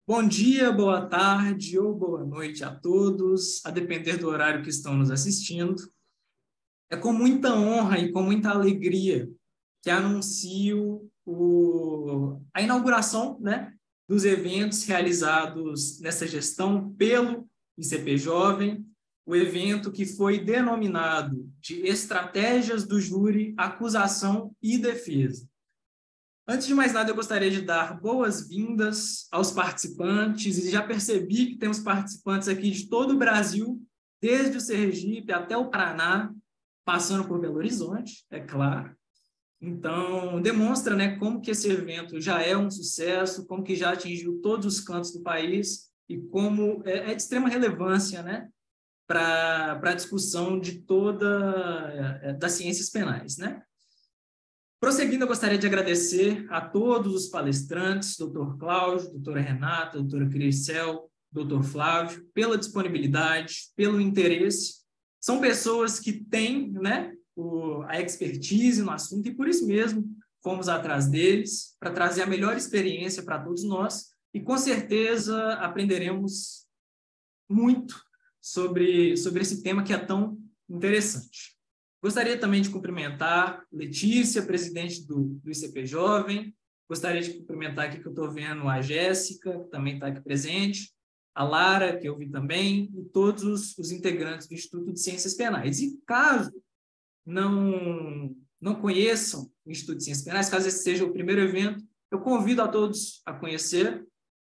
Bom dia, boa tarde ou boa noite a todos, a depender do horário que estão nos assistindo. É com muita honra e com muita alegria que anuncio a inauguração, né, dos eventos realizados nessa gestão pelo ICP Jovem, o evento que foi denominado de Estratégias do Júri, Acusação e Defesa. Antes de mais nada, eu gostaria de dar boas-vindas aos participantes, e já percebi que temos participantes aqui de todo o Brasil, desde o Sergipe até o Paraná, passando por Belo Horizonte, é claro. Então, demonstra, né, como que esse evento já é um sucesso, como que já atingiu todos os cantos do país e como é de extrema relevância, né, para a discussão de das ciências penais, né? Prosseguindo, eu gostaria de agradecer a todos os palestrantes, doutor Cláudio, doutora Renata, doutora Cricel, doutor Flávio, pela disponibilidade, pelo interesse. São pessoas que têm, né, a expertise no assunto e, por isso mesmo, fomos atrás deles para trazer a melhor experiência para todos nós e, com certeza, aprenderemos muito sobre esse tema que é tão interessante. Gostaria também de cumprimentar Letícia, presidente do ICP Jovem. Gostaria de cumprimentar aqui que eu estou vendo a Jéssica, que também está aqui presente, a Lara, que eu vi também, e todos os integrantes do Instituto de Ciências Penais. E caso não conheçam o Instituto de Ciências Penais, caso esse seja o primeiro evento, eu convido a todos a conhecer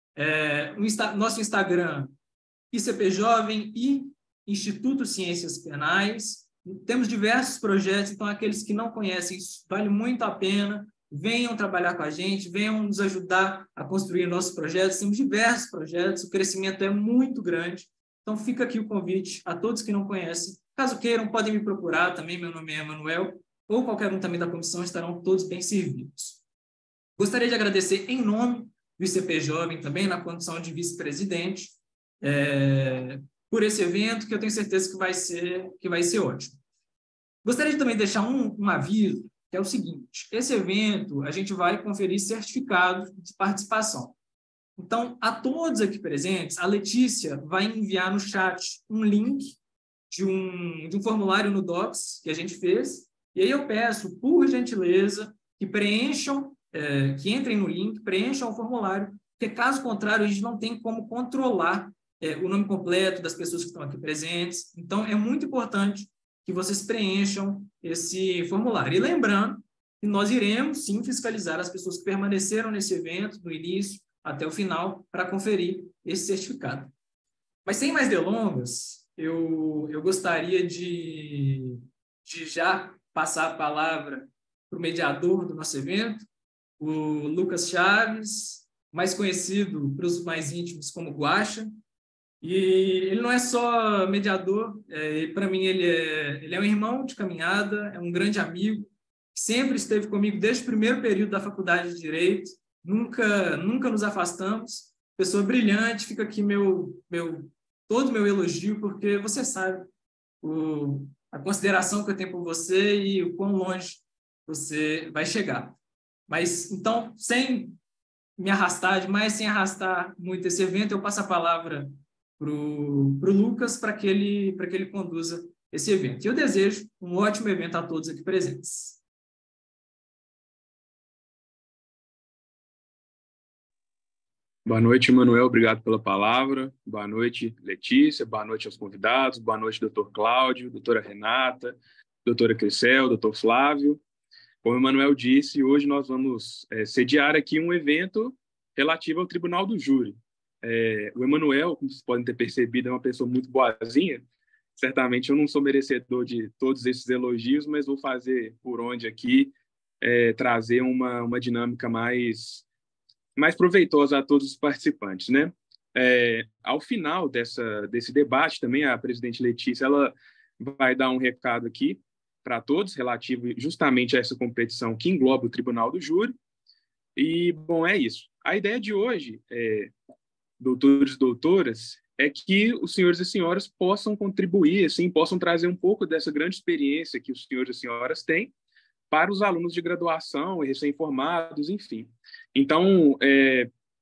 nosso Instagram, ICP Jovem e Instituto Ciências Penais. Temos diversos projetos, então aqueles que não conhecem, isso vale muito a pena, venham trabalhar com a gente, venham nos ajudar a construir nossos projetos. Temos diversos projetos, o crescimento é muito grande, então fica aqui o convite a todos que não conhecem. Caso queiram, podem me procurar também, meu nome é Emanuel, ou qualquer um também da comissão, estarão todos bem servidos. Gostaria de agradecer em nome do ICP Jovem, também na condição de vice-presidente, por esse evento, que eu tenho certeza que vai ser ótimo. Gostaria de também deixar um aviso, que é o seguinte: esse evento a gente vai conferir certificado de participação. Então, a todos aqui presentes, a Letícia vai enviar no chat um link de um formulário no Docs que a gente fez, e aí eu peço, por gentileza, que preencham, que entrem no link, preencham o formulário, porque caso contrário, a gente não tem como controlar o nome completo das pessoas que estão aqui presentes. Então, é muito importante que vocês preencham esse formulário. E lembrando que nós iremos, sim, fiscalizar as pessoas que permaneceram nesse evento, do início até o final, para conferir esse certificado. Mas, sem mais delongas, eu gostaria de já passar a palavra para o mediador do nosso evento, o Lucas Chaves, mais conhecido para os mais íntimos como Guaxa. E ele não é só mediador, para mim ele é um irmão de caminhada, é um grande amigo, sempre esteve comigo desde o primeiro período da faculdade de Direito, nunca nos afastamos, pessoa brilhante, fica aqui todo o meu elogio, porque você sabe a consideração que eu tenho por você e o quão longe você vai chegar. Mas, então, sem me arrastar demais, sem arrastar muito esse evento, eu passo a palavra para o Lucas para que ele conduza esse evento. E eu desejo um ótimo evento a todos aqui presentes. Boa noite, Manuel. Obrigado pela palavra. Boa noite, Letícia. Boa noite aos convidados. Boa noite, doutor Cláudio, doutora Renata, doutora Cricel, doutor Flávio. Como o Manuel disse, hoje nós vamos sediar aqui um evento relativo ao Tribunal do Júri. O Emanuel, como vocês podem ter percebido, é uma pessoa muito boazinha. Certamente eu não sou merecedor de todos esses elogios, mas vou fazer por onde aqui, trazer uma dinâmica mais proveitosa a todos os participantes, né? Ao final desse debate também, a presidente Letícia ela vai dar um recado aqui para todos, relativo justamente a essa competição que engloba o Tribunal do Júri. E, bom, é isso. A ideia de hoje, doutores e doutoras, é que os senhores e senhoras possam contribuir, assim, possam trazer um pouco dessa grande experiência que os senhores e senhoras têm para os alunos de graduação e recém-formados, enfim. Então,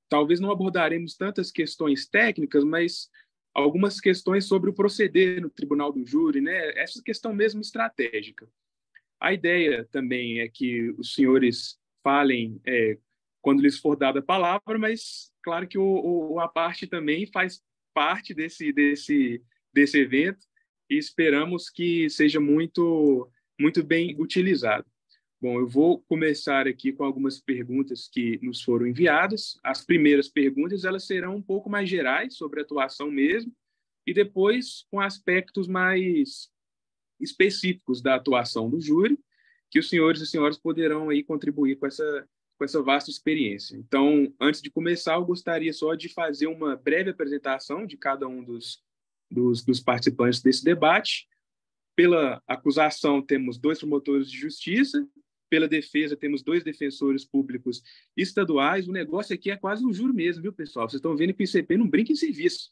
talvez não abordaremos tantas questões técnicas, mas algumas questões sobre o proceder no tribunal do júri, né? Essa questão mesmo estratégica. A ideia também é que os senhores falem quando lhes for dada a palavra, mas claro que a parte também faz parte desse evento e esperamos que seja muito bem utilizado. Bom, eu vou começar aqui com algumas perguntas que nos foram enviadas. As primeiras perguntas elas serão um pouco mais gerais, sobre a atuação mesmo, e depois com aspectos mais específicos da atuação do júri, que os senhores e senhoras poderão aí contribuir com essa vasta experiência. Então, antes de começar, eu gostaria só de fazer uma breve apresentação de cada um dos participantes desse debate. Pela acusação, temos 2 promotores de justiça. Pela defesa, temos 2 defensores públicos estaduais. O negócio aqui é quase um júri mesmo, viu, pessoal? Vocês estão vendo que o ICP não brinca em serviço.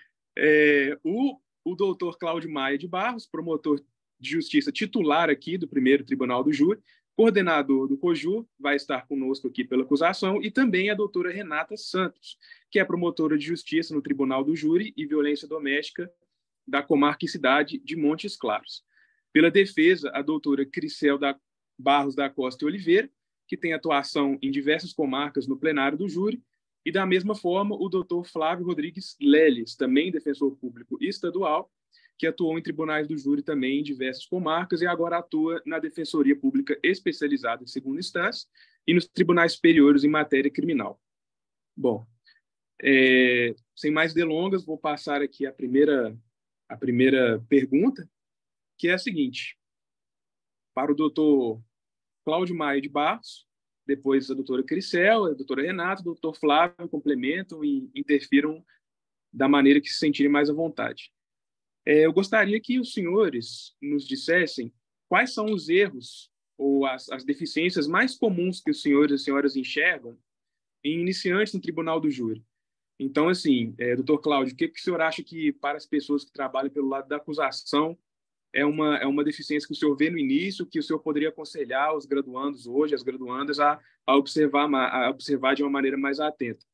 O doutor Cláudio Maia de Barros, promotor de justiça titular aqui do primeiro Tribunal do Júri, coordenador do COJUR, vai estar conosco aqui pela acusação, e também a doutora Renata Santos, que é promotora de justiça no Tribunal do Júri e Violência Doméstica da comarca e cidade de Montes Claros. Pela defesa, a doutora Cricel Barros da Costa e Oliveira, que tem atuação em diversas comarcas no plenário do júri, e da mesma forma o doutor Flávio Rodrigues Leles, também defensor público estadual, que atuou em tribunais do júri também em diversas comarcas e agora atua na Defensoria Pública Especializada em Segunda Instância e nos tribunais superiores em matéria criminal. Bom, sem mais delongas, vou passar aqui a primeira pergunta, que é a seguinte: para o doutor Cláudio Maia de Barros, depois a doutora Cricel, a doutora Renata, o doutor Flávio complementam e interfiram da maneira que se sentirem mais à vontade. Eu gostaria que os senhores nos dissessem quais são os erros ou as deficiências mais comuns que os senhores e as senhoras enxergam em iniciantes no Tribunal do Júri. Então, assim, doutor Cláudio, o que o senhor acha que, para as pessoas que trabalham pelo lado da acusação, é uma deficiência que o senhor vê no início, que o senhor poderia aconselhar os graduandos hoje, as graduandas, a observar de uma maneira mais atenta?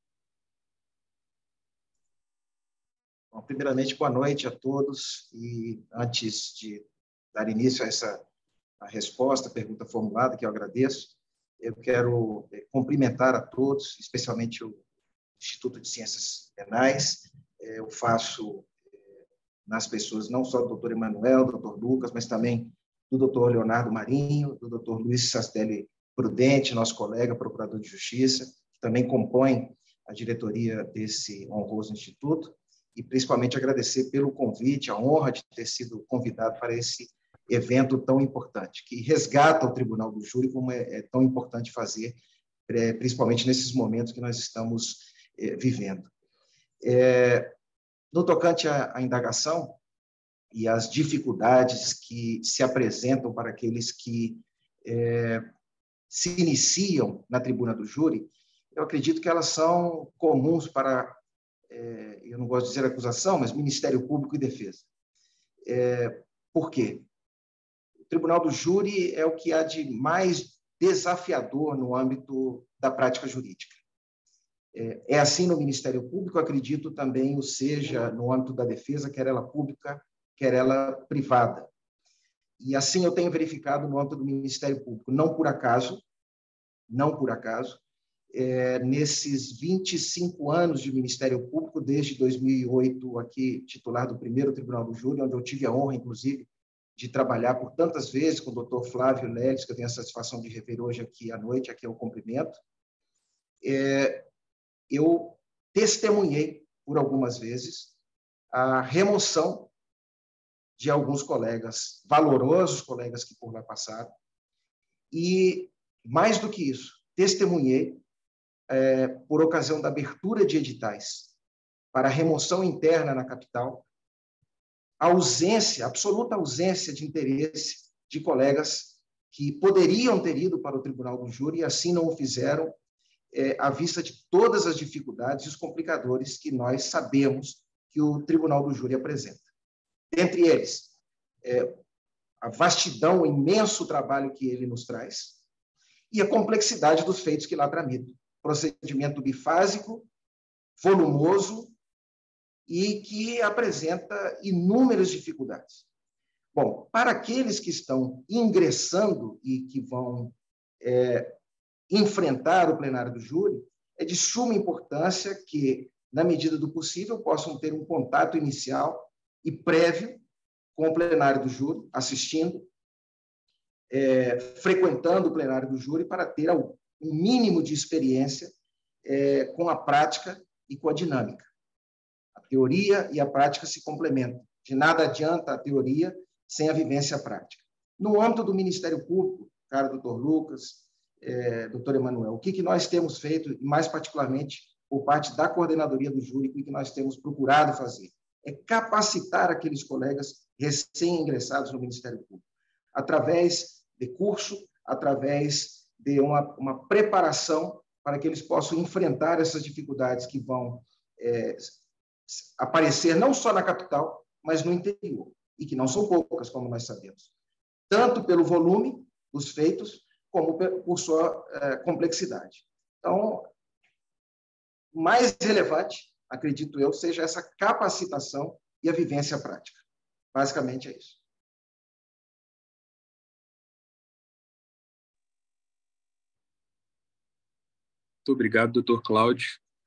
Bom, primeiramente, boa noite a todos. E antes de dar início a resposta, a pergunta formulada, que eu agradeço, eu quero cumprimentar a todos, especialmente o Instituto de Ciências Penais. Eu faço nas pessoas não só do doutor Emanuel, do doutor Lucas, mas também do doutor Leonardo Marinho, do doutor Luiz Sastelli Prudente, nosso colega, procurador de Justiça, que também compõe a diretoria desse honroso instituto, e principalmente agradecer pelo convite, a honra de ter sido convidado para esse evento tão importante, que resgata o Tribunal do Júri, como é tão importante fazer, principalmente nesses momentos que nós estamos vivendo. No tocante à indagação e às dificuldades que se apresentam para aqueles que se iniciam na tribuna do júri, eu acredito que elas são comuns para, eu não gosto de dizer acusação, mas Ministério Público e Defesa. Por quê? O Tribunal do Júri é o que há de mais desafiador no âmbito da prática jurídica. É assim no Ministério Público, acredito também o seja no âmbito da defesa, quer ela pública, quer ela privada. E assim eu tenho verificado no âmbito do Ministério Público. Não por acaso, nesses 25 anos de Ministério Público, desde 2008, aqui titular do primeiro Tribunal do Júri, onde eu tive a honra, inclusive, de trabalhar por tantas vezes com o doutor Flávio Leles, que eu tenho a satisfação de rever hoje aqui à noite, aqui é o cumprimento. Eu testemunhei, por algumas vezes, a remoção de alguns colegas, valorosos colegas que por lá passaram, e, mais do que isso, testemunhei, por ocasião da abertura de editais para a remoção interna na capital, a absoluta ausência de interesse de colegas que poderiam ter ido para o Tribunal do Júri e assim não o fizeram, à vista de todas as dificuldades e os complicadores que nós sabemos que o Tribunal do Júri apresenta. Dentre eles, a vastidão, o imenso trabalho que ele nos traz e a complexidade dos feitos que lá tramitam. procedimento bifásico, volumoso e que apresenta inúmeras dificuldades. Bom, para aqueles que estão ingressando e que vão enfrentar o plenário do júri, é de suma importância que, na medida do possível, possam ter um contato inicial e prévio com o plenário do júri, assistindo, frequentando o plenário do júri para ter um mínimo de experiência com a prática e com a dinâmica. A teoria e a prática se complementam. De nada adianta a teoria sem a vivência prática. No âmbito do Ministério Público, caro doutor Lucas, doutor Emanuel, o que nós temos feito, e mais particularmente por parte da coordenadoria do júri, o que nós temos procurado fazer? É capacitar aqueles colegas recém-ingressados no Ministério Público, através de curso, através de uma preparação para que eles possam enfrentar essas dificuldades que vão aparecer não só na capital, mas no interior, e que não são poucas, como nós sabemos, tanto pelo volume dos feitos, como por sua complexidade. Então, o mais relevante, acredito eu, seja essa capacitação e a vivência prática. Basicamente é isso. Muito obrigado, doutor Cláudio.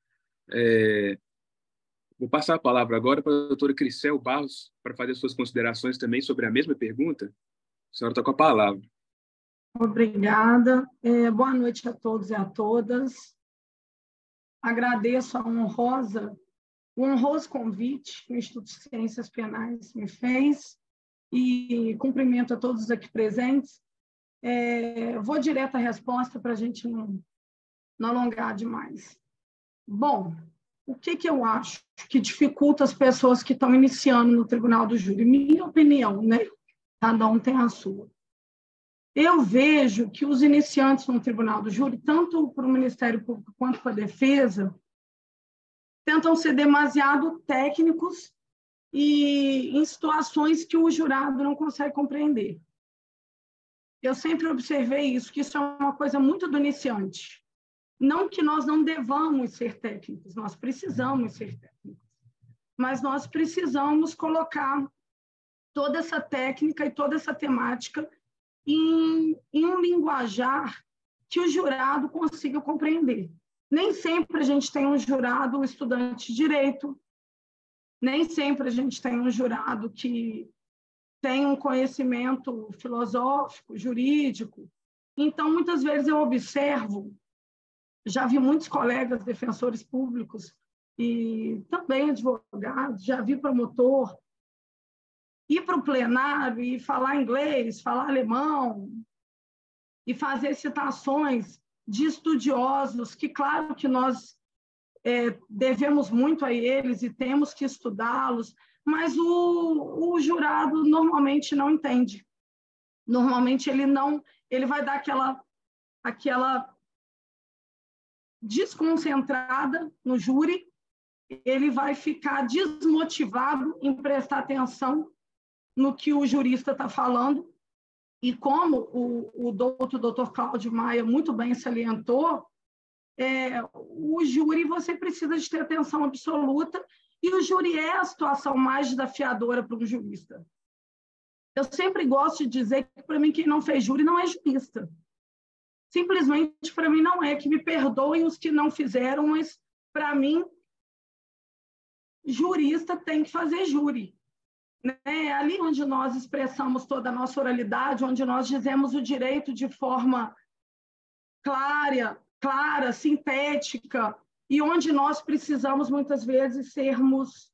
Vou passar a palavra agora para a doutora Cricel Barros para fazer suas considerações também sobre a mesma pergunta. A senhora está com a palavra. Obrigada. Boa noite a todos e a todas. Agradeço o honroso convite que o Instituto de Ciências Penais me fez e cumprimento a todos aqui presentes. Vou direto à resposta para a gente não alongar demais. Bom, o que eu acho que dificulta as pessoas que estão iniciando no Tribunal do Júri? Minha opinião, né? Cada um tem a sua. Eu vejo que os iniciantes no Tribunal do Júri, tanto para o Ministério Público quanto para a Defesa, tentam ser demasiado técnicos e em situações que o jurado não consegue compreender. Eu sempre observei isso, que isso é uma coisa muito do iniciante. Não que nós não devamos ser técnicos, nós precisamos ser técnicos, mas nós precisamos colocar toda essa técnica e toda essa temática em um linguajar que o jurado consiga compreender. Nem sempre a gente tem um jurado estudante de direito, nem sempre a gente tem um jurado que tem um conhecimento filosófico, jurídico. Então, muitas vezes eu observo, já vi muitos colegas defensores públicos e também advogados, já vi promotor ir para o plenário e falar inglês, falar alemão e fazer citações de estudiosos, que claro que nós devemos muito a eles e temos que estudá-los, mas o jurado normalmente não entende. Normalmente ele vai dar aquela desconcentrada no júri, ele vai ficar desmotivado em prestar atenção no que o jurista está falando, e como o doutor Cláudio Maia muito bem salientou, o júri você precisa de ter atenção absoluta, e o júri é a situação mais desafiadora para um jurista. Eu sempre gosto de dizer que, para mim, quem não fez júri não é jurista. Simplesmente, para mim, não é. Que me perdoem os que não fizeram, mas, para mim, jurista tem que fazer júri. Ali onde nós expressamos toda a nossa oralidade, onde nós dizemos o direito de forma clara, sintética, e onde nós precisamos, muitas vezes, sermos...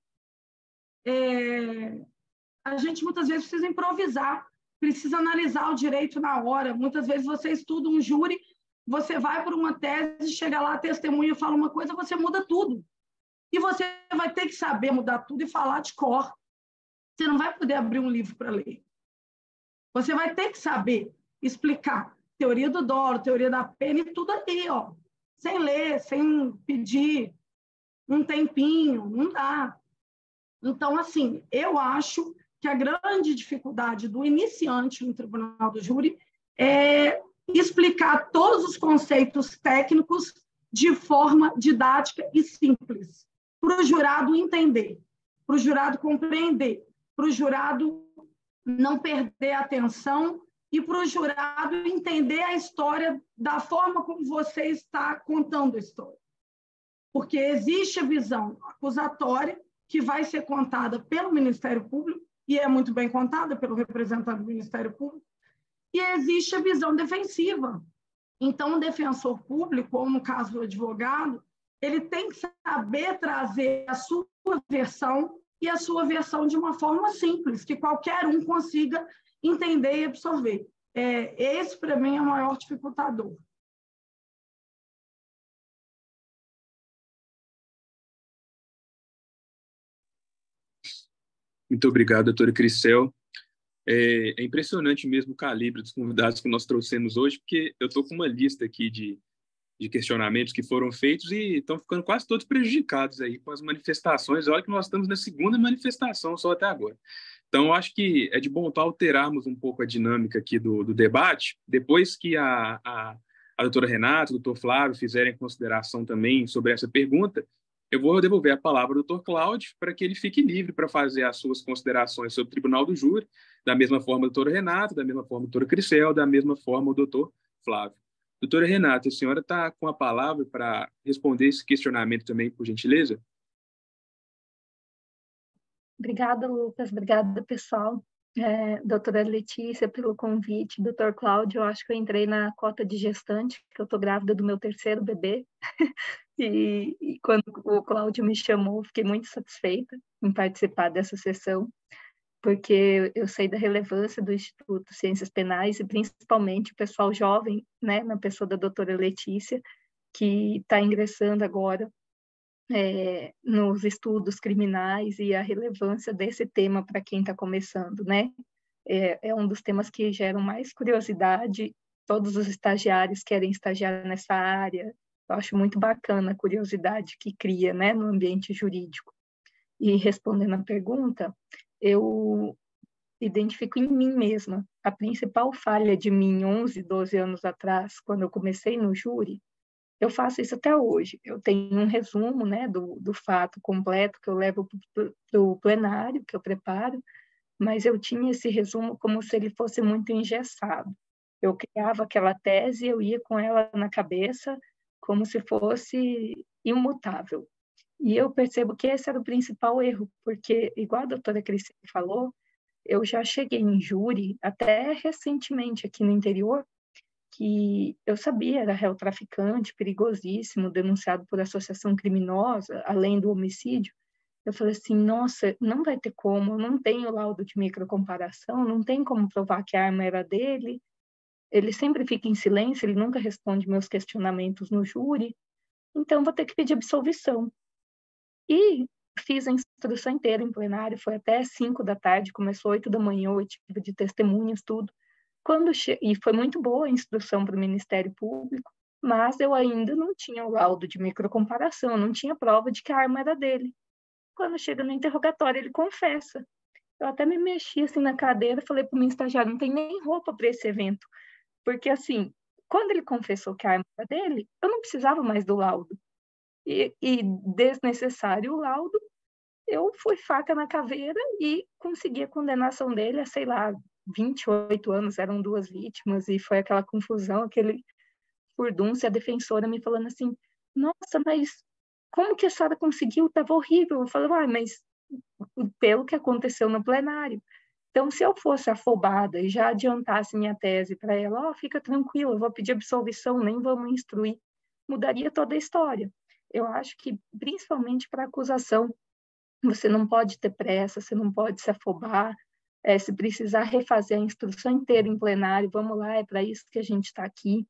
a gente, muitas vezes, precisa improvisar, precisa analisar o direito na hora. Muitas vezes você estuda um júri, você vai por uma tese, chega lá, a testemunha fala uma coisa, você muda tudo. E você vai ter que saber mudar tudo e falar de cor. Você não vai poder abrir um livro para ler. Você vai ter que saber explicar teoria do dolo, teoria da pena e tudo ali, ó, sem ler, sem pedir um tempinho, não dá. Então, assim, eu acho que a grande dificuldade do iniciante no Tribunal do Júri é explicar todos os conceitos técnicos de forma didática e simples, para o jurado entender, para o jurado compreender, para o jurado não perder a atenção e para o jurado entender a história da forma como você está contando a história. Porque existe a visão acusatória, que vai ser contada pelo Ministério Público, e é muito bem contada pelo representante do Ministério Público, e existe a visão defensiva. Então, o defensor público, ou no caso do advogado, ele tem que saber trazer a sua versão, e a sua versão de uma forma simples, que qualquer um consiga entender e absorver. Esse, para mim, é o maior dificultador. Muito obrigado, doutora Cricel. É impressionante mesmo o calibre dos convidados que nós trouxemos hoje, porque eu estou com uma lista aqui de questionamentos que foram feitos e estão ficando quase todos prejudicados aí com as manifestações. Olha que nós estamos na segunda manifestação só até agora. Então, eu acho que é de bom tom alterarmos um pouco a dinâmica aqui do debate, depois que a doutora Renata, o doutor Flávio fizerem consideração também sobre essa pergunta. Eu vou devolver a palavra ao doutor Cláudio para que ele fique livre para fazer as suas considerações sobre o Tribunal do Júri, da mesma forma a doutora Renata, da mesma forma a doutora Cricel, da mesma forma o doutor Flávio. Doutora Renata, a senhora está com a palavra para responder esse questionamento também, por gentileza? Obrigada, Lucas. Obrigada, pessoal. Doutora Letícia, pelo convite. Doutor Cláudio, eu acho que eu entrei na cota de gestante, que eu estou grávida do meu terceiro bebê. E quando o Cláudio me chamou, fiquei muito satisfeita em participar dessa sessão, porque eu sei da relevância do Instituto Ciências Penais e principalmente o pessoal jovem, né, na pessoa da doutora Letícia, que está ingressando agora nos estudos criminais e a relevância desse tema para quem está começando, né? É um dos temas que geram mais curiosidade, todos os estagiários querem estagiar nessa área. Eu acho muito bacana a curiosidade que cria, né, no ambiente jurídico. E respondendo a pergunta, eu identifico em mim mesma a principal falha de mim 11, 12 anos atrás, quando eu comecei no júri. Eu faço isso até hoje. Eu tenho um resumo, né, do fato completo que eu levo para o plenário, que eu preparo, mas eu tinha esse resumo como se ele fosse muito engessado. Eu criava aquela tese, eu ia com ela na cabeça como se fosse imutável. E eu percebo que esse era o principal erro, porque, igual a doutora Cristina falou, eu já cheguei em júri, até recentemente aqui no interior, que eu sabia era réu traficante, perigosíssimo, denunciado por associação criminosa, além do homicídio. Eu falei assim, nossa, não vai ter como, eu não tenho laudo de microcomparação, não tem como provar que a arma era dele. Ele sempre fica em silêncio, ele nunca responde meus questionamentos no júri, então vou ter que pedir absolvição. E fiz a instrução inteira em plenário, foi até 5 da tarde, começou 8 da manhã, oitiva de testemunhas, tudo. E foi muito boa a instrução para o Ministério Público, mas eu ainda não tinha o laudo de microcomparação, não tinha prova de que a arma era dele. Quando chega no interrogatório, ele confessa. Eu até me mexi assim na cadeira, falei para o meu estagiário, não tem nem roupa para esse evento. Porque, assim, quando ele confessou que a arma era dele, eu não precisava mais do laudo. E desnecessário o laudo, eu fui faca na caveira e consegui a condenação dele a, sei lá, 28 anos, eram 2 vítimas, e foi aquela confusão, aquele furdúncio, a defensora me falando assim, nossa, mas como que a senhora conseguiu? Estava horrível. Eu falei, mas pelo que aconteceu no plenário. Então, se eu fosse afobada e já adiantasse minha tese para ela, fica tranquila, eu vou pedir absolvição, nem vamos instruir, mudaria toda a história. Eu acho que, principalmente para acusação, você não pode ter pressa, você não pode se afobar, se precisar refazer a instrução inteira em plenário, vamos lá, é para isso que a gente está aqui.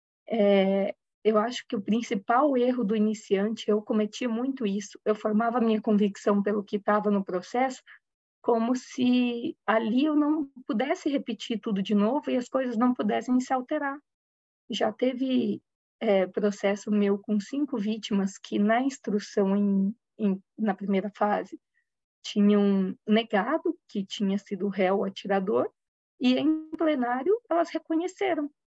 Eu acho que o principal erro do iniciante, eu cometi muito isso, eu formava minha convicção pelo que estava no processo, como se ali eu não pudesse repetir tudo de novo e as coisas não pudessem se alterar. Já teve processo meu com 5 vítimas que na instrução na primeira fase tinham negado que tinha sido réu atirador e em plenário elas reconheceram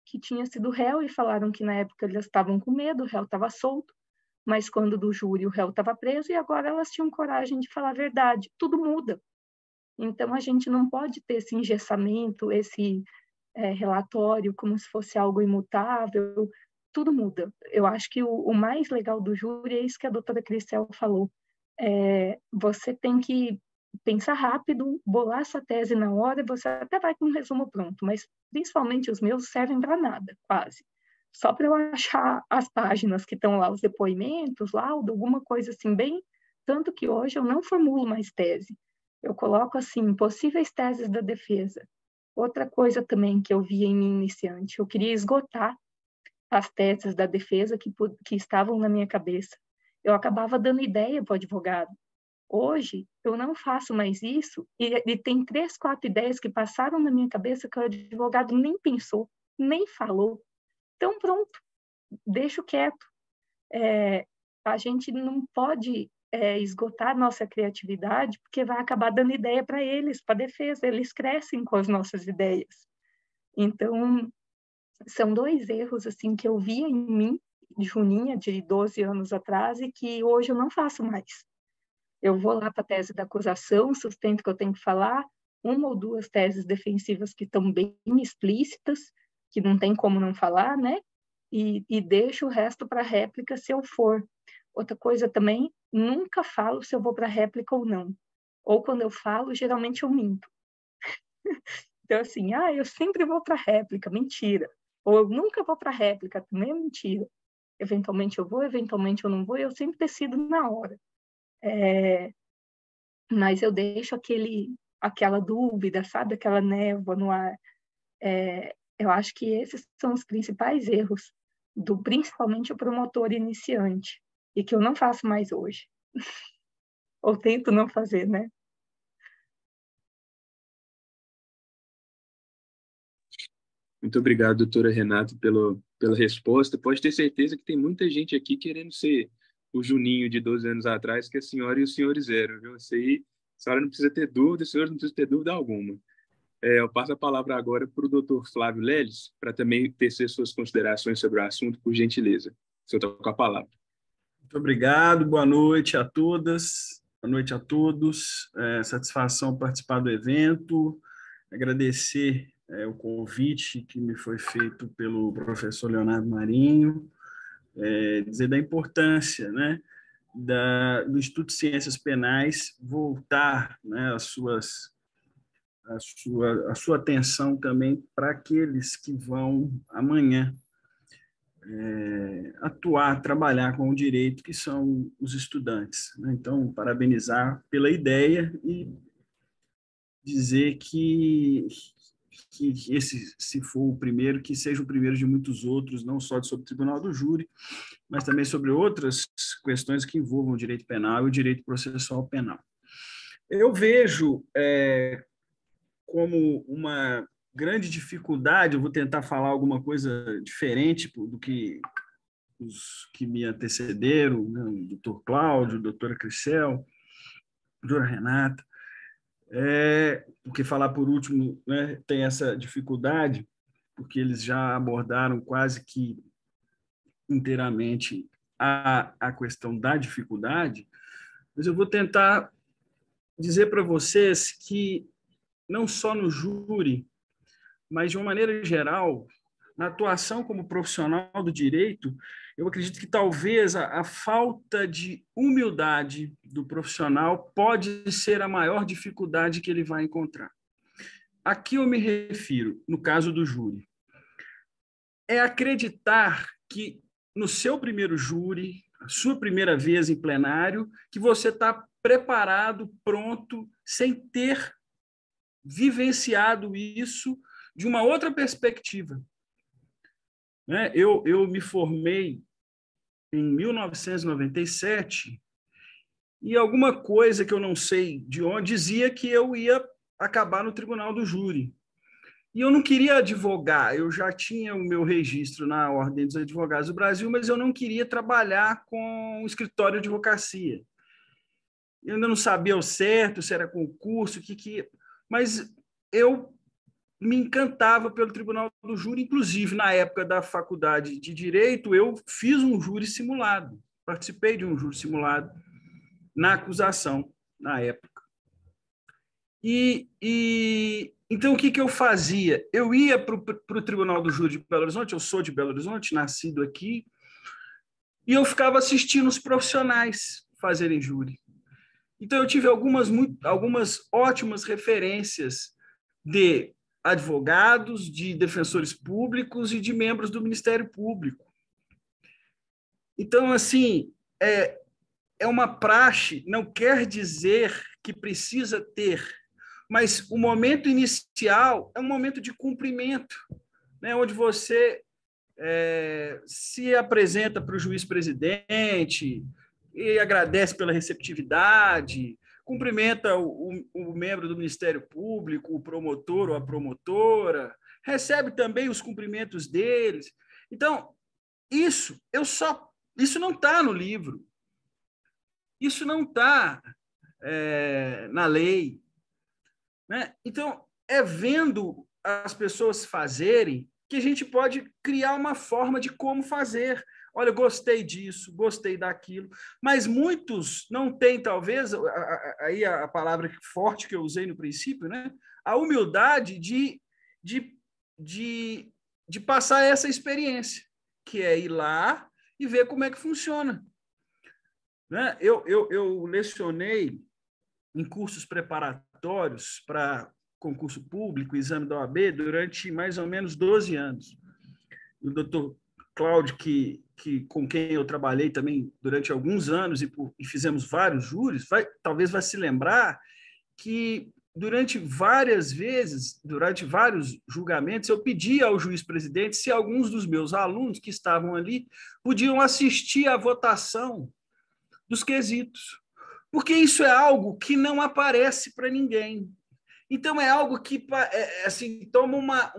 que tinha sido réu e falaram que na época elas estavam com medo, o réu estava solto, mas quando do júri o réu estava preso e agora elas tinham coragem de falar a verdade. Tudo muda. Então, a gente não pode ter esse engessamento, esse relatório como se fosse algo imutável. Tudo muda. Eu acho que o mais legal do júri é isso que a doutora Cricel falou. Você tem que pensar rápido, bolar essa tese na hora, você até vai com um resumo pronto, mas principalmente os meus servem para nada, quase. Só para eu achar as páginas que estão lá, os depoimentos, laudo, alguma coisa assim, bem... Tanto que hoje eu não formulo mais tese. Eu coloco, assim, possíveis teses da defesa. Outra coisa também que eu via em mim iniciante, eu queria esgotar as teses da defesa que estavam na minha cabeça. Eu acabava dando ideia para o advogado. Hoje, eu não faço mais isso e tem 3, 4 ideias que passaram na minha cabeça que o advogado nem pensou, nem falou. Então, pronto, deixo quieto. A gente não pode esgotar nossa criatividade, porque vai acabar dando ideia para eles, para a defesa. Eles crescem com as nossas ideias. Então, são 2 erros assim, que eu via em mim, Juninha, de 12 anos atrás, e que hoje eu não faço mais. Eu vou lá para a tese da acusação, sustento que eu tenho que falar, 1 ou 2 teses defensivas que estão bem explícitas, que não tem como não falar, né? E deixo o resto para réplica se eu for. Outra coisa também, nunca falo se eu vou para réplica ou não. Ou quando eu falo, geralmente eu minto. Então, assim, eu sempre vou para réplica, mentira. Ou eu nunca vou para réplica, também é mentira. Eventualmente eu vou, eventualmente eu não vou, eu sempre decido na hora. Mas eu deixo aquela dúvida, sabe? Aquela névoa no ar. Eu acho que esses são os principais erros, principalmente o promotor iniciante, e que eu não faço mais hoje. Ou tento não fazer, né? Muito obrigado, doutora Renata, pela resposta. Pode ter certeza que tem muita gente aqui querendo ser o Juninho de 12 anos atrás, que a senhora e os senhores eram, viu? Isso aí, a senhora não precisa ter dúvida, os senhores não precisam ter dúvida alguma. Eu passo a palavra agora para o doutor Flávio Leles, para também tecer suas considerações sobre o assunto, por gentileza. O senhor está com a palavra. Muito obrigado, boa noite a todas, boa noite a todos. Satisfação participar do evento, agradecer o convite que me foi feito pelo professor Leonardo Marinho, dizer da importância, né, do Instituto de Ciências Penais voltar, né, a sua atenção também para aqueles que vão amanhã atuar, trabalhar com o direito, que são os estudantes, né? Então, parabenizar pela ideia e dizer que esse, se for o primeiro, que seja o primeiro de muitos outros, não só sobre o Tribunal do Júri, mas também sobre outras questões que envolvam o direito penal e o direito processual penal. Eu vejo como uma grande dificuldade, eu vou tentar falar alguma coisa diferente do que os que me antecederam, né, o doutor Cláudio, a doutora Cricel, a doutora Renata, porque falar por último, né, tem essa dificuldade, porque eles já abordaram quase que inteiramente a questão da dificuldade, mas eu vou tentar dizer para vocês que não só no júri, mas de uma maneira geral, na atuação como profissional do direito, eu acredito que talvez a falta de humildade do profissional pode ser a maior dificuldade que ele vai encontrar. Aqui eu me refiro, no caso do júri, é acreditar que no seu primeiro júri, a sua primeira vez em plenário, que você está preparado, pronto, sem ter vivenciado isso de uma outra perspectiva. Eu me formei em 1997 e alguma coisa que eu não sei de onde dizia que eu ia acabar no Tribunal do Júri. E eu não queria advogar, eu já tinha o meu registro na Ordem dos Advogados do Brasil, mas eu não queria trabalhar com o escritório de advocacia. Eu ainda não sabia ao certo se era concurso, mas eu me encantava pelo Tribunal do Júri, inclusive na época da faculdade de Direito, eu fiz um júri simulado, participei de um júri simulado na acusação, na época. Então, o que eu fazia? Eu ia para o Tribunal do Júri de Belo Horizonte, eu sou de Belo Horizonte, nascido aqui, e eu ficava assistindo os profissionais fazerem júri. Então, eu tive algumas ótimas referências de advogados, de defensores públicos e de membros do Ministério Público. Então, assim, é uma praxe, não quer dizer que precisa ter, mas o momento inicial é um momento de cumprimento, né, onde você se apresenta para o juiz-presidente e agradece pela receptividade, cumprimenta o membro do Ministério Público, o promotor ou a promotora, recebe também os cumprimentos deles. Então, isso não está no livro, isso não está na lei, né? Então, é vendo as pessoas fazerem que a gente pode criar uma forma de como fazer. Olha, gostei disso, gostei daquilo, mas muitos não têm, talvez, aí a palavra forte que eu usei no princípio, né? A humildade de passar essa experiência, que é ir lá e ver como é que funciona. Né? Eu lecionei em cursos preparatórios para concurso público, exame da OAB, durante mais ou menos 12 anos. O doutor Cláudio, com quem eu trabalhei também durante alguns anos e fizemos vários júris, talvez vai se lembrar que durante vários julgamentos, eu pedi ao juiz-presidente se alguns dos meus alunos que estavam ali podiam assistir à votação dos quesitos, porque isso é algo que não aparece para ninguém. Então, é algo que assim, toma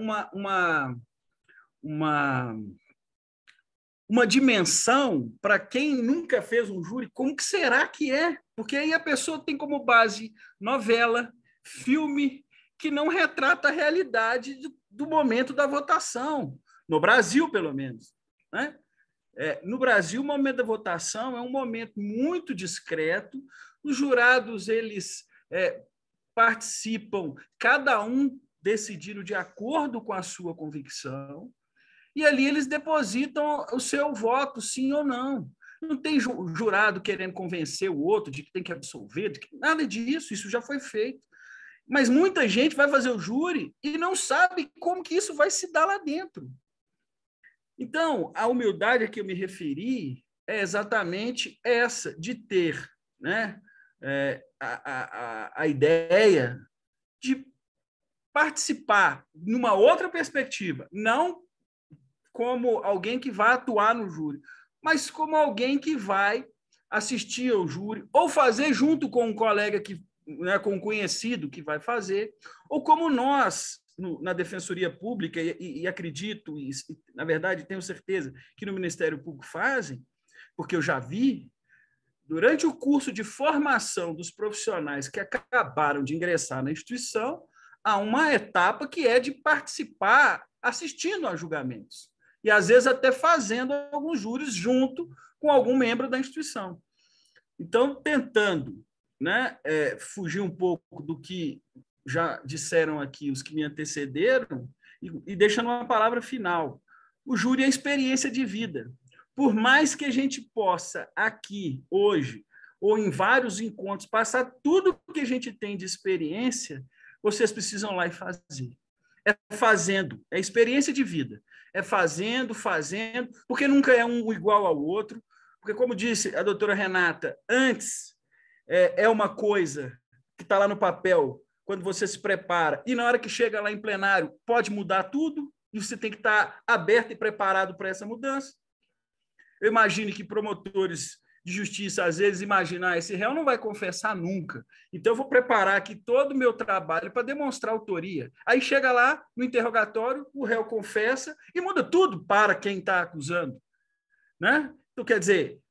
uma dimensão para quem nunca fez um júri. Como que será que é? Porque aí a pessoa tem como base novela, filme, que não retrata a realidade do momento da votação, no Brasil, pelo menos. Né? No Brasil, o momento da votação é um momento muito discreto, os jurados eles participam, cada um decidindo de acordo com a sua convicção, e ali eles depositam o seu voto, sim ou não. Não tem jurado querendo convencer o outro de que tem que absolver, nada disso, isso já foi feito. Mas muita gente vai fazer o júri e não sabe como que isso vai se dar lá dentro. Então, a humildade a que eu me referi é exatamente essa, de ter, né, a ideia de participar numa outra perspectiva, não como alguém que vai atuar no júri, mas como alguém que vai assistir ao júri, ou fazer junto com um colega, com um conhecido que vai fazer, ou como nós, na Defensoria Pública, e acredito, e na verdade tenho certeza que no Ministério Público fazem, porque eu já vi, durante o curso de formação dos profissionais que acabaram de ingressar na instituição, há uma etapa que é de participar assistindo a julgamentos. E, às vezes, até fazendo alguns júris junto com algum membro da instituição. Então, tentando, né, fugir um pouco do que já disseram aqui os que me antecederam e deixando uma palavra final. O júri é experiência de vida. Por mais que a gente possa aqui, hoje, ou em vários encontros, passar tudo que a gente tem de experiência, vocês precisam lá e fazer. É fazendo, é experiência de vida. É fazendo, porque nunca é um igual ao outro. Porque, como disse a doutora Renata, antes é uma coisa que está lá no papel, quando você se prepara, e na hora que chega lá em plenário, pode mudar tudo, e você tem que estar aberto e preparado para essa mudança. Eu imagino que promotores de justiça, às vezes, imaginam esse réu não vai confessar nunca. Então, eu vou preparar aqui todo o meu trabalho para demonstrar autoria. Aí chega lá, no interrogatório, o réu confessa e muda tudo para quem está acusando. Né? Então, quer dizer,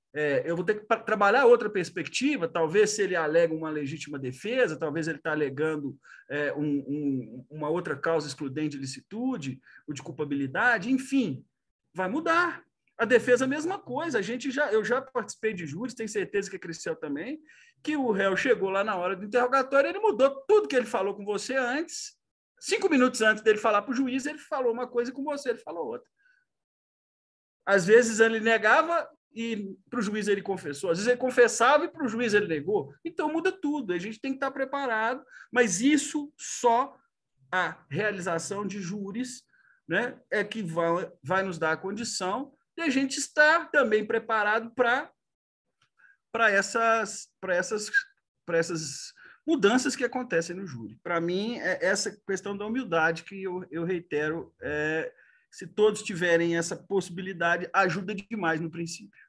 eu vou ter que trabalhar outra perspectiva, talvez se ele alega uma legítima defesa, talvez ele está alegando uma outra causa excludente de licitude, ou de culpabilidade, enfim, vai mudar. A defesa, a mesma coisa. Eu já participei de júris, tenho certeza que a Cricel também, que o réu chegou lá na hora do interrogatório, ele mudou tudo que ele falou com você antes, 5 minutos antes dele falar para o juiz, ele falou uma coisa e com você ele falou outra. Às vezes ele negava e para o juiz ele confessou. Às vezes ele confessava e para o juiz ele negou. Então muda tudo. A gente tem que estar preparado, mas isso só a realização de júris, né, é que vai nos dar a condição de a gente estar também preparado para essas mudanças que acontecem no júri. Para mim, é essa questão da humildade que eu reitero, se todos tiverem essa possibilidade, ajuda demais no princípio.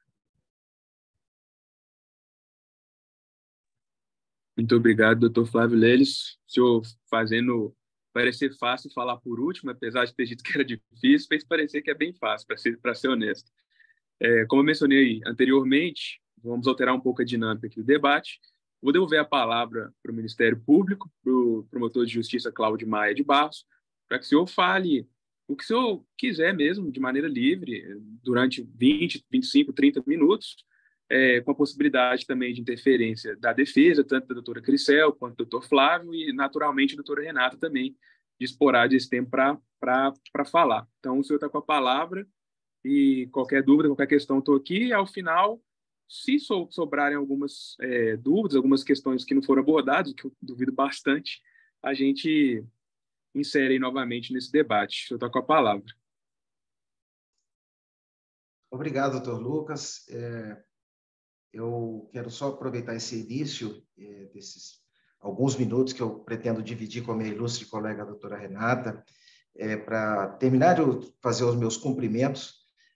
Muito obrigado, doutor Flávio Leles. O senhor fazendo parecer fácil falar por último, apesar de ter dito que era difícil, fez parecer que é bem fácil, para ser honesto. Como eu mencionei anteriormente, vamos alterar um pouco a dinâmica aqui do debate. Vou devolver a palavra para o Ministério Público, para o promotor de justiça Cláudio Maia de Barros, para que o senhor fale o que o senhor quiser mesmo, de maneira livre, durante 20, 25, 30 minutos, com a possibilidade também de interferência da defesa, tanto da doutora Cricel quanto do doutor Flávio e, naturalmente, da doutora Renata também, disporá desse tempo para falar. Então, o senhor está com a palavra e qualquer dúvida, qualquer questão, estou aqui. E, ao final, se sobrarem algumas dúvidas, algumas questões que não foram abordadas, que eu duvido bastante, a gente insere novamente nesse debate. O senhor está com a palavra. Obrigado, doutor Lucas. Eu quero só aproveitar esse início, desses alguns minutos que eu pretendo dividir com a minha ilustre colega, a doutora Renata, para terminar de fazer os meus cumprimentos,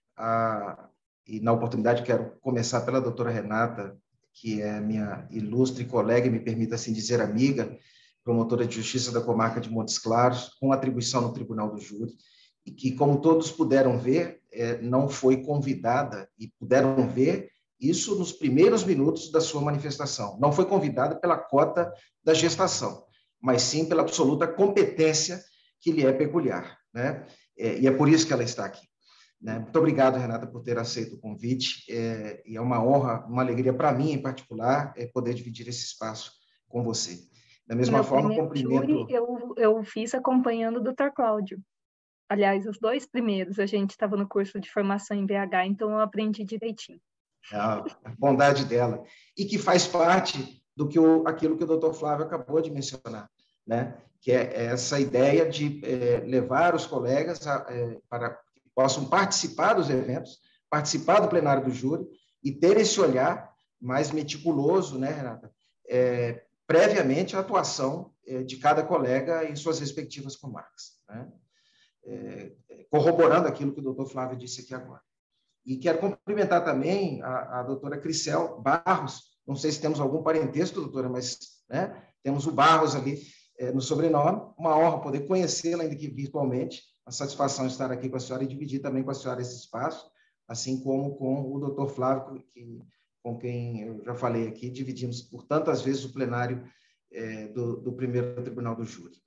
e na oportunidade quero começar pela doutora Renata, que é minha ilustre colega, e me permita assim dizer amiga, promotora de justiça da comarca de Montes Claros, com atribuição no Tribunal do Júri, e que, como todos puderam ver, não foi convidada, e puderam ver isso nos primeiros minutos da sua manifestação. Não foi convidada pela cota da gestação, mas sim pela absoluta competência que lhe é peculiar, né? E é por isso que ela está aqui, né? Muito obrigado, Renata, por ter aceito o convite. E é uma honra, uma alegria para mim, em particular, poder dividir esse espaço com você. Da mesma forma, cumprimento... Júri, eu fiz acompanhando o Dr. Cláudio. Aliás, os 2 primeiros, a gente estava no curso de formação em BH, então eu aprendi direitinho. A bondade dela, e que faz parte aquilo que o doutor Flávio acabou de mencionar, né? Que é essa ideia de levar os colegas para que possam participar dos eventos, participar do plenário do júri e ter esse olhar mais meticuloso, né, Renata? Previamente a atuação de cada colega em suas respectivas comarcas, né? Corroborando aquilo que o doutor Flávio disse aqui agora. E quero cumprimentar também a doutora Cricel Barros. Não sei se temos algum parentesco, doutora, mas, né, temos o Barros ali no sobrenome. Uma honra poder conhecê-la, ainda que virtualmente. A satisfação de estar aqui com a senhora e dividir também com a senhora esse espaço, assim como com o doutor Flávio, com quem eu já falei aqui, dividimos por tantas vezes o plenário do primeiro Tribunal do Júri.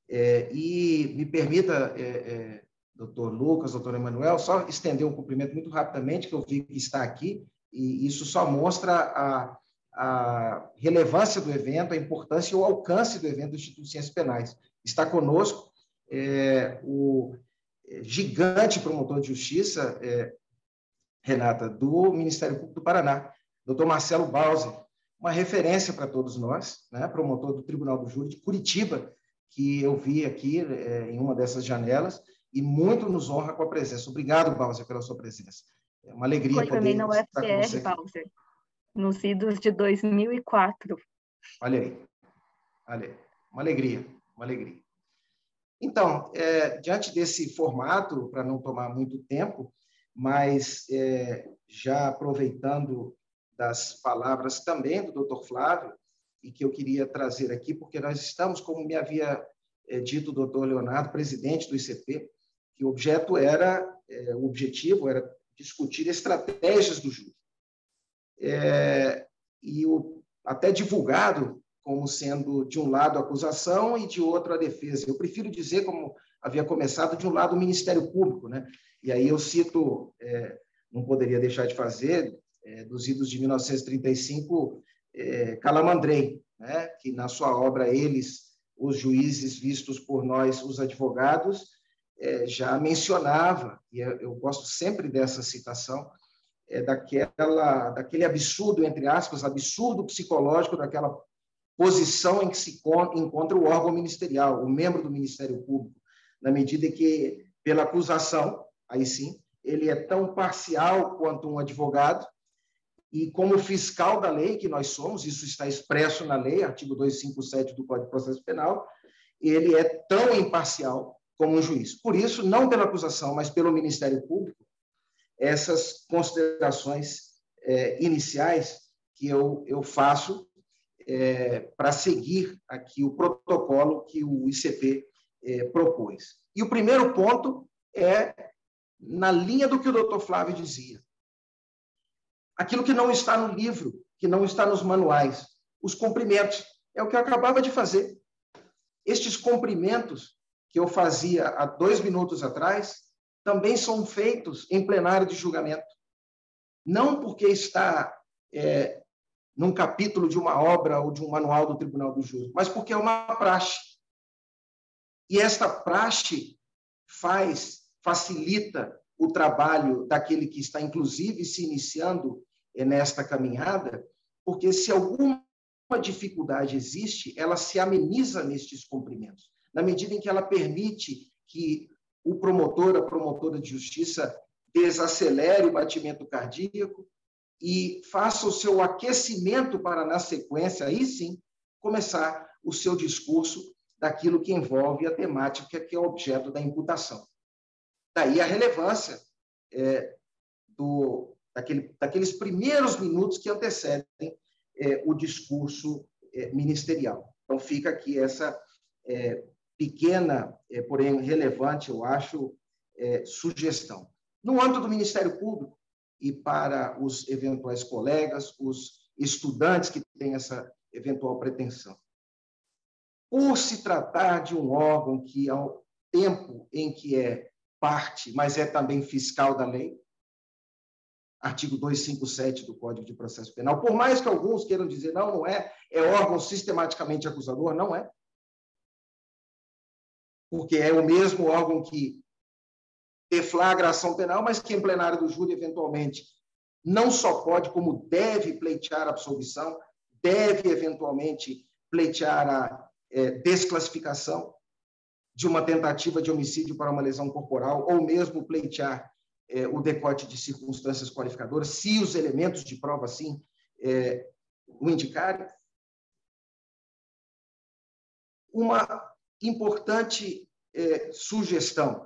E me permita... doutor Lucas, doutor Emanuel, só estender um cumprimento muito rapidamente, que eu vi que está aqui, e isso só mostra a relevância do evento, a importância e o alcance do evento do Instituto de Ciências Penais. Está conosco o gigante promotor de justiça, Renata, do Ministério Público do Paraná, doutor Marcelo Bauser, uma referência para todos nós, né, promotor do Tribunal do Júri de Curitiba, que eu vi aqui em uma dessas janelas, e muito nos honra com a presença. Obrigado, Bauser, pela sua presença. É uma alegria poder estar com você aqui. Bauser, nos idos de 2004. Olha aí. Uma alegria. Então, diante desse formato, para não tomar muito tempo, mas já aproveitando das palavras também do doutor Flávio, e que eu queria trazer aqui, porque nós estamos, como me havia dito o doutor Leonardo, presidente do ICP, que o objetivo era discutir estratégias do júri. até divulgado como sendo, de um lado, a acusação e, de outro, a defesa. Eu prefiro dizer, como havia começado, de um lado, o Ministério Público, né? E aí eu cito, não poderia deixar de fazer, dos idos de 1935, Calamandrei, né? Que, na sua obra, Eles, os juízes vistos por nós, os advogados, já mencionava, e eu gosto sempre dessa citação, daquele absurdo, entre aspas, absurdo psicológico daquela posição em que se encontra o órgão ministerial, o membro do Ministério Público, na medida em que, pela acusação, aí sim, ele é tão parcial quanto um advogado, e como fiscal da lei, que nós somos, isso está expresso na lei, artigo 257 do Código de Processo Penal, ele é tão imparcial como um juiz. Por isso, não pela acusação, mas pelo Ministério Público, essas considerações iniciais que eu faço para seguir aqui o protocolo que o ICP propôs. E o primeiro ponto é na linha do que o doutor Flávio dizia. Aquilo que não está no livro, que não está nos manuais, os cumprimentos, é o que eu acabava de fazer. Estes cumprimentos que eu fazia há 2 minutos atrás também são feitos em plenário de julgamento. Não porque está num capítulo de uma obra ou de um manual do Tribunal do Júri, mas porque é uma praxe. E esta praxe facilita o trabalho daquele que está, inclusive, se iniciando nesta caminhada, porque se alguma dificuldade existe, ela se ameniza nestes cumprimentos, na medida em que ela permite que o promotor, a promotora de justiça, desacelere o batimento cardíaco e faça o seu aquecimento para, na sequência, aí sim, começar o seu discurso daquilo que envolve a temática que é objeto da imputação. Daí a relevância daqueles primeiros minutos que antecedem o discurso ministerial. Então, fica aqui essa pequena, porém relevante, eu acho, sugestão. No âmbito do Ministério Público, e para os eventuais colegas, os estudantes que têm essa eventual pretensão, por se tratar de um órgão que, ao tempo em que é parte, mas é também fiscal da lei, artigo 257 do Código de Processo Penal, por mais que alguns queiram dizer, não é órgão sistematicamente acusador, não é. Porque é o mesmo órgão que deflagra a ação penal, mas que em plenário do júri, eventualmente, não só pode, como deve pleitear a absolvição, deve, eventualmente, pleitear a desclassificação de uma tentativa de homicídio para uma lesão corporal, ou mesmo pleitear o decote de circunstâncias qualificadoras, se os elementos de prova, assim, o indicarem. Uma importante sugestão.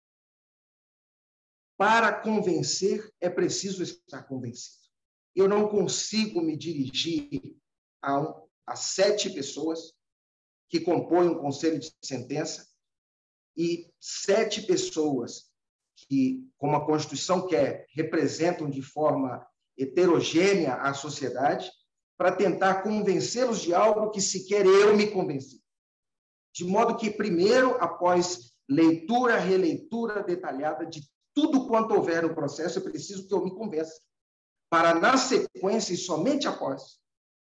Para convencer, é preciso estar convencido. Eu não consigo me dirigir a 7 pessoas que compõem um conselho de sentença e 7 pessoas que, como a Constituição quer, representam de forma heterogênea a sociedade, para tentar convencê-los de algo que sequer eu me convenci. De modo que, primeiro, após leitura, releitura detalhada de tudo quanto houver no processo, é preciso que eu me convença, para, na sequência, e somente após,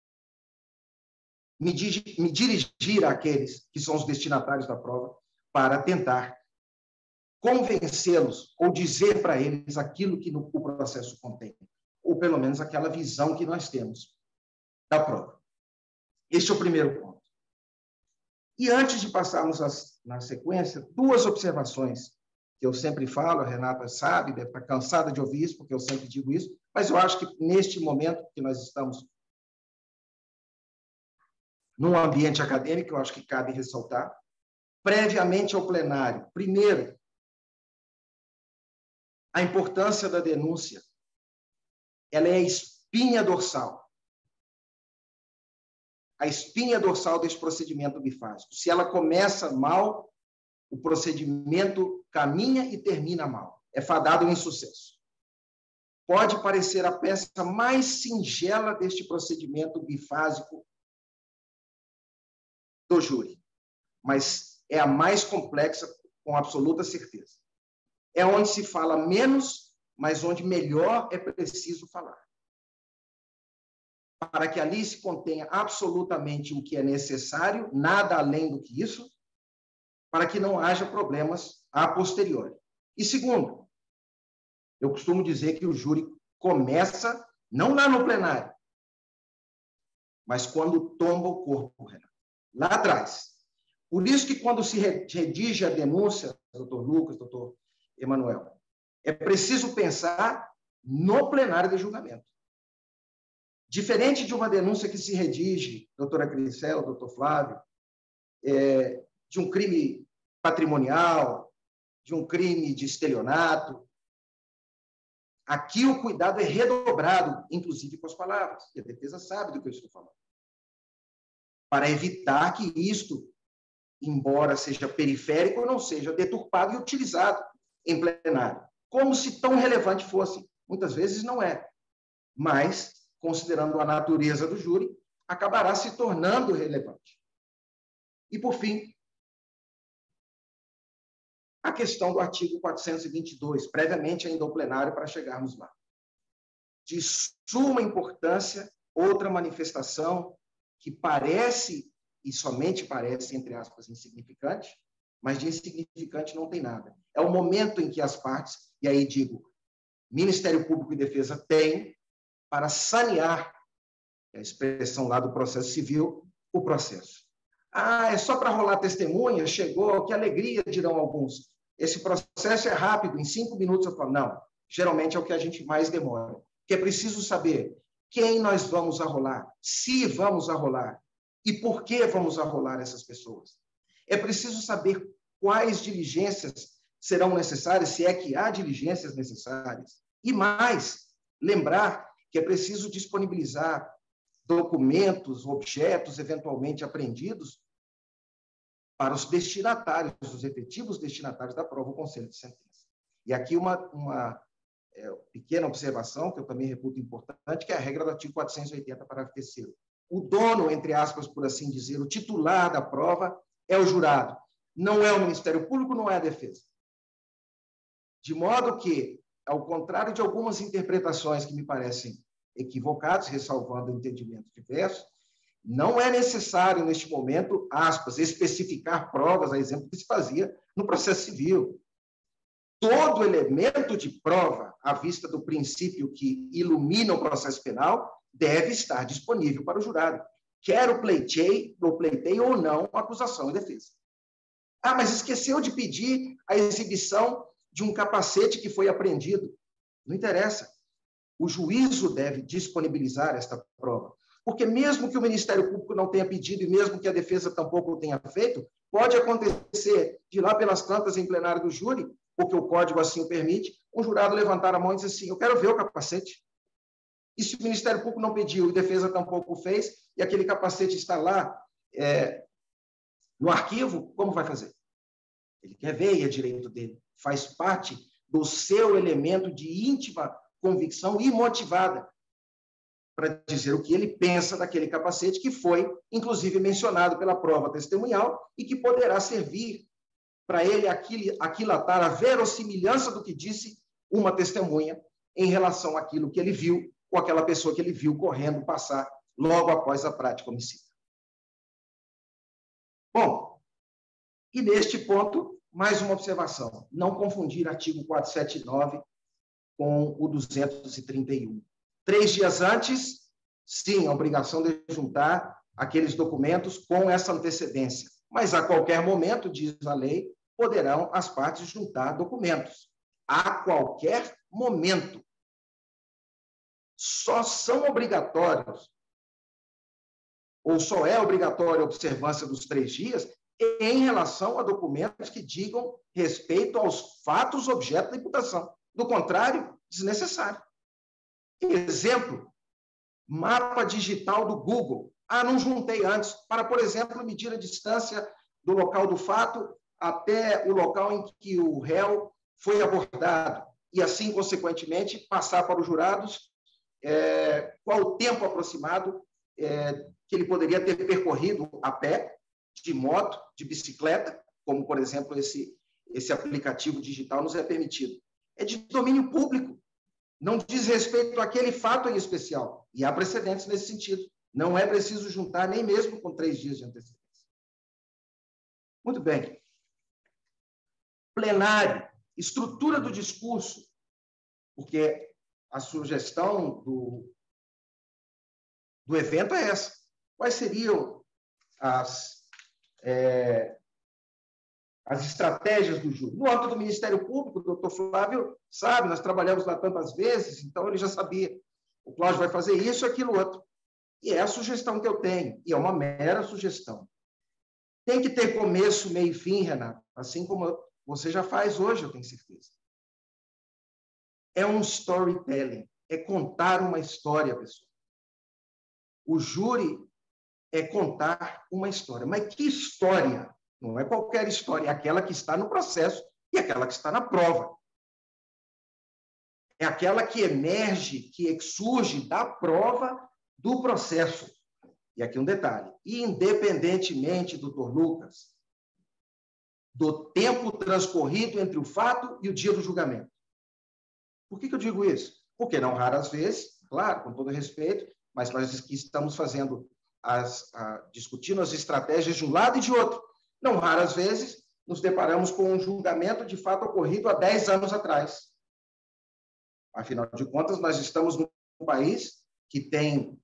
me dirigir àqueles que são os destinatários da prova, para tentar convencê-los ou dizer para eles aquilo que o processo contém, ou pelo menos aquela visão que nós temos da prova. Este é o primeiro ponto. E antes de passarmos na sequência, 2 observações que eu sempre falo, a Renata sabe, deve estar cansada de ouvir isso, porque eu sempre digo isso, mas eu acho que neste momento que nós estamos num ambiente acadêmico, eu acho que cabe ressaltar, previamente ao plenário. Primeiro, a importância da denúncia. Ela é a espinha dorsal. A espinha dorsal desse procedimento bifásico. Se ela começa mal, o procedimento caminha e termina mal. É fadado ao insucesso. pode parecer a peça mais singela deste procedimento bifásico do júri, mas é a mais complexa, com absoluta certeza. É onde se fala menos, mas onde melhor é preciso falar. Para que ali se contenha absolutamente o que é necessário, nada além do que isso, para que não haja problemas a posteriori. E segundo, eu costumo dizer que o júri começa não lá no plenário, mas quando tomba o corpo, Renato, lá atrás. Por isso que quando se redige a denúncia, doutor Lucas, doutor Emanuel, é preciso pensar no plenário de julgamento. Diferente de uma denúncia que se redige, doutora Cricel, doutor Flávio, de um crime patrimonial, de um crime de estelionato, aqui o cuidado é redobrado, inclusive com as palavras, e a defesa sabe do que eu estou falando, para evitar que isto, embora seja periférico, não seja deturpado e utilizado em plenário, como se tão relevante fosse. Muitas vezes não é, mas, considerando a natureza do júri, acabará se tornando relevante. E, por fim, a questão do artigo 422, previamente ainda ao plenário, para chegarmos lá. De suma importância, outra manifestação que parece, e somente parece, entre aspas, insignificante, mas de insignificante não tem nada. É o momento em que as partes, e aí digo, Ministério Público e Defesa têm para sanear, a expressão lá do processo civil, o processo. Ah, é só para rolar testemunha? Chegou, que alegria, dirão alguns. Esse processo é rápido, em 5 minutos eu falo, não, geralmente é o que a gente mais demora. Que é preciso saber quem nós vamos arrolar, se vamos arrolar, e por que vamos arrolar essas pessoas. É preciso saber quais diligências serão necessárias, se é que há diligências necessárias. E mais, lembrar que é preciso disponibilizar documentos, objetos eventualmente apreendidos para os destinatários, os efetivos destinatários da prova, o conselho de sentença. E aqui uma pequena observação, que eu também reputo importante, que é a regra do artigo 480, parágrafo 3º. O dono, entre aspas, por assim dizer, o titular da prova é o jurado. Não é o Ministério Público, não é a defesa. De modo que, ao contrário de algumas interpretações que me parecem equivocadas, ressalvando entendimentos diversos, não é necessário, neste momento, aspas, especificar provas, a exemplo que se fazia no processo civil. Todo elemento de prova, à vista do princípio que ilumina o processo penal, deve estar disponível para o jurado, quer o pleiteie ou não a acusação e defesa. Ah, mas esqueceu de pedir a exibição de um capacete que foi apreendido. Não interessa. O juízo deve disponibilizar esta prova. Porque mesmo que o Ministério Público não tenha pedido e mesmo que a defesa tampouco tenha feito, pode acontecer de lá pelas tantas em plenário do júri, porque o código assim o permite, um jurado levantar a mão e dizer assim, eu quero ver o capacete. E se o Ministério Público não pediu e a defesa tampouco fez, e aquele capacete está lá no arquivo, como vai fazer? Ele quer ver e é direito dele. Faz parte do seu elemento de íntima convicção e motivada para dizer o que ele pensa daquele capacete, que foi, inclusive, mencionado pela prova testemunhal e que poderá servir para ele aquilatar a verossimilhança do que disse uma testemunha em relação àquilo que ele viu ou aquela pessoa que ele viu correndo passar logo após a prática homicida. Bom, e neste ponto, mais uma observação. Não confundir artigo 479 com o 231. 3 dias antes, sim, a obrigação de juntar aqueles documentos com essa antecedência. Mas a qualquer momento, diz a lei, poderão as partes juntar documentos. A qualquer momento. Só são obrigatórios, ou só é obrigatória a observância dos 3 dias em relação a documentos que digam respeito aos fatos objeto da imputação. Do contrário, desnecessário. Exemplo, mapa digital do Google. Ah, não juntei antes, para, por exemplo, medir a distância do local do fato até o local em que o réu foi abordado. e, assim, consequentemente, passar para os jurados qual o tempo aproximado que ele poderia ter percorrido a pé, de moto, de bicicleta, como, por exemplo, esse aplicativo digital nos é permitido. É de domínio público, não diz respeito àquele fato em especial, e há precedentes nesse sentido. Não é preciso juntar nem mesmo com 3 dias de antecedência. Muito bem. Plenário, estrutura do discurso, porque a sugestão do evento é essa. Quais seriam as estratégias do júri? No âmbito do Ministério Público, o doutor Flávio sabe, nós trabalhamos lá tantas vezes, então ele já sabia. O Cláudio vai fazer isso, aquilo, outro. E é a sugestão que eu tenho, e é uma mera sugestão. Tem que ter começo, meio e fim, Renato, assim como você já faz hoje, eu tenho certeza. É um storytelling, é contar uma história, pessoal. O júri é contar uma história. Mas que história? Não é qualquer história, é aquela que está no processo e aquela que está na prova. É aquela que emerge, que surge da prova do processo. E aqui um detalhe. Independentemente, doutor Lucas, do tempo transcorrido entre o fato e o dia do julgamento. Por que eu digo isso? Porque não raras vezes, claro, com todo respeito, mas nós aqui estamos fazendo discutindo as estratégias de um lado e de outro. Não raras vezes nos deparamos com um julgamento de fato ocorrido há 10 anos atrás. Afinal de contas, nós estamos num país que tem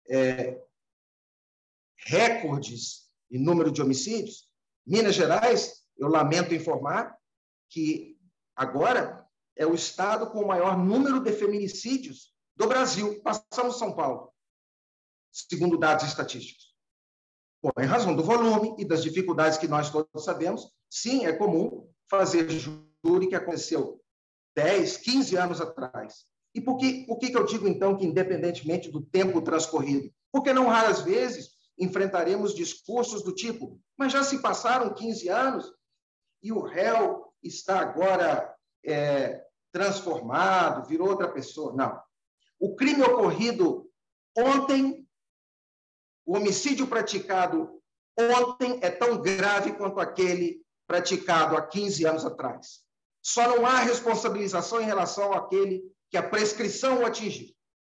recordes em número de homicídios. Minas Gerais, eu lamento informar que agora é o estado com o maior número de feminicídios do Brasil. Passamos São Paulo, segundo dados estatísticos. Bom, em razão do volume e das dificuldades que nós todos sabemos, sim, é comum fazer júri que aconteceu 10, 15 anos atrás. E por que eu digo, então, que independentemente do tempo transcorrido? Porque não raras vezes enfrentaremos discursos do tipo, mas já se passaram 15 anos e o réu está agora transformado, virou outra pessoa. Não. O crime ocorrido ontem, o homicídio praticado ontem é tão grave quanto aquele praticado há 15 anos atrás. Só não há responsabilização em relação àquele que a prescrição o atingiu.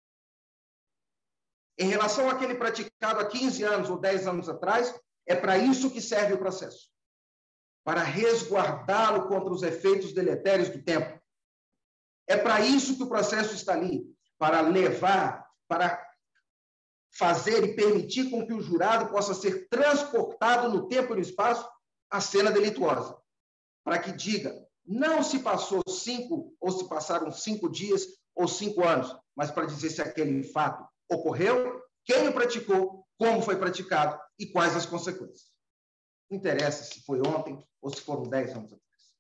Em relação àquele praticado há 15 anos ou 10 anos atrás, é para isso que serve o processo. Para resguardá-lo contra os efeitos deletérios do tempo. É para isso que o processo está ali. Para levar, para fazer e permitir com que o jurado possa ser transportado no tempo e no espaço à cena delituosa. Para que diga, não se passou 5 ou se passaram 5 dias ou 5 anos, mas para dizer se aquele fato ocorreu, quem o praticou, como foi praticado e quais as consequências. Não interessa se foi ontem ou se foram 10 anos atrás.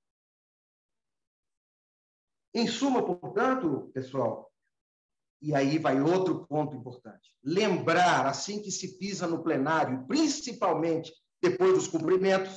Em suma, portanto, pessoal, e aí vai outro ponto importante, lembrar, assim que se pisa no plenário, principalmente depois dos cumprimentos,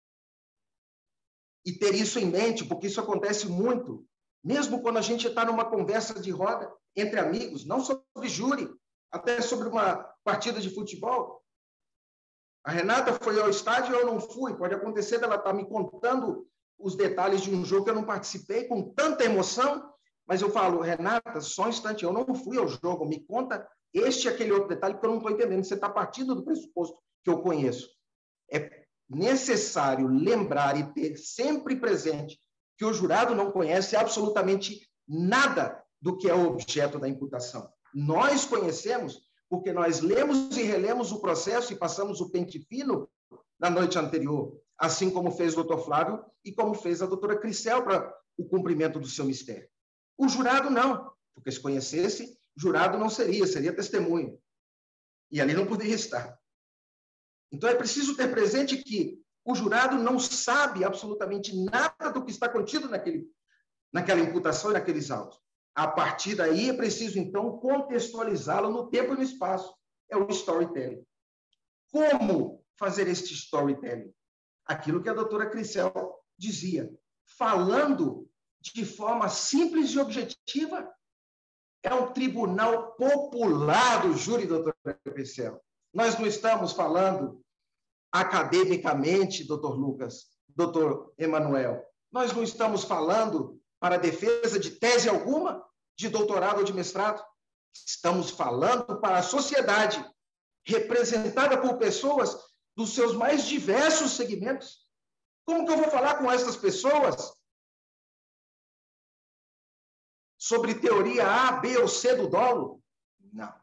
e ter isso em mente, porque isso acontece muito, mesmo quando a gente está numa conversa de roda entre amigos, não sobre júri, até sobre uma partida de futebol. A Renata foi ao estádio e eu não fui. Pode acontecer dela estar me contando os detalhes de um jogo que eu não participei com tanta emoção, mas eu falo, Renata, só um instante, eu não fui ao jogo, me conta este e aquele outro detalhe, porque eu não estou entendendo. Você está partindo do pressuposto que eu conheço. É necessário lembrar e ter sempre presente que o jurado não conhece absolutamente nada do que é o objeto da imputação. Nós conhecemos porque nós lemos e relemos o processo e passamos o pente fino na noite anterior, assim como fez o doutor Flávio e como fez a doutora Cricel para o cumprimento do seu mistério. O jurado não, porque se conhecesse, jurado não seria testemunha. E ali não poderia estar. Então, é preciso ter presente que o jurado não sabe absolutamente nada do que está contido naquela imputação e naqueles autos. A partir daí, é preciso, então, contextualizá-lo no tempo e no espaço. É o storytelling. Como fazer este storytelling? Aquilo que a doutora Cricel dizia, falando de forma simples e objetiva. É um tribunal popular do júri, doutora Cricel. Nós não estamos falando academicamente, doutor Lucas, doutor Emanuel. Nós não estamos falando para defesa de tese alguma, de doutorado ou de mestrado. Estamos falando para a sociedade, representada por pessoas dos seus mais diversos segmentos. Como que eu vou falar com essas pessoas sobre teoria A, B ou C do dolo? Não.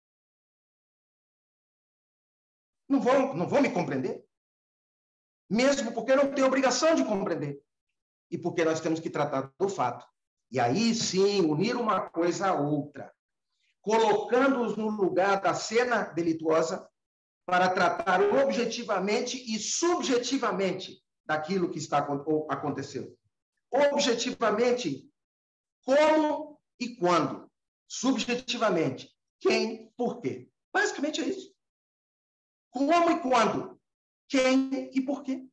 Não vão me compreender. Mesmo porque não tem obrigação de compreender. E porque nós temos que tratar do fato. E aí, sim, unir uma coisa à outra. Colocando-os no lugar da cena delituosa para tratar objetivamente e subjetivamente daquilo que aconteceu. Objetivamente, como e quando. Subjetivamente, quem, por quê. Basicamente é isso. Como e quando. Quem e por quê.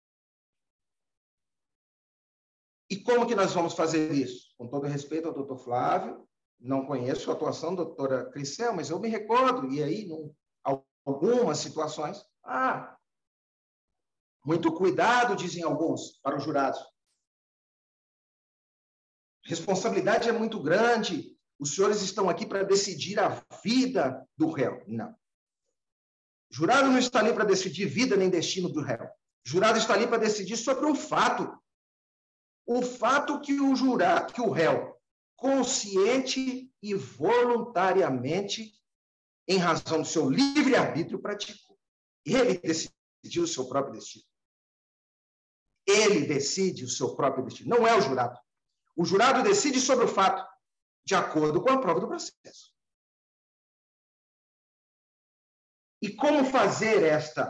E como que nós vamos fazer isso? Com todo respeito ao doutor Flávio, não conheço a atuação da doutora Cricel, mas eu me recordo, e aí, em algumas situações, muito cuidado, dizem alguns, para os jurados. Responsabilidade é muito grande, os senhores estão aqui para decidir a vida do réu. Não. O jurado não está ali para decidir vida nem destino do réu. O jurado está ali para decidir sobre um fato. O fato que o réu, consciente e voluntariamente, em razão do seu livre-arbítrio, praticou. Ele decidiu o seu próprio destino. Ele decide o seu próprio destino. Não é o jurado. O jurado decide sobre o fato, de acordo com a prova do processo. E como fazer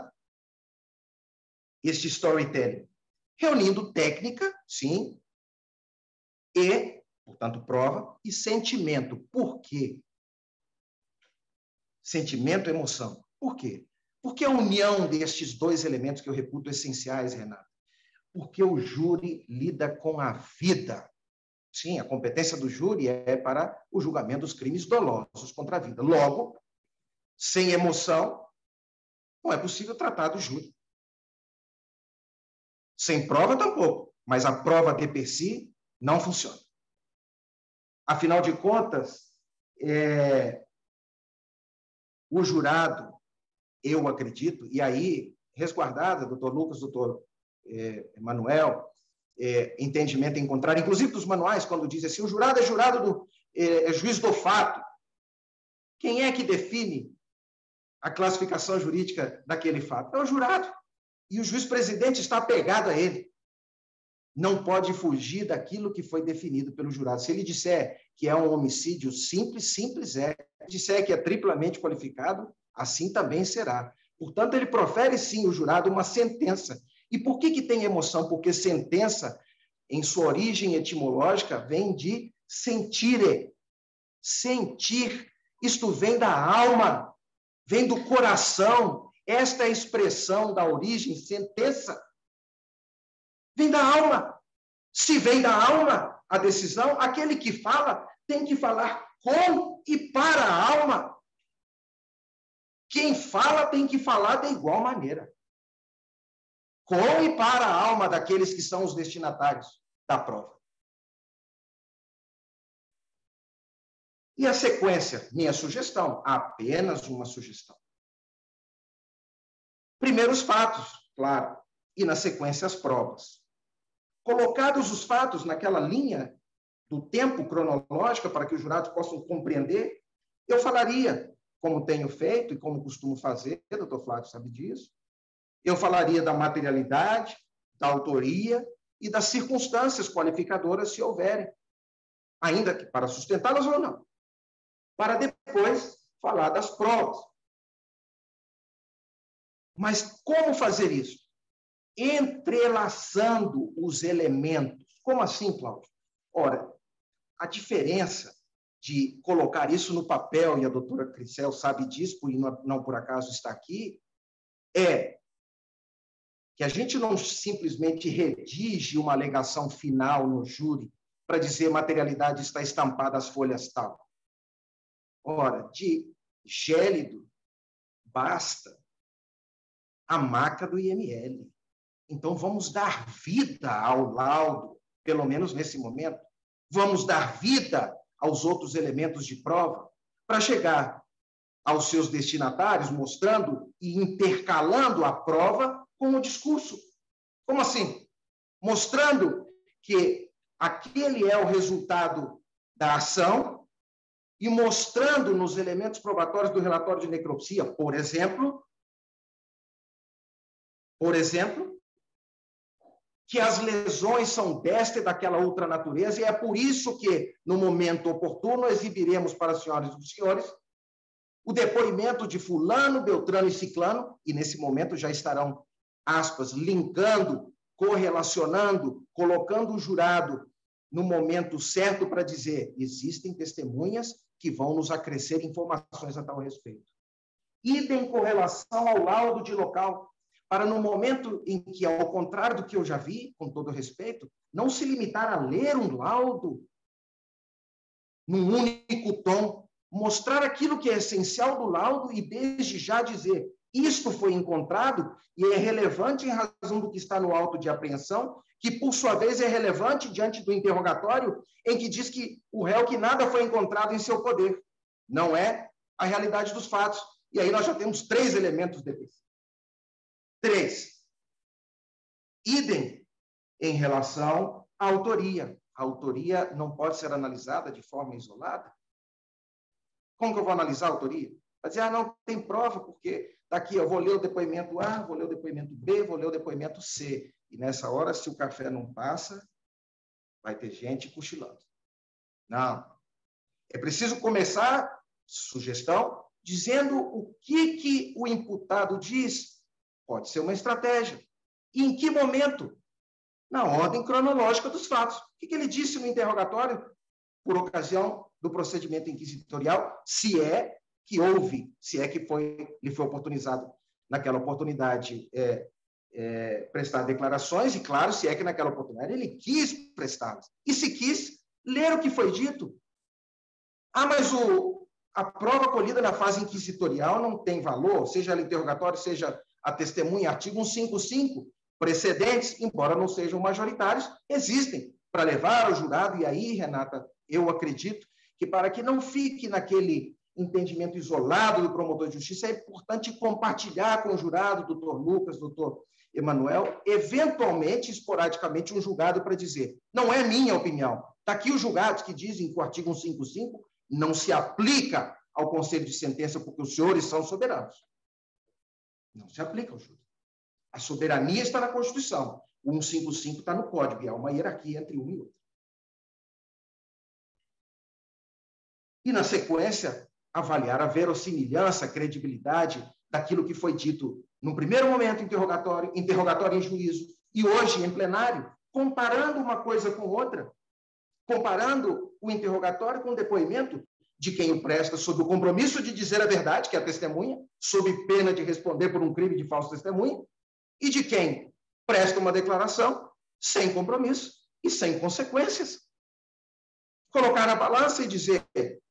este storytelling? Reunindo técnica, sim, e, portanto, prova, e sentimento. Por quê? Sentimento e emoção. Por quê? Porque a união destes dois elementos que eu reputo essenciais, Renato. Porque o júri lida com a vida. Sim, a competência do júri é para o julgamento dos crimes dolosos contra a vida. Logo, sem emoção, não é possível tratar do júri. Sem prova, tampouco. Mas a prova de per si não funciona. Afinal de contas, o jurado, eu acredito, e aí, resguardada, doutor Lucas, doutor Emanuel, entendimento em contrário, inclusive dos manuais, quando diz assim, o jurado é jurado juiz do fato. Quem é que define a classificação jurídica daquele fato? É o jurado. E o juiz-presidente está apegado a ele. Não pode fugir daquilo que foi definido pelo jurado. Se ele disser que é um homicídio simples, simples é. Se disser que é triplamente qualificado, assim também será. Portanto, ele profere, sim, o jurado uma sentença. E por que tem emoção? Porque sentença, em sua origem etimológica, vem de sentire. Sentir. Isto vem da alma, vem do coração. Esta é a expressão da origem, sentença. Vem da alma. Se vem da alma a decisão, aquele que fala tem que falar com e para a alma. Quem fala tem que falar da igual maneira. Com e para a alma daqueles que são os destinatários da prova. E a sequência? Minha sugestão, apenas uma sugestão. Primeiro os fatos, claro, e na sequência as provas. Colocados os fatos naquela linha do tempo cronológica para que os jurados possam compreender, eu falaria, como tenho feito e como costumo fazer, o doutor Flávio sabe disso, eu falaria da materialidade, da autoria e das circunstâncias qualificadoras, se houverem, ainda que para sustentá-las ou não, para depois falar das provas. Mas como fazer isso? Entrelaçando os elementos. Como assim, Cláudio? Ora, a diferença de colocar isso no papel, e a doutora Cricel sabe disso, e não por acaso está aqui, é que a gente não simplesmente redige uma alegação final no júri para dizer materialidade está estampada às folhas tal? Ora, de gélido basta a maca do IML. Então, vamos dar vida ao laudo, pelo menos nesse momento. Vamos dar vida aos outros elementos de prova para chegar aos seus destinatários, mostrando e intercalando a prova com o discurso. Como assim? Mostrando que aquele é o resultado da ação e mostrando nos elementos probatórios do relatório de necropsia, por exemplo, que as lesões são desta e daquela outra natureza, e é por isso que, no momento oportuno, exibiremos para as senhoras e os senhores o depoimento de fulano, beltrano e ciclano, e nesse momento já estarão, aspas, linkando, correlacionando, colocando o jurado no momento certo para dizer: existem testemunhas que vão nos acrescer informações a tal respeito. Idem com relação ao laudo de local, para no momento em que, ao contrário do que eu já vi, com todo respeito, não se limitar a ler um laudo num único tom, mostrar aquilo que é essencial do laudo e desde já dizer: isto foi encontrado e é relevante em razão do que está no auto de apreensão, que por sua vez é relevante diante do interrogatório, em que diz que o réu que nada foi encontrado em seu poder. Não é a realidade dos fatos. E aí nós já temos 3 elementos de defesa. 3. Idem em relação à autoria. A autoria não pode ser analisada de forma isolada. Como que eu vou analisar a autoria? Vai dizer: não tem prova, porque daqui eu vou ler o depoimento A, vou ler o depoimento B, vou ler o depoimento C. E nessa hora, se o café não passa, vai ter gente cochilando. Não. É preciso começar, sugestão, dizendo o que o imputado diz. Pode ser uma estratégia. E em que momento? Na ordem cronológica dos fatos. O que ele disse no interrogatório por ocasião do procedimento inquisitorial, se é que houve, se é que lhe foi oportunizado naquela oportunidade prestar declarações, e claro, se é que naquela oportunidade ele quis prestá-las. E se quis, ler o que foi dito. Mas a prova colhida na fase inquisitorial não tem valor, seja ela interrogatório, seja a testemunha, artigo 155, precedentes, embora não sejam majoritários, existem para levar ao jurado. E aí, Renata, eu acredito que para que não fique naquele entendimento isolado do promotor de justiça, é importante compartilhar com o jurado, doutor Lucas, doutor Emanuel, eventualmente, esporadicamente, um julgado para dizer: não é minha opinião. Está aqui os julgados que dizem que o artigo 155 não se aplica ao conselho de sentença, porque os senhores são soberanos. Não se aplica ao júri. A soberania está na Constituição. O 155 está no Código, e há uma hierarquia entre um e outro. E, na sequência, avaliar a verossimilhança, a credibilidade daquilo que foi dito no primeiro momento interrogatório em juízo, e hoje em plenário, comparando uma coisa com outra, comparando o interrogatório com o depoimento de quem o presta sob o compromisso de dizer a verdade, que é a testemunha, sob pena de responder por um crime de falso testemunho, e de quem presta uma declaração sem compromisso e sem consequências. Colocar na balança e dizer: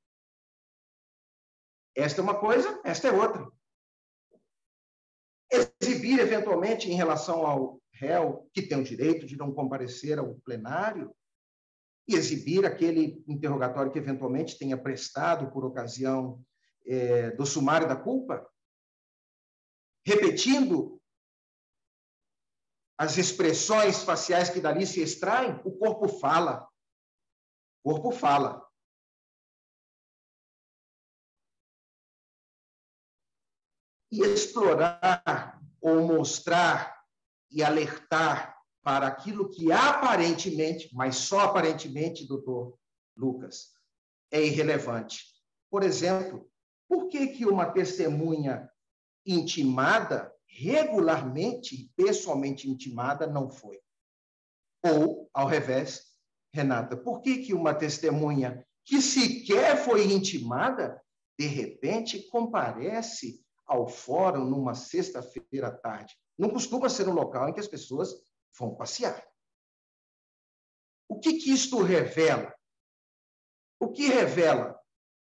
esta é uma coisa, esta é outra. Exibir, eventualmente, em relação ao réu que tem o direito de não comparecer ao plenário, e exibir aquele interrogatório que, eventualmente, tenha prestado por ocasião do sumário da culpa, repetindo as expressões faciais que dali se extraem. O corpo fala. O corpo fala. E explorar ou mostrar e alertar para aquilo que aparentemente, mas só aparentemente, doutor Lucas, é irrelevante. Por exemplo, por que uma testemunha intimada, regularmente e pessoalmente intimada, não foi? Ou, ao revés, Renata, por que uma testemunha que sequer foi intimada, de repente, comparece ao fórum numa sexta-feira à tarde? Não costuma ser um local em que as pessoas vão passear. O que isto revela? O que revela?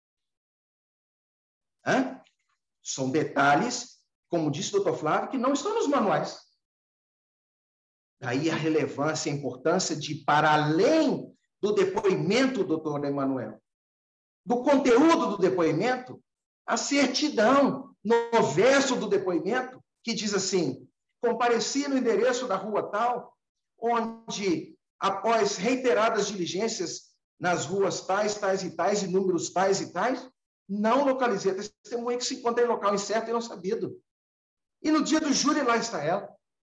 São detalhes, como disse o doutor Flávio, que não estão nos manuais. Daí a relevância e a importância de ir para além do depoimento, doutor Emanuel, do conteúdo do depoimento, a certidão no verso do depoimento, que diz assim: compareci no endereço da rua tal, onde, após reiteradas diligências nas ruas tais, tais e tais, e números tais e tais, não localizei a testemunha que se encontra em local incerto e não sabido. E no dia do júri, lá está ela.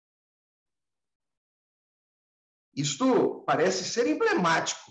Isto parece ser emblemático.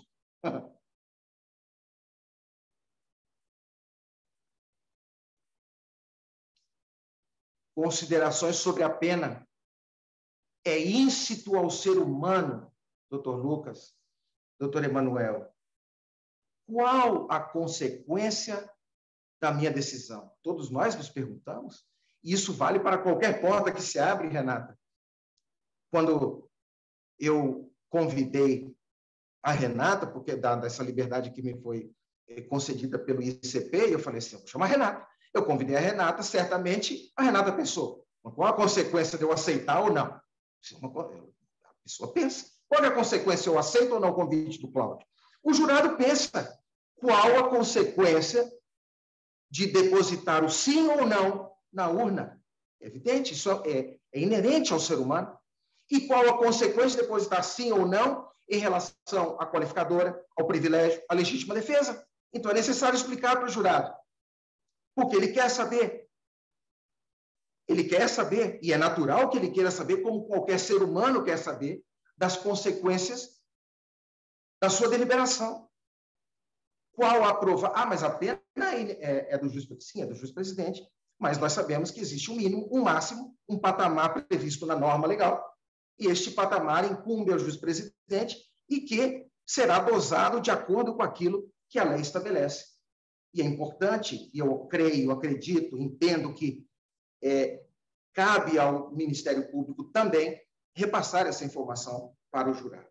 Considerações sobre a pena. É íncito ao ser humano, doutor Lucas, doutor Emanuel. Qual a consequência da minha decisão? Todos nós nos perguntamos. E isso vale para qualquer porta que se abre, Renata. Quando eu convidei a Renata, porque dada essa liberdade que me foi concedida pelo ICP, eu falei assim, eu vou chamar a Renata. Eu convidei a Renata, certamente a Renata pensou, qual a consequência de eu aceitar ou não? A pessoa pensa. Qual é a consequência? Eu aceito ou não o convite do Cláudio? O jurado pensa. Qual a consequência de depositar o sim ou não na urna? É evidente, isso é inerente ao ser humano. E qual a consequência de depositar sim ou não em relação à qualificadora, ao privilégio, à legítima defesa? Então, é necessário explicar para o jurado. Porque ele quer saber. Ele quer saber, e é natural que ele queira saber, como qualquer ser humano quer saber, das consequências da sua deliberação. Qual a prova? Mas a pena é do juiz, sim, é do juiz-presidente, mas nós sabemos que existe um mínimo, um máximo, um patamar previsto na norma legal, e este patamar incumbe ao juiz-presidente e que será dosado de acordo com aquilo que a lei estabelece. E é importante, e eu creio, acredito, entendo que cabe ao Ministério Público também repassar essa informação para o jurado.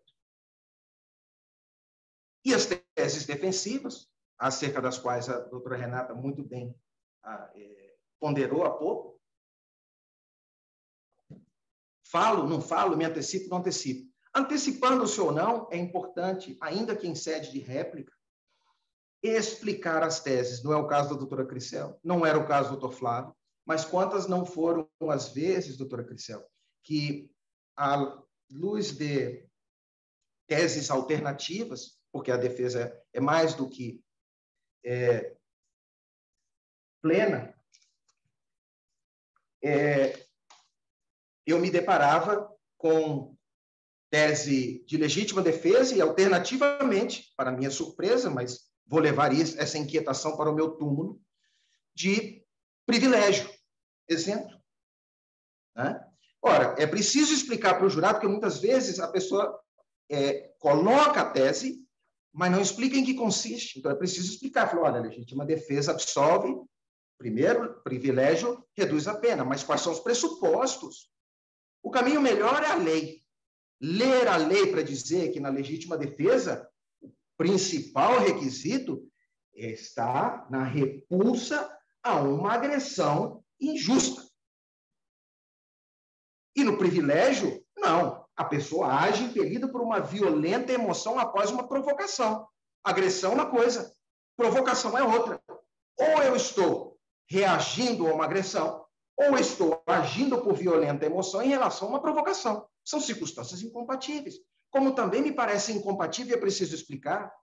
E as teses defensivas, acerca das quais a doutora Renata muito bem ponderou há pouco. Falo, não falo, me antecipo, não antecipo. Antecipando-se ou não, é importante, ainda que em sede de réplica, explicar as teses. Não é o caso da doutora Cricel, não era o caso do doutor Flávio, mas quantas não foram as vezes, doutora Cricel, que, à luz de teses alternativas, porque a defesa é mais do que plena, eu me deparava com tese de legítima defesa e, alternativamente, para minha surpresa, mas vou levar essa inquietação para o meu túmulo, de privilégio, exemplo. Né? Ora, é preciso explicar para o jurado, porque muitas vezes a pessoa coloca a tese, mas não explica em que consiste. Então, é preciso explicar. Falar, olha, a legítima defesa absolve, primeiro, privilégio reduz a pena, mas quais são os pressupostos? O caminho melhor é a lei. Ler a lei para dizer que na legítima defesa o principal requisito está na repulsa a uma agressão injusta. E no privilégio, não. A pessoa age impelida por uma violenta emoção após uma provocação. Agressão é uma coisa, provocação é outra. Ou eu estou reagindo a uma agressão, ou estou agindo por violenta emoção em relação a uma provocação. São circunstâncias incompatíveis. Como também me parece incompatível, é preciso explicar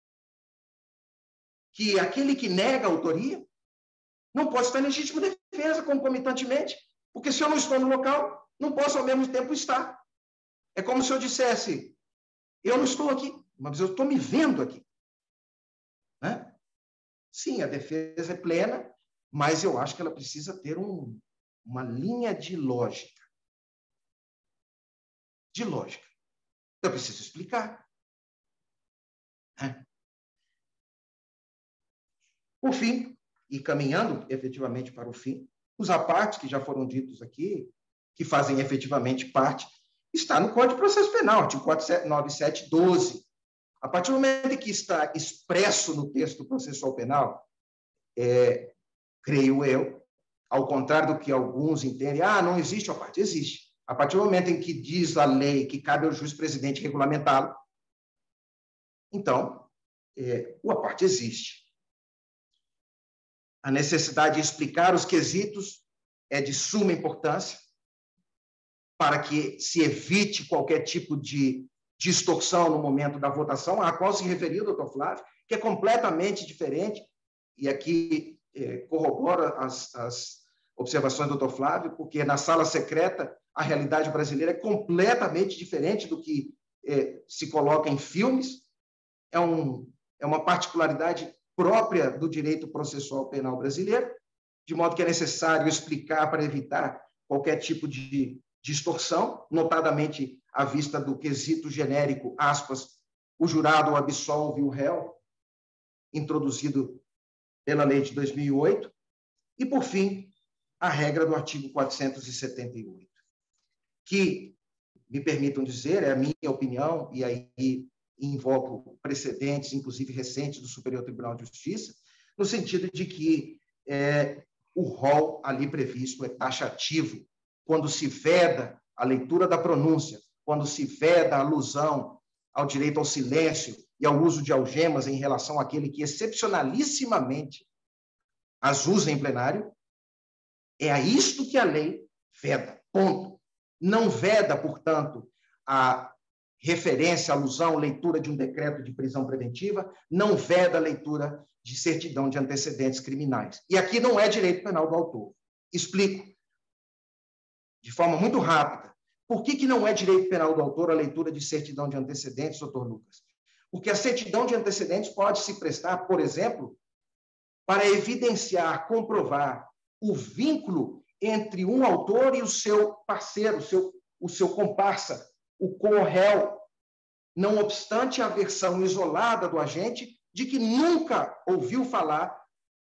que aquele que nega a autoria não pode estar em legítima defesa concomitantemente, porque se eu não estou no local, não posso ao mesmo tempo estar. É como se eu dissesse, eu não estou aqui, mas eu estou me vendo aqui. Né? Sim, a defesa é plena, mas eu acho que ela precisa ter uma linha de lógica. De lógica. Eu preciso explicar. Né? Por fim, e caminhando efetivamente para o fim, os apartes que já foram ditos aqui, que fazem efetivamente parte, está no Código de Processo Penal, artigo 497-12, A partir do momento em que está expresso no texto processual penal, creio eu, ao contrário do que alguns entendem, não existe a parte, existe. A partir do momento em que diz a lei que cabe ao juiz-presidente regulamentá-lo, então, a parte existe. A necessidade de explicar os quesitos é de suma importância para que se evite qualquer tipo de distorção no momento da votação, a qual se referiu o doutor Flávio, que é completamente diferente, e aqui corrobora as observações do doutor Flávio, porque na sala secreta a realidade brasileira é completamente diferente do que se coloca em filmes, é uma particularidade própria do direito processual penal brasileiro, de modo que é necessário explicar para evitar qualquer tipo de distorção, notadamente à vista do quesito genérico, aspas, o jurado absolve o réu, introduzido pela lei de 2008, e, por fim, a regra do artigo 478, que, me permitam dizer, é a minha opinião, e aí invoco precedentes, inclusive recentes, do Superior Tribunal de Justiça, no sentido de que o rol ali previsto é taxativo, quando se veda a leitura da pronúncia, quando se veda a alusão ao direito ao silêncio e ao uso de algemas em relação àquele que excepcionalissimamente as usa em plenário, é a isto que a lei veda, ponto. Não veda, portanto, a referência, alusão, leitura de um decreto de prisão preventiva, não veda a leitura de certidão de antecedentes criminais. E aqui não é direito penal do autor. Explico de forma muito rápida. Por que não é direito penal do autor a leitura de certidão de antecedentes, doutor Lucas? Porque a certidão de antecedentes pode se prestar, por exemplo, para evidenciar, comprovar o vínculo entre um autor e o seu parceiro, o seu comparsa, o co-réu, não obstante a versão isolada do agente de que nunca ouviu falar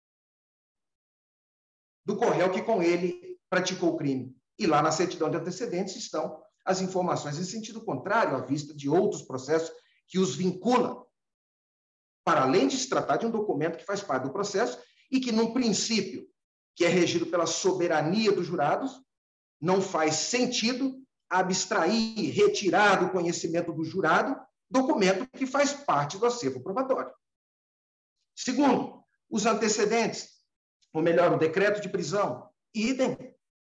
do co-réu que com ele praticou o crime. E lá na certidão de antecedentes estão as informações em sentido contrário, à vista de outros processos que os vinculam, para além de se tratar de um documento que faz parte do processo e que, num princípio que é regido pela soberania dos jurados, não faz sentido abstrair, retirar do conhecimento do jurado documento que faz parte do acervo probatório. Segundo, os antecedentes, ou melhor, o decreto de prisão, idem.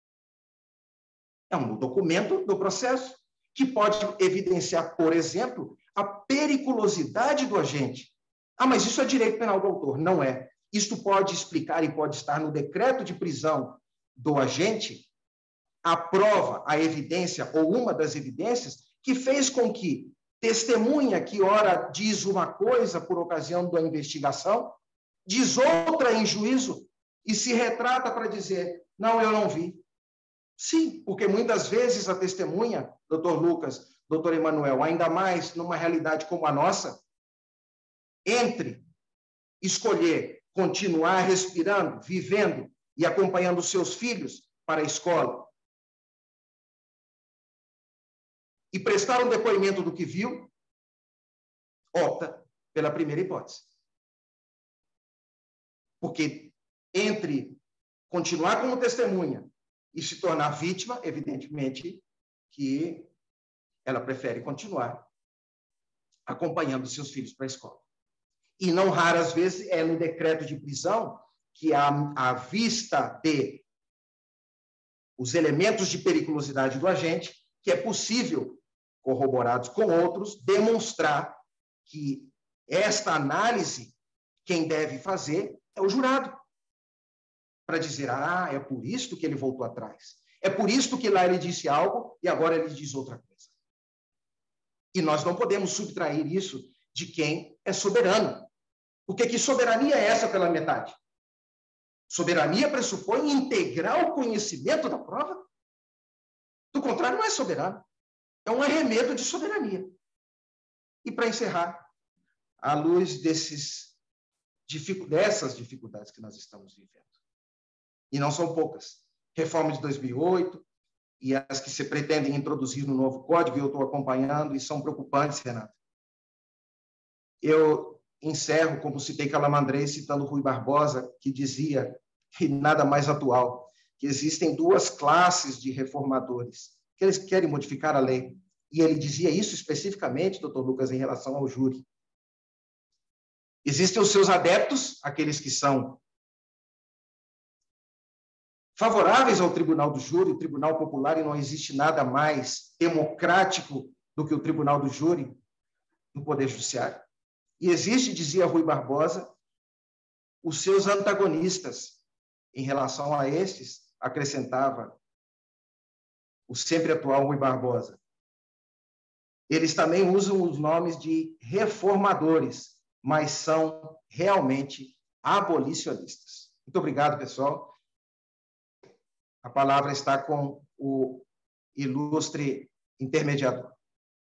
É um documento do processo que pode evidenciar, por exemplo, a periculosidade do agente. Mas isso é direito penal do autor. Não é. Isto pode explicar e pode estar no decreto de prisão do agente a prova, a evidência ou uma das evidências que fez com que testemunha que ora diz uma coisa por ocasião da investigação, diz outra em juízo e se retrata para dizer, não, eu não vi. Sim, porque muitas vezes a testemunha, doutor Lucas, doutor Emanuel, ainda mais numa realidade como a nossa, entre escolher continuar respirando, vivendo e acompanhando seus filhos para a escola e prestar um depoimento do que viu, opta pela primeira hipótese. Porque entre continuar como testemunha e se tornar vítima, evidentemente que ela prefere continuar acompanhando seus filhos para a escola. E não raras vezes é no decreto de prisão que, à vista de os elementos de periculosidade do agente, que é possível, corroborados com outros, demonstrar que esta análise, quem deve fazer é o jurado. Para dizer, é por isso que ele voltou atrás. É por isso que lá ele disse algo e agora ele diz outra coisa. E nós não podemos subtrair isso de quem é soberano. Porque que soberania é essa pela metade? Soberania pressupõe integrar o conhecimento da prova. Do contrário, não é soberano. É um arremedo de soberania. E para encerrar, à luz dessas dificuldades que nós estamos vivendo, e não são poucas, reforma de 2008 e as que se pretendem introduzir no novo código, eu estou acompanhando e são preocupantes, Renato. eu encerro, como citei Calamandrei, citando Rui Barbosa, que dizia, e nada mais atual, que existem duas classes de reformadores, que eles querem modificar a lei. E ele dizia isso especificamente, doutor Lucas, em relação ao júri. Existem os seus adeptos, aqueles que são favoráveis ao tribunal do júri, o tribunal popular, e não existe nada mais democrático do que o tribunal do júri no Poder Judiciário. E existe, dizia Rui Barbosa, os seus antagonistas. Em relação a estes, acrescentava o sempre atual Rui Barbosa. Eles também usam os nomes de reformadores, mas são realmente abolicionistas. Muito obrigado, pessoal. A palavra está com o ilustre intermediador.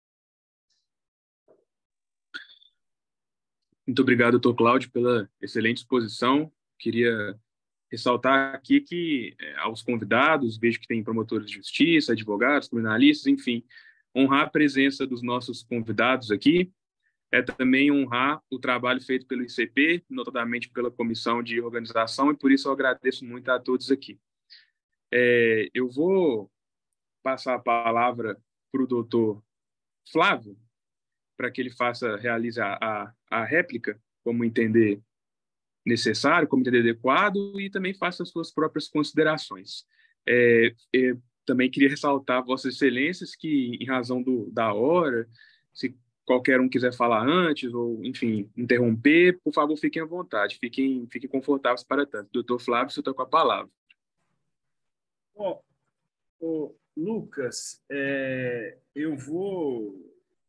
Muito obrigado, doutor Cláudio, pela excelente exposição. Queria ressaltar aqui que, aos convidados, vejo que tem promotores de justiça, advogados, criminalistas, enfim, honrar a presença dos nossos convidados aqui é também honrar o trabalho feito pelo ICP, notadamente pela Comissão de Organização, e por isso eu agradeço muito a todos aqui. Eu vou passar a palavra para o doutor Flávio, para que ele realize a réplica, como entender necessário, como entender adequado, e também faça as suas próprias considerações. Também queria ressaltar Vossas Excelências que, em razão da hora, se qualquer um quiser falar antes, ou, enfim, interromper, por favor, fiquem à vontade, fiquem confortáveis para tanto. Doutor Flávio, você está com a palavra. Bom, Lucas, eu vou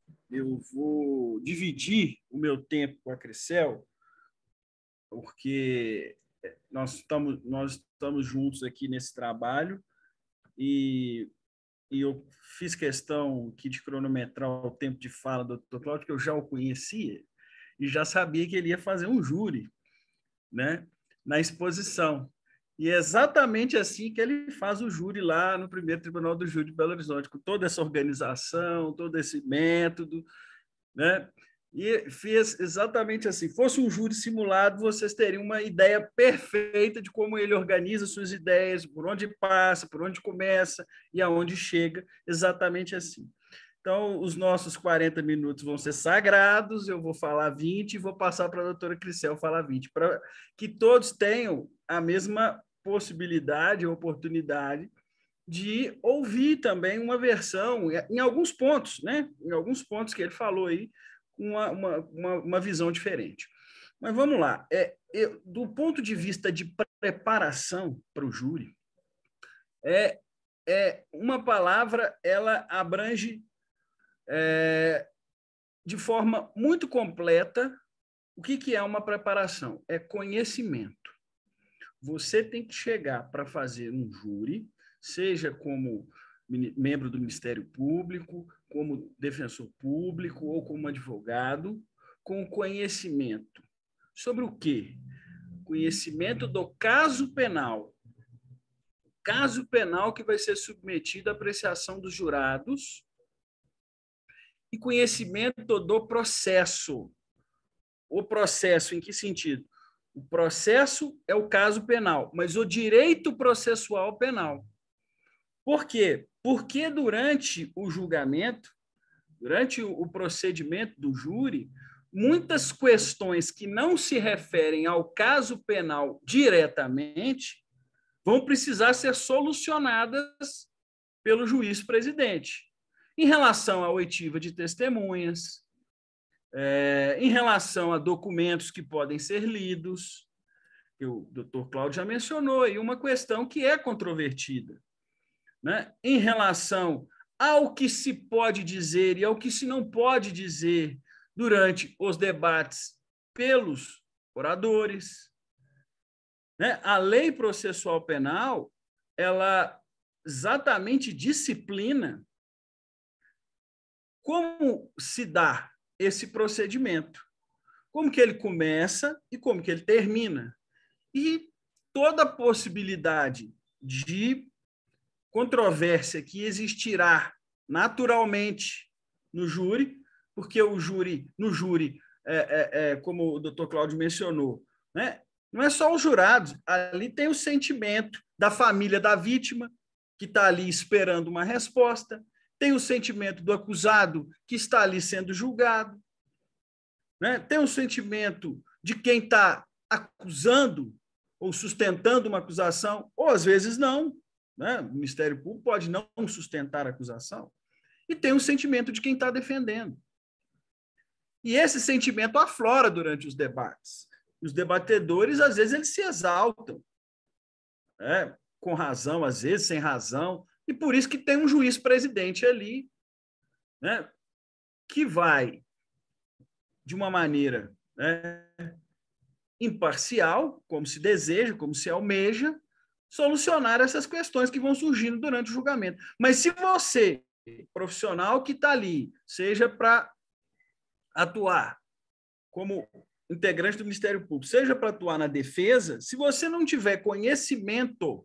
dividir o meu tempo com a Crisel, porque nós estamos juntos aqui nesse trabalho e eu fiz questão aqui de cronometrar o tempo de fala do Dr. Cláudio, que eu já o conhecia e já sabia que ele ia fazer um júri, né, na exposição. E é exatamente assim que ele faz o júri lá no primeiro Tribunal do Júri de Belo Horizonte, com toda essa organização, todo esse método, né? E fez exatamente assim. Fosse um júri simulado, vocês teriam uma ideia perfeita de como ele organiza suas ideias, por onde passa, por onde começa e aonde chega, exatamente assim. Então, os nossos 40 minutos vão ser sagrados, eu vou falar 20 e vou passar para a doutora Crisel falar 20, para que todos tenham a mesma possibilidade, oportunidade de ouvir também uma versão, em alguns pontos, né? Em alguns pontos que ele falou aí, uma visão diferente. Mas vamos lá. Do ponto de vista de preparação para o júri, uma palavra, ela abrange de forma muito completa o que é uma preparação. É conhecimento. Você tem que chegar para fazer um júri, seja como membro do Ministério Público, como defensor público ou como advogado, com conhecimento. Sobre o quê? Conhecimento do caso penal. Caso penal que vai ser submetido à apreciação dos jurados e conhecimento do processo. O processo, em que sentido? O processo é o caso penal, mas o direito processual penal. Por quê? Porque durante o julgamento, durante o procedimento do júri, muitas questões que não se referem ao caso penal diretamente vão precisar ser solucionadas pelo juiz-presidente. Em relação à oitiva de testemunhas, em relação a documentos que podem ser lidos, o doutor Cláudio já mencionou aí uma questão que é controvertida, né? Em relação ao que se pode dizer e ao que se não pode dizer durante os debates pelos oradores, né? A lei processual penal, ela exatamente disciplina como se dá esse procedimento, como que ele começa e como que ele termina. E toda a possibilidade de controvérsia que existirá naturalmente no júri, porque no júri como o doutor Cláudio mencionou, né? Não é só os jurados, ali tem o sentimento da família da vítima, que está ali esperando uma resposta, tem o sentimento do acusado, que está ali sendo julgado, né? Tem o sentimento de quem está acusando ou sustentando uma acusação, ou às vezes não, né? O Ministério Público pode não sustentar a acusação, e tem o sentimento de quem está defendendo. E esse sentimento aflora durante os debates. Os debatedores, às vezes, eles se exaltam, né? Com razão, às vezes, sem razão, e por isso que tem um juiz-presidente ali, né? Que vai, de uma maneira, né, imparcial, como se deseja, como se almeja, solucionar essas questões que vão surgindo durante o julgamento. Mas se você, profissional que está ali, seja para atuar como integrante do Ministério Público, seja para atuar na defesa, se você não tiver conhecimento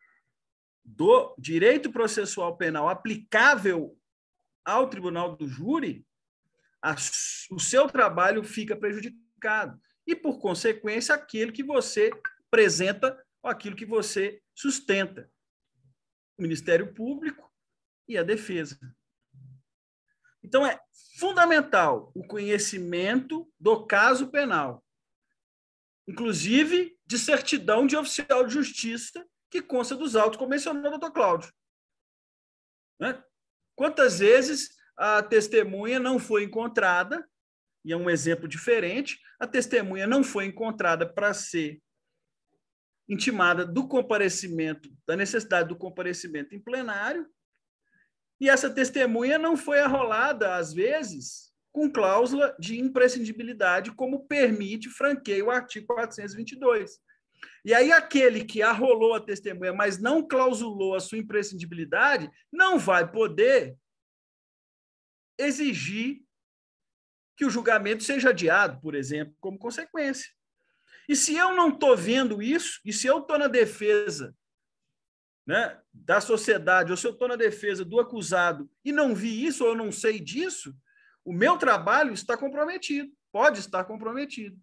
do direito processual penal aplicável ao tribunal do júri, o seu trabalho fica prejudicado. E, por consequência, aquilo que você apresenta ou aquilo que você sustenta. O Ministério Público e a defesa. Então, é fundamental o conhecimento do caso penal, inclusive de certidão de oficial de justiça que consta dos autos, como mencionou o doutor Cláudio. Né? Quantas vezes a testemunha não foi encontrada, e é um exemplo diferente, a testemunha não foi encontrada para ser intimada do comparecimento, da necessidade do comparecimento em plenário, e essa testemunha não foi arrolada, às vezes, com cláusula de imprescindibilidade, como permite, franqueia o artigo 422. E aí aquele que arrolou a testemunha, mas não clausulou a sua imprescindibilidade, não vai poder exigir que o julgamento seja adiado, por exemplo, como consequência. E se eu não estou vendo isso, e se eu estou na defesa, né, da sociedade, ou se eu estou na defesa do acusado e não vi isso, ou eu não sei disso, o meu trabalho está comprometido, pode estar comprometido.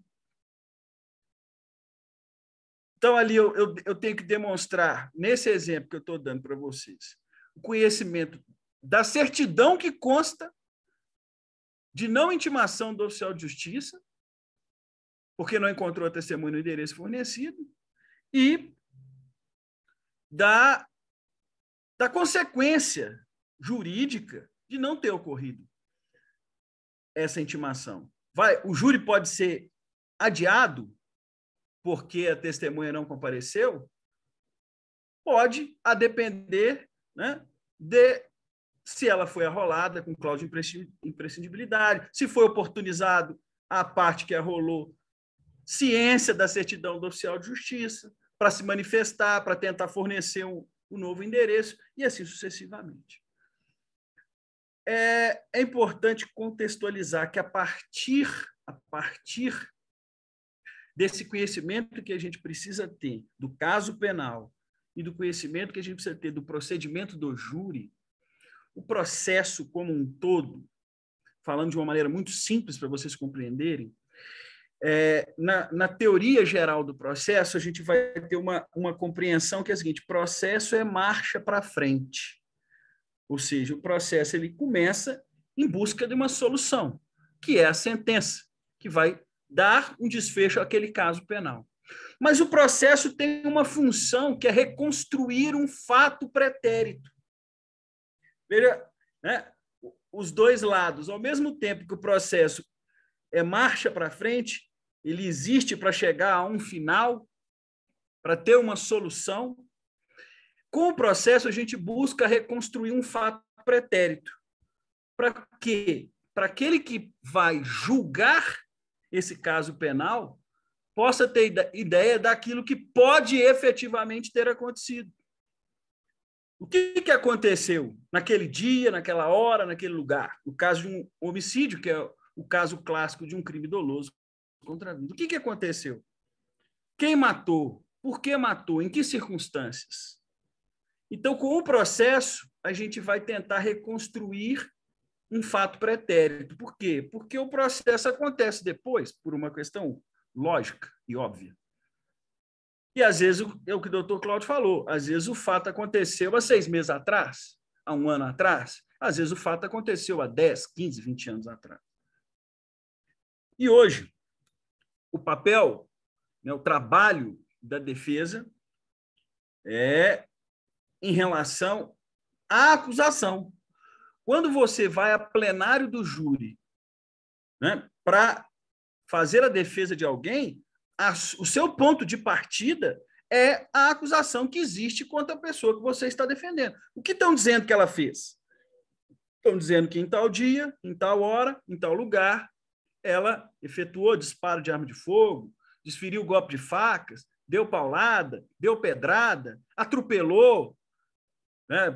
Então, ali eu tenho que demonstrar, nesse exemplo que eu estou dando para vocês, o conhecimento da certidão que consta de não intimação do oficial de justiça, porque não encontrou a testemunha no endereço fornecido, e da consequência jurídica de não ter ocorrido essa intimação. O júri pode ser adiado porque a testemunha não compareceu? Pode, a depender, né, de se ela foi arrolada com cláusula de imprescindibilidade, se foi oportunizado a parte que arrolou ciência da certidão do oficial de justiça, para se manifestar, para tentar fornecer um novo endereço, e assim sucessivamente. É importante contextualizar que, a partir desse conhecimento que a gente precisa ter do caso penal e do conhecimento que a gente precisa ter do procedimento do júri, o processo como um todo, falando de uma maneira muito simples para vocês compreenderem, na teoria geral do processo, a gente vai ter uma compreensão que é a seguinte: processo é marcha para frente. Ou seja, o processo ele começa em busca de uma solução, que é a sentença, que vai dar um desfecho àquele caso penal. Mas o processo tem uma função que é reconstruir um fato pretérito. Veja, né, os dois lados. Ao mesmo tempo que o processo é marcha para frente, ele existe para chegar a um final, para ter uma solução. Com o processo, a gente busca reconstruir um fato pretérito. Para quê? Para aquele que vai julgar esse caso penal possa ter ideia daquilo que pode efetivamente ter acontecido. O que aconteceu naquele dia, naquela hora, naquele lugar? No caso de um homicídio, que é o caso clássico de um crime doloso contra a vida. O que aconteceu? Quem matou? Por que matou? Em que circunstâncias? Então, com o processo, a gente vai tentar reconstruir um fato pretérito. Por quê? Porque o processo acontece depois, por uma questão lógica e óbvia. E, às vezes, é o que o doutor Cláudio falou, às vezes o fato aconteceu há 6 meses atrás, há 1 ano atrás, às vezes o fato aconteceu há 10, 15, 20 anos atrás. E hoje, o papel, né, o trabalho da defesa é em relação à acusação. Quando você vai a plenário do júri, né, para fazer a defesa de alguém, o seu ponto de partida é a acusação que existe contra a pessoa que você está defendendo. O que estão dizendo que ela fez? Estão dizendo que em tal dia, em tal hora, em tal lugar, ela efetuou disparo de arma de fogo, desferiu golpe de facas, deu paulada, deu pedrada, atropelou, né,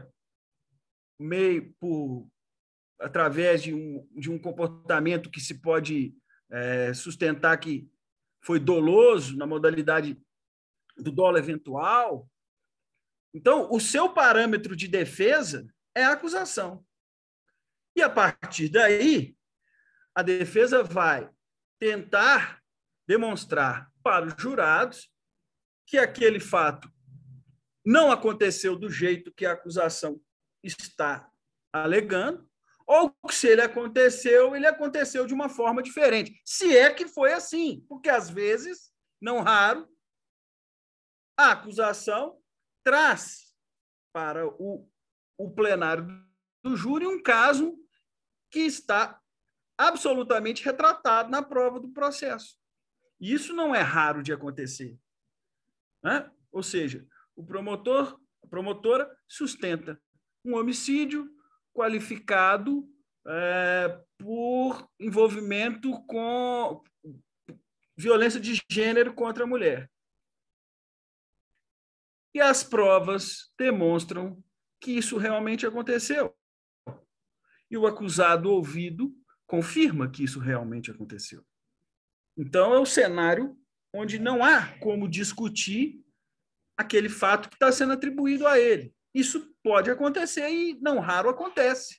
através de um comportamento que se pode sustentar que foi doloso na modalidade do dolo eventual. Então, o seu parâmetro de defesa é a acusação. E, a partir daí, a defesa vai tentar demonstrar para os jurados que aquele fato não aconteceu do jeito que a acusação está alegando, ou que, se ele aconteceu de uma forma diferente. Se é que foi assim, porque, às vezes, não raro, a acusação traz para o plenário do júri um caso que está absolutamente retratado na prova do processo. E isso não é raro de acontecer, né? Ou seja, o promotor, a promotora sustenta um homicídio qualificado por envolvimento com violência de gênero contra a mulher. E as provas demonstram que isso realmente aconteceu. E o acusado ouvido confirma que isso realmente aconteceu. Então, é o cenário onde não há como discutir aquele fato que está sendo atribuído a ele. Isso pode acontecer e, não raro, acontece.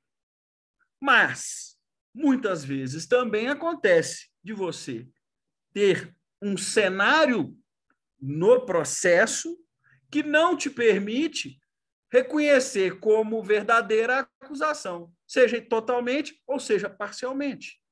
Mas, muitas vezes, também acontece de você ter um cenário no processo que não te permite reconhecer como verdadeira a acusação, seja totalmente ou seja parcialmente.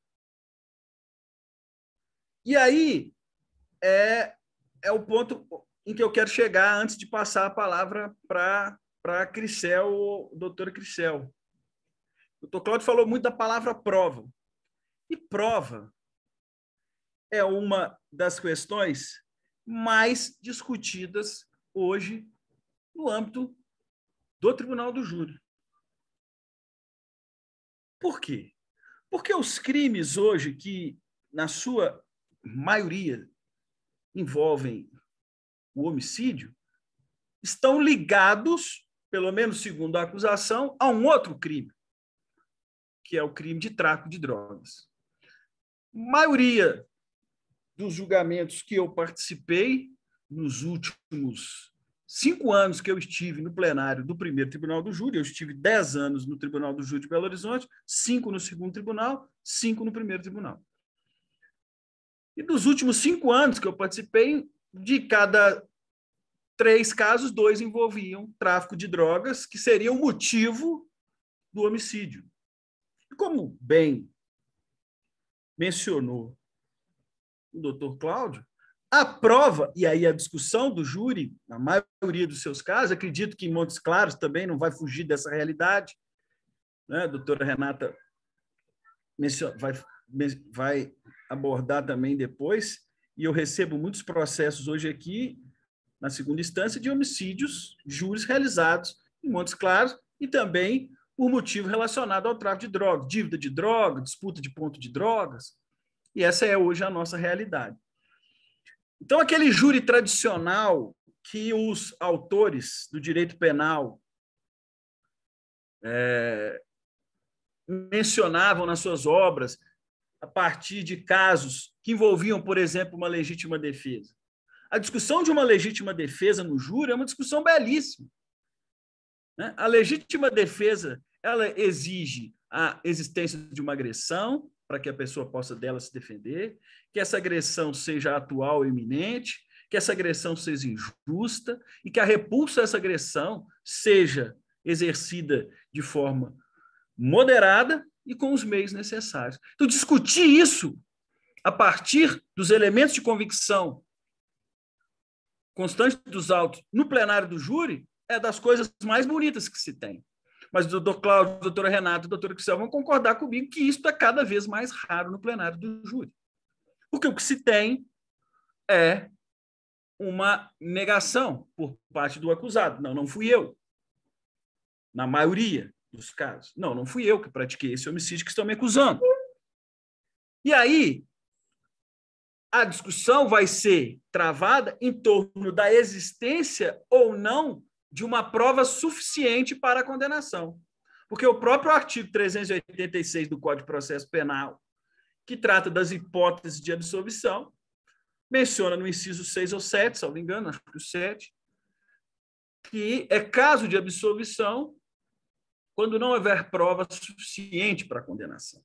E aí é o ponto em que eu quero chegar antes de passar a palavra para a Cricel, doutora Cricel. O doutor Cláudio falou muito da palavra prova. E prova é uma das questões mais discutidas hoje no âmbito do Tribunal do Júri. Por quê? Porque os crimes hoje que, na sua maioria, envolvem o homicídio, estão ligados, pelo menos segundo a acusação, a um outro crime, que é o crime de tráfico de drogas. A maioria dos julgamentos que eu participei nos últimos 5 anos que eu estive no plenário do primeiro Tribunal do Júri, eu estive 10 anos no Tribunal do Júri de Belo Horizonte, 5 no segundo tribunal, 5 no primeiro tribunal. E dos últimos 5 anos que eu participei, de cada 3 casos, 2 envolviam tráfico de drogas, que seria o motivo do homicídio. E como bem mencionou o doutor Cláudio, a prova, e aí a discussão do júri, na maioria dos seus casos, acredito que em Montes Claros também não vai fugir dessa realidade, né? A doutora Renata vai abordar também depois, e eu recebo muitos processos hoje aqui, na segunda instância, de homicídios, júris realizados em Montes Claros, e também por motivo relacionado ao tráfico de drogas, dívida de droga, disputa de ponto de drogas, e essa é hoje a nossa realidade. Então, aquele júri tradicional que os autores do direito penal mencionavam nas suas obras, a partir de casos que envolviam, por exemplo, uma legítima defesa. A discussão de uma legítima defesa no júri é uma discussão belíssima. A legítima defesa, ela exige a existência de uma agressão, para que a pessoa possa dela se defender, que essa agressão seja atual e iminente, que essa agressão seja injusta e que a repulsa a essa agressão seja exercida de forma moderada e com os meios necessários. Então, discutir isso a partir dos elementos de convicção constante dos autos no plenário do júri é das coisas mais bonitas que se tem. Mas o doutor Cláudio, a doutora Renata e a doutora Crisel vão concordar comigo que isso é cada vez mais raro no plenário do júri. Porque o que se tem é uma negação por parte do acusado. Não, não fui eu. Na maioria dos casos. Não, não fui eu que pratiquei esse homicídio que estão me acusando. E aí, a discussão vai ser travada em torno da existência ou não de uma prova suficiente para a condenação. Porque o próprio artigo 386 do Código de Processo Penal, que trata das hipóteses de absolvição, menciona no inciso 6 ou 7, salvo engano, acho que o 7, que é caso de absolvição quando não houver prova suficiente para a condenação.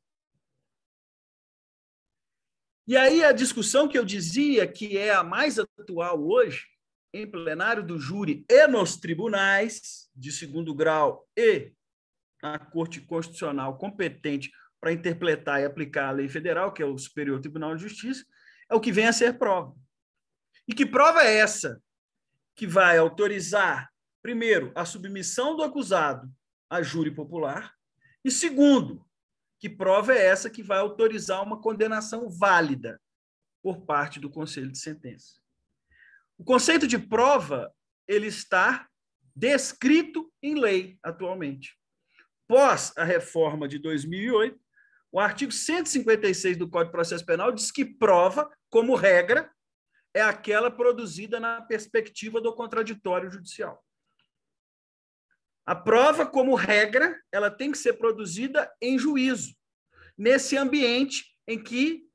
E aí a discussão que eu dizia que é a mais atual hoje, em plenário do júri e nos tribunais de segundo grau e na Corte Constitucional competente para interpretar e aplicar a lei federal, que é o Superior Tribunal de Justiça, é o que vem a ser prova. E que prova é essa que vai autorizar, primeiro, a submissão do acusado a júri popular e, segundo, que prova é essa que vai autorizar uma condenação válida por parte do Conselho de Sentença. O conceito de prova ele está descrito em lei atualmente. Pós a reforma de 2008, o artigo 156 do Código de Processo Penal diz que prova, como regra, é aquela produzida na perspectiva do contraditório judicial. A prova, como regra, ela tem que ser produzida em juízo, nesse ambiente em que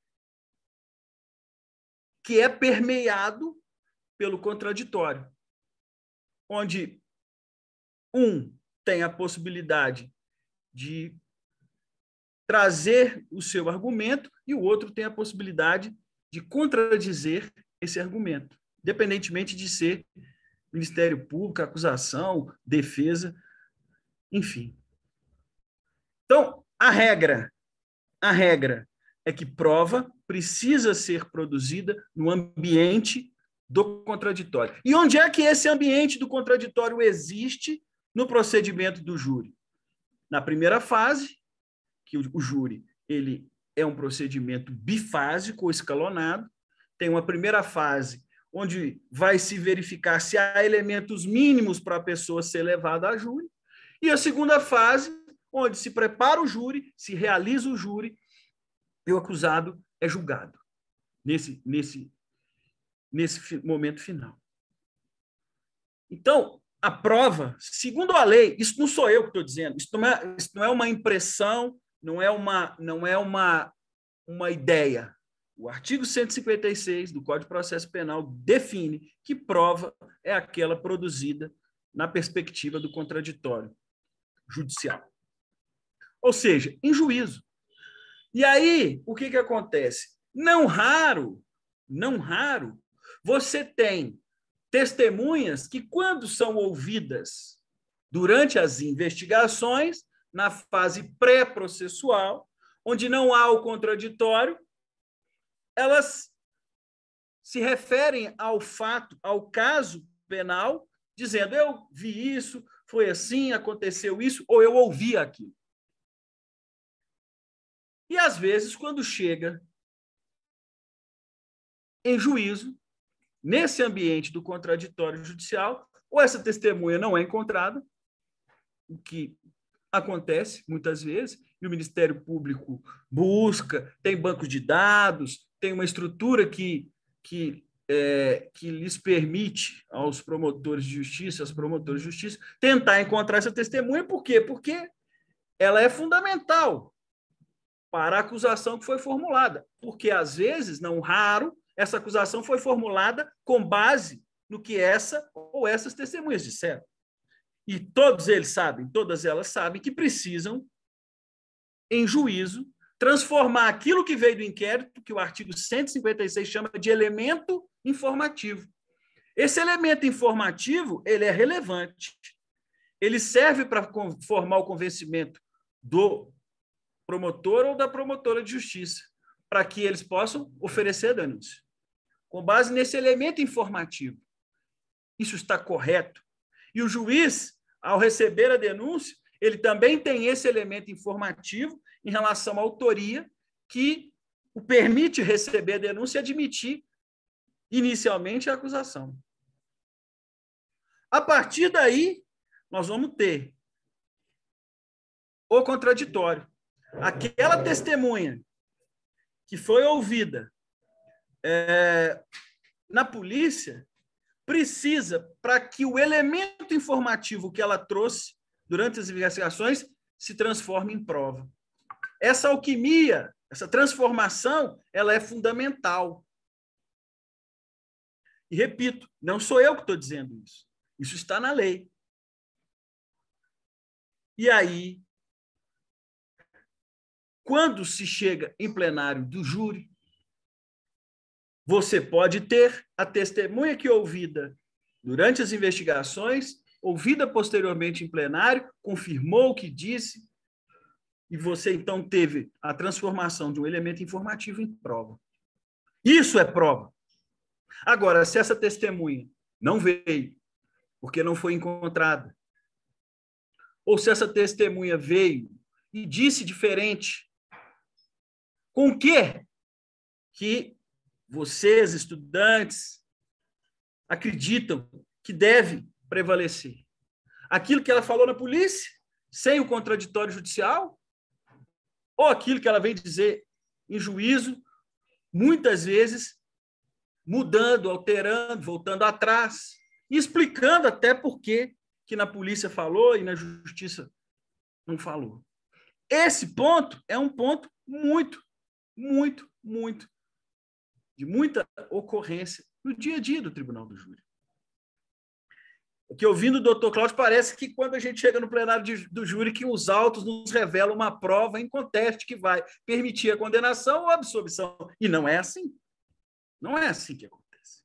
é permeado pelo contraditório, onde um tem a possibilidade de trazer o seu argumento e o outro tem a possibilidade de contradizer esse argumento, independentemente de ser Ministério Público, acusação, defesa, enfim. Então, a regra é que prova precisa ser produzida no ambiente do contraditório. E onde é que esse ambiente do contraditório existe no procedimento do júri? Na primeira fase, que o júri ele é um procedimento bifásico ou escalonado, tem uma primeira fase onde vai se verificar se há elementos mínimos para a pessoa ser levada a júri, e a segunda fase, onde se prepara o júri, se realiza o júri, e o acusado é julgado nesse momento final. Então, a prova, segundo a lei, isso não sou eu que estou dizendo, isso não é uma impressão, não é uma ideia. O artigo 156 do Código de Processo Penal define que prova é aquela produzida na perspectiva do contraditório judicial. Ou seja, em juízo. E aí, o que acontece? Não raro, você tem testemunhas que, quando são ouvidas durante as investigações, na fase pré-processual, onde não há o contraditório, elas se referem ao fato, ao caso penal, dizendo, eu vi isso, foi assim, aconteceu isso, ou eu ouvi aquilo. E, às vezes, quando chega em juízo, nesse ambiente do contraditório judicial, ou essa testemunha não é encontrada, o que acontece muitas vezes, e o Ministério Público busca, tem bancos de dados, tem uma estrutura que lhes permite aos promotores de justiça, aos promotores de justiça, tentar encontrar essa testemunha. Por quê? Porque ela é fundamental para a acusação que foi formulada. Porque, às vezes, não raro, essa acusação foi formulada com base no que essa ou essas testemunhas disseram. E todos eles sabem, todas elas sabem que precisam em juízo, transformar aquilo que veio do inquérito, que o artigo 156 chama de elemento informativo. Esse elemento informativo, ele é relevante. Ele serve para formar o convencimento do promotor ou da promotora de justiça, para que eles possam oferecer a denúncia. Com base nesse elemento informativo. Isso está correto. E o juiz, ao receber a denúncia, ele também tem esse elemento informativo em relação à autoria que o permite receber a denúncia e admitir inicialmente a acusação. A partir daí, nós vamos ter o contraditório. Aquela testemunha que foi ouvida na polícia precisa, para que o elemento informativo que ela trouxe durante as investigações se transforme em prova. Essa alquimia, essa transformação, ela é fundamental. E repito, não sou eu que estou dizendo isso. Isso está na lei. E aí, quando se chega em plenário do júri, você pode ter a testemunha que ouvida durante as investigações, ouvida posteriormente em plenário, confirmou o que disse, e você então teve a transformação de um elemento informativo em prova. Isso é prova. Agora, se essa testemunha não veio, porque não foi encontrada, ou se essa testemunha veio e disse diferente, com o quê que vocês, estudantes, acreditam que deve prevalecer? Aquilo que ela falou na polícia, sem o contraditório judicial? Ou aquilo que ela vem dizer em juízo, muitas vezes mudando, alterando, voltando atrás, e explicando até por que na polícia falou e na justiça não falou. Esse ponto é um ponto de muita ocorrência no dia a dia do Tribunal do Júri. O que ouvindo o doutor Cláudio, parece que quando a gente chega no plenário do júri, que os autos nos revelam uma prova inconteste que vai permitir a condenação ou a absolvição. E não é assim. Não é assim que acontece.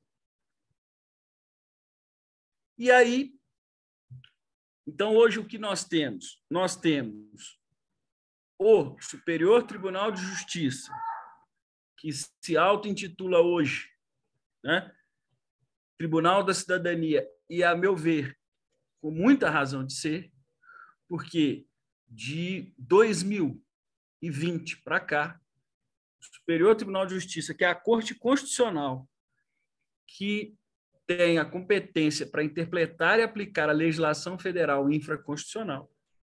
E aí, então, hoje o que nós temos? Nós temos o Superior Tribunal de Justiça, que se auto-intitula hoje, né, Tribunal da Cidadania, e, a meu ver, com muita razão de ser, porque de 2020 para cá, o Superior Tribunal de Justiça, que é a Corte Constitucional, que tem a competência para interpretar e aplicar a legislação federal infraconstitucional,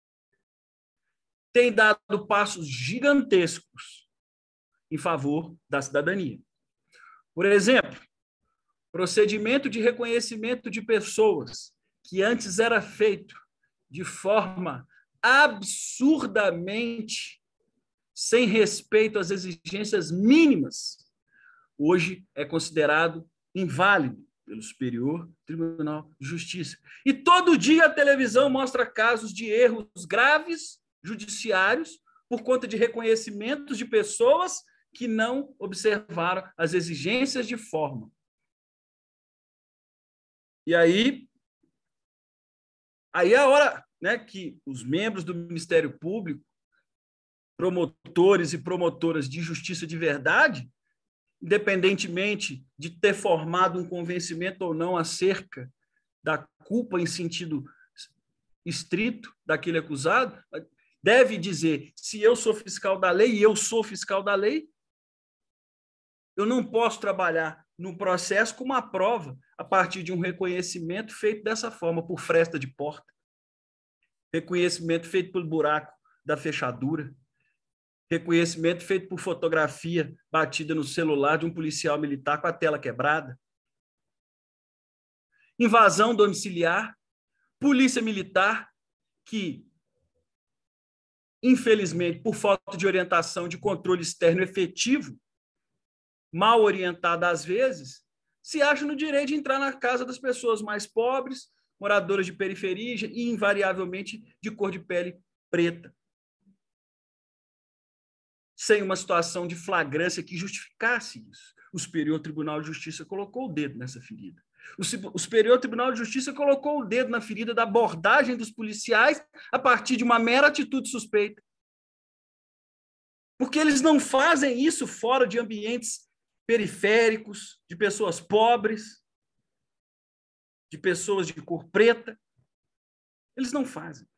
tem dado passos gigantescos em favor da cidadania. Por exemplo, procedimento de reconhecimento de pessoas que antes era feito de forma absurdamente sem respeito às exigências mínimas, hoje é considerado inválido pelo Superior Tribunal de Justiça. E todo dia a televisão mostra casos de erros graves judiciários por conta de reconhecimentos de pessoas que não observaram as exigências de forma. E aí é a hora, né, que os membros do Ministério Público, promotores e promotoras de justiça de verdade, independentemente de ter formado um convencimento ou não acerca da culpa em sentido estrito daquele acusado, deve dizer: se eu sou fiscal da lei e eu sou fiscal da lei, eu não posso trabalhar no processo com uma prova a partir de um reconhecimento feito dessa forma, por fresta de porta, reconhecimento feito pelo buraco da fechadura, reconhecimento feito por fotografia batida no celular de um policial militar com a tela quebrada, invasão domiciliar, polícia militar que, infelizmente, por falta de orientação de controle externo efetivo, mal orientada às vezes, se acha no direito de entrar na casa das pessoas mais pobres, moradoras de periferia e, invariavelmente, de cor de pele preta. sem uma situação de flagrância que justificasse isso. O Superior Tribunal de Justiça colocou o dedo nessa ferida. O Superior Tribunal de Justiça colocou o dedo na ferida da abordagem dos policiais a partir de uma mera atitude suspeita. Porque eles não fazem isso fora de ambientes periféricos, de pessoas pobres, de pessoas de cor preta. Eles não fazem.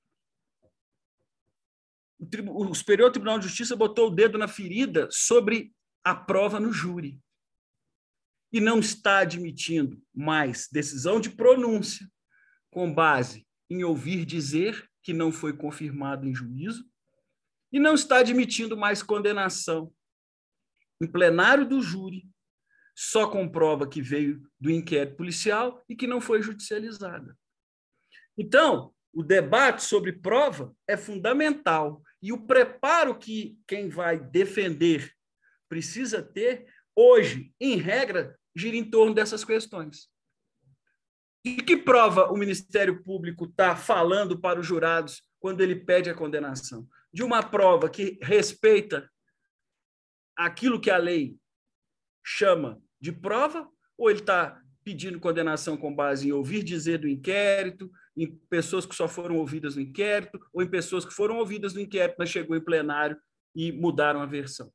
O Superior Tribunal de Justiça botou o dedo na ferida sobre a prova no júri. E não está admitindo mais decisão de pronúncia com base em ouvir dizer que não foi confirmado em juízo e não está admitindo mais condenação em plenário do júri só com prova que veio do inquérito policial e que não foi judicializada. Então, o debate sobre prova é fundamental e o preparo que quem vai defender precisa ter hoje, em regra, gira em torno dessas questões. De que prova o Ministério Público está falando para os jurados quando ele pede a condenação? De uma prova que respeita aquilo que a lei chama de prova, ou ele está pedindo condenação com base em ouvir dizer do inquérito, em pessoas que só foram ouvidas no inquérito, ou em pessoas que foram ouvidas no inquérito, mas chegou em plenário e mudaram a versão?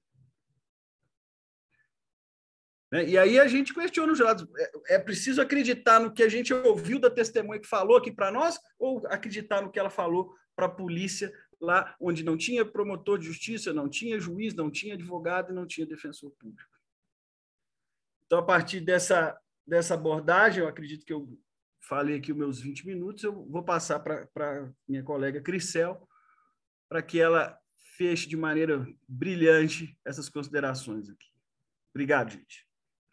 E aí a gente questiona os jurados. É preciso acreditar no que a gente ouviu da testemunha que falou aqui para nós ou acreditar no que ela falou para a polícia lá onde não tinha promotor de justiça, não tinha juiz, não tinha advogado e não tinha defensor público? Então, a partir dessa abordagem, eu acredito que eu falei aqui os meus 20 minutos, eu vou passar para minha colega Cricel para que ela feche de maneira brilhante essas considerações aqui. Obrigado, gente.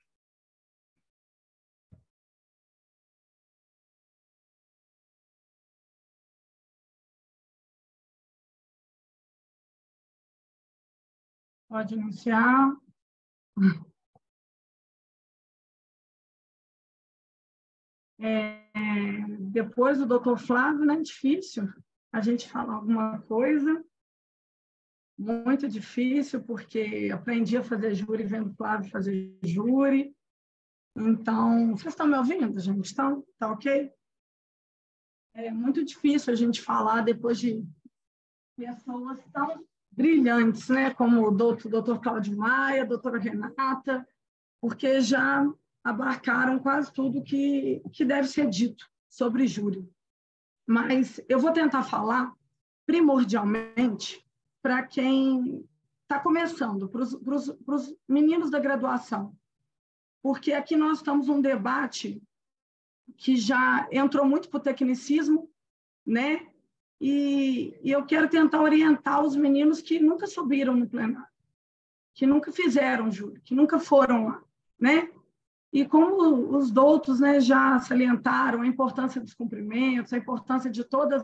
Pode iniciar. Depois do doutor Flávio, não é difícil a gente falar alguma coisa. Muito difícil, porque aprendi a fazer júri vendo o Flávio fazer júri. Então, vocês estão me ouvindo, gente? Tá ok? É muito difícil a gente falar depois de pessoas tão brilhantes, né? Como o doutor Cláudio Maia, a doutora Renata, porque já abarcaram quase tudo que deve ser dito sobre júri. Mas eu vou tentar falar primordialmente para quem está começando, para os meninos da graduação, porque aqui nós estamos num debate que já entrou muito para o tecnicismo, né? E eu quero tentar orientar os meninos que nunca subiram no plenário, que nunca fizeram júri, que nunca foram lá, né? E como os doutos, né, já salientaram a importância dos cumprimentos, a importância de todas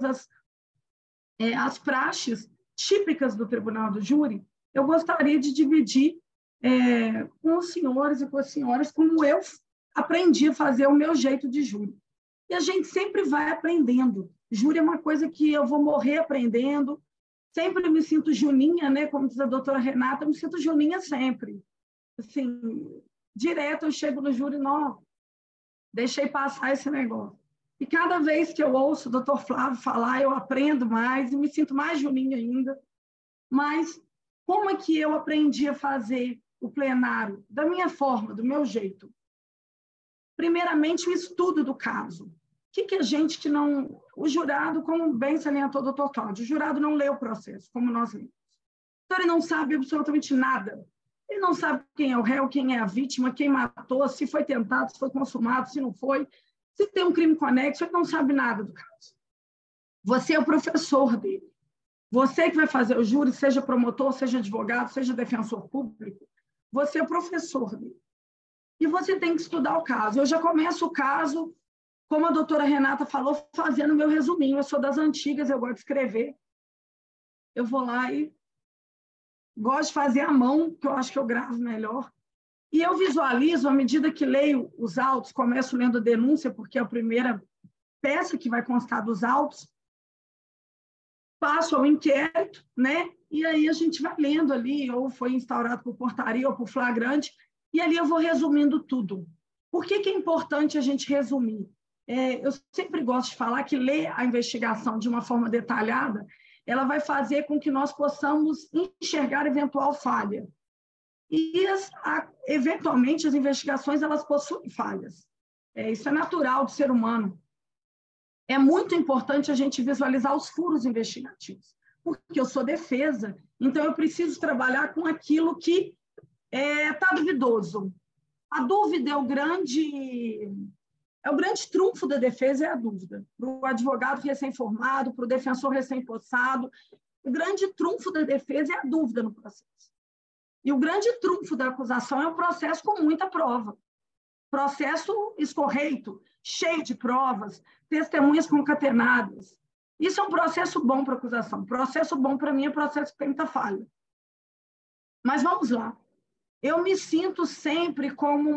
as praxes típicas do Tribunal do Júri, eu gostaria de dividir com os senhores e com as senhoras como eu aprendi a fazer o meu jeito de júri. E a gente sempre vai aprendendo. Júri é uma coisa que eu vou morrer aprendendo. Sempre me sinto juninha, né? Como diz a doutora Renata, eu me sinto juninha sempre. Assim, direto eu chego no júri, não, deixei passar esse negócio. E cada vez que eu ouço o doutor Flávio falar, eu aprendo mais e me sinto mais juninha ainda. Mas como é que eu aprendi a fazer o plenário? Da minha forma, do meu jeito. Primeiramente, o estudo do caso. O que a gente que não... O jurado, como bem salientou o doutor Cláudio, o jurado não lê o processo, como nós lemos. Então, ele não sabe absolutamente nada. Ele não sabe quem é o réu, quem é a vítima, quem matou, se foi tentado, se foi consumado, se não foi, se tem um crime conexo, ele não sabe nada do caso. Você é o professor dele. Você que vai fazer o júri, seja promotor, seja advogado, seja defensor público, você é o professor dele. E você tem que estudar o caso. Eu já começo o caso, como a doutora Renata falou, fazendo meu resuminho. Eu sou das antigas, eu gosto de escrever. Eu vou lá e gosto de fazer à mão, que eu acho que eu gravo melhor. E eu visualizo, à medida que leio os autos, começo lendo a denúncia, porque é a primeira peça que vai constar dos autos, passo ao inquérito, né? e aí a gente vai lendo ali, ou foi instaurado por portaria ou por flagrante, e ali eu vou resumindo tudo. Por que é importante a gente resumir? Eu sempre gosto de falar que ler a investigação de uma forma detalhada, ela vai fazer com que nós possamos enxergar eventual falha. E, eventualmente, as investigações elas possuem falhas. Isso é natural do ser humano. É muito importante a gente visualizar os furos investigativos, porque eu sou defesa, então eu preciso trabalhar com aquilo que está duvidoso. A dúvida é o grande trunfo da defesa, é a dúvida. Para o advogado recém-formado, para o defensor recém-possado, o grande trunfo da defesa é a dúvida no processo. E o grande trunfo da acusação é um processo com muita prova. Processo escorreito, cheio de provas, testemunhas concatenadas. Isso é um processo bom para a acusação. Processo bom para mim é processo que tem muita falha. Mas vamos lá. Eu me sinto sempre como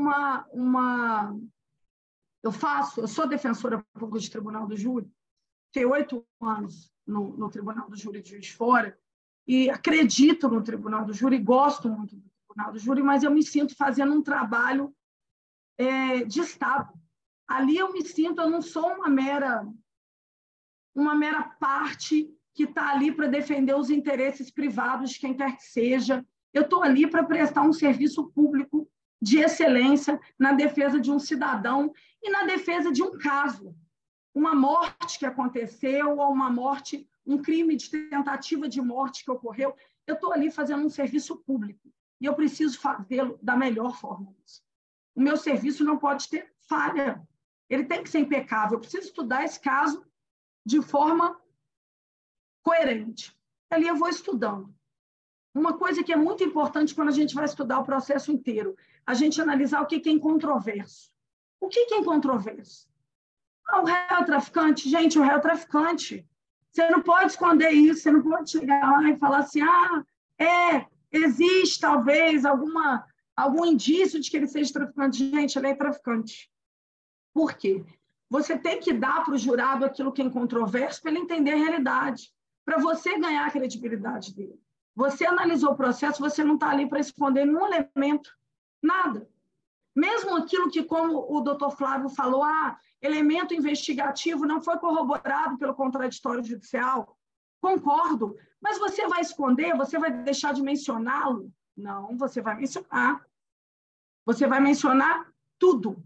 eu sou defensora pública de Tribunal do Júri, fiquei 8 anos no Tribunal do Júri de Juiz de Fora, e acredito no Tribunal do Júri, gosto muito do Tribunal do Júri, mas eu me sinto fazendo um trabalho de Estado. Ali eu me sinto, eu não sou uma mera parte que está ali para defender os interesses privados de quem quer que seja. Eu estou ali para prestar um serviço público de excelência na defesa de um cidadão e na defesa de um caso. Uma morte que aconteceu, ou uma morte, um crime de tentativa de morte que ocorreu. Eu estou ali fazendo um serviço público e eu preciso fazê-lo da melhor forma. O meu serviço não pode ter falha. Ele tem que ser impecável. Eu preciso estudar esse caso de forma coerente. Ali eu vou estudando. Uma coisa que é muito importante quando a gente vai estudar o processo inteiro, a gente analisar o que é incontroverso. O que é incontroverso? O réu é traficante? Gente, o réu é traficante. Você não pode esconder isso, você não pode chegar lá e falar assim, existe talvez algum indício de que ele seja traficante. Gente, ele é traficante. Por quê? Você tem que dar para o jurado aquilo que é incontroverso para ele entender a realidade, para você ganhar a credibilidade dele. Você analisou o processo, você não está ali para esconder nenhum elemento, nada. Mesmo aquilo que, como o doutor Flávio falou, elemento investigativo não foi corroborado pelo contraditório judicial, concordo, mas você vai esconder, você vai deixar de mencioná-lo? Não, você vai mencionar. Você vai mencionar tudo.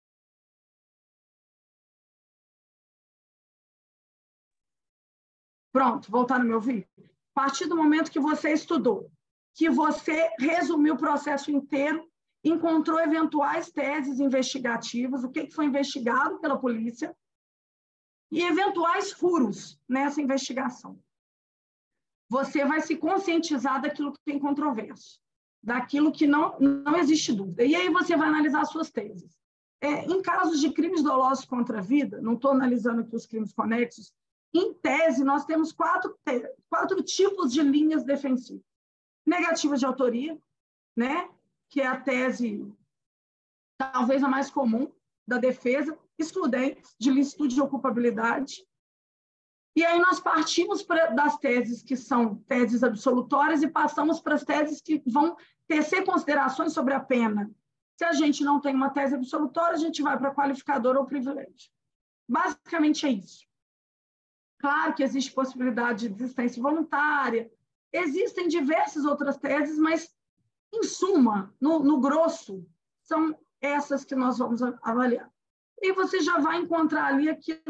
Pronto, voltaram a me ouvir? A partir do momento que você estudou, que você resumiu o processo inteiro, encontrou eventuais teses investigativas, o que foi investigado pela polícia, e eventuais furos nessa investigação. Você vai se conscientizar daquilo que tem controverso, daquilo que não existe dúvida. E aí você vai analisar as suas teses. Em casos de crimes dolosos contra a vida, não estou analisando aqui os crimes conexos, em tese, nós temos quatro tipos de linhas defensivas. Negativa de autoria, né? Que é a tese talvez a mais comum da defesa, excludentes de licitude de ocupabilidade. E aí nós partimos das teses que são teses absolutórias e passamos para as teses que vão tecer considerações sobre a pena. Se a gente não tem uma tese absolutória, a gente vai para qualificador ou privilégio. Basicamente é isso. Claro que existe possibilidade de desistência voluntária, existem diversas outras teses, mas, em suma, no grosso, são essas que nós vamos avaliar. E você já vai encontrar ali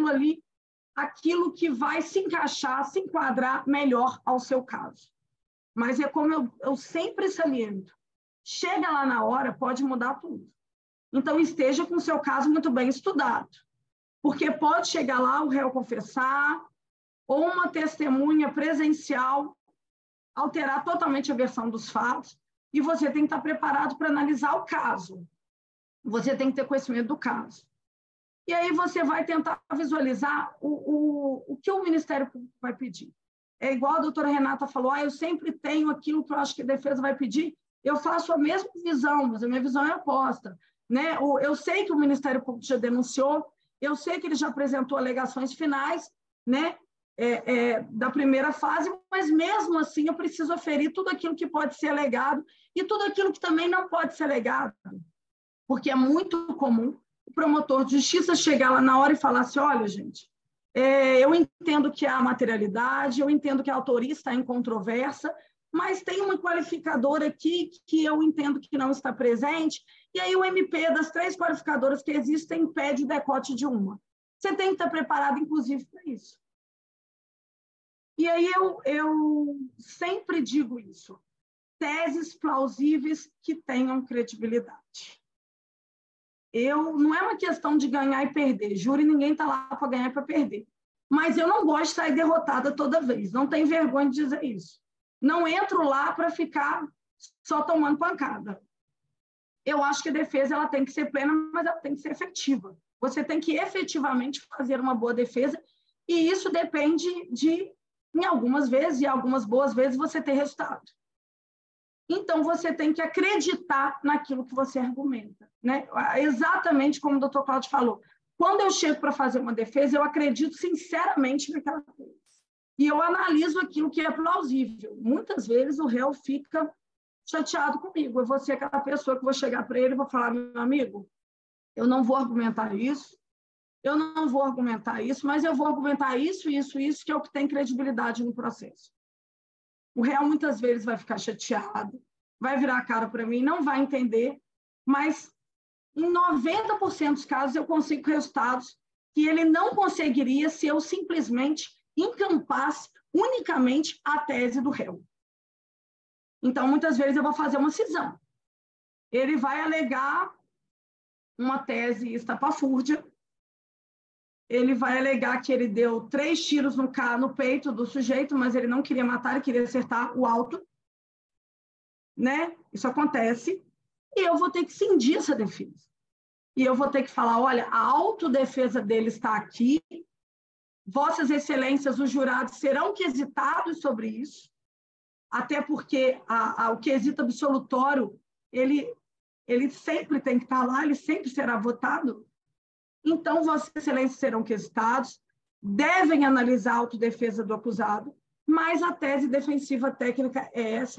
aquilo que vai se encaixar, se enquadrar melhor ao seu caso. Mas é como eu sempre saliento, chega lá na hora, pode mudar tudo. Então, esteja com o seu caso muito bem estudado, porque pode chegar lá o réu confessar, ou uma testemunha presencial alterar totalmente a versão dos fatos, e você tem que estar preparado para analisar o caso. Você tem que ter conhecimento do caso. E aí você vai tentar visualizar o que o Ministério Público vai pedir. É igual a doutora Renata falou, eu sempre tenho aquilo que eu acho que a defesa vai pedir, eu faço a mesma visão, mas a minha visão é oposta. Né? Eu sei que o Ministério Público já denunciou, eu sei que ele já apresentou alegações finais, né? da primeira fase, mas mesmo assim eu preciso aferir tudo aquilo que pode ser alegado e tudo aquilo que também não pode ser alegado, porque é muito comum o promotor de justiça chegar lá na hora e falar assim, olha, gente, eu entendo que há materialidade, eu entendo que a autoria está em controvérsia, mas tem uma qualificadora aqui que eu entendo que não está presente, e aí o MP das 3 qualificadoras que existem pede o decote de uma. Você tem que estar preparado, inclusive, para isso. E aí eu sempre digo isso, teses plausíveis que tenham credibilidade. Não é uma questão de ganhar e perder, júri ninguém está lá para ganhar e para perder, mas eu não gosto de sair derrotada toda vez, não tenho vergonha de dizer isso. Não entro lá para ficar só tomando pancada. Eu acho que a defesa ela tem que ser plena, mas ela tem que ser efetiva. Você tem que efetivamente fazer uma boa defesa, e isso depende de, em algumas vezes, e algumas boas vezes, você ter resultado. Então, você tem que acreditar naquilo que você argumenta, né? Exatamente como o doutor Cláudio falou. Quando eu chego para fazer uma defesa, eu acredito sinceramente naquela coisa. E eu analiso aquilo que é plausível. Muitas vezes o réu fica chateado comigo. Eu vou ser aquela pessoa que vou chegar para ele e vou falar, meu amigo, eu não vou argumentar isso, eu não vou argumentar isso, mas eu vou argumentar isso, isso, isso, que é o que tem credibilidade no processo. O réu muitas vezes vai ficar chateado, vai virar a cara para mim, não vai entender, mas em 90% dos casos eu consigo resultados que ele não conseguiria se eu simplesmente encampasse unicamente a tese do réu. Então, muitas vezes eu vou fazer uma cisão. Ele vai alegar uma tese estapafúrdia, ele vai alegar que ele deu 3 tiros no peito do sujeito, mas ele não queria matar, ele queria acertar o alto, né? Isso acontece, e eu vou ter que cindir essa defesa. E eu vou ter que falar, olha, a autodefesa dele está aqui, Vossas Excelências, os jurados serão quesitados sobre isso, até porque o quesito absolutório, ele sempre tem que estar lá, ele sempre será votado. Então, Vossas Excelências serão quesitados, devem analisar a autodefesa do acusado, mas a tese defensiva técnica é essa.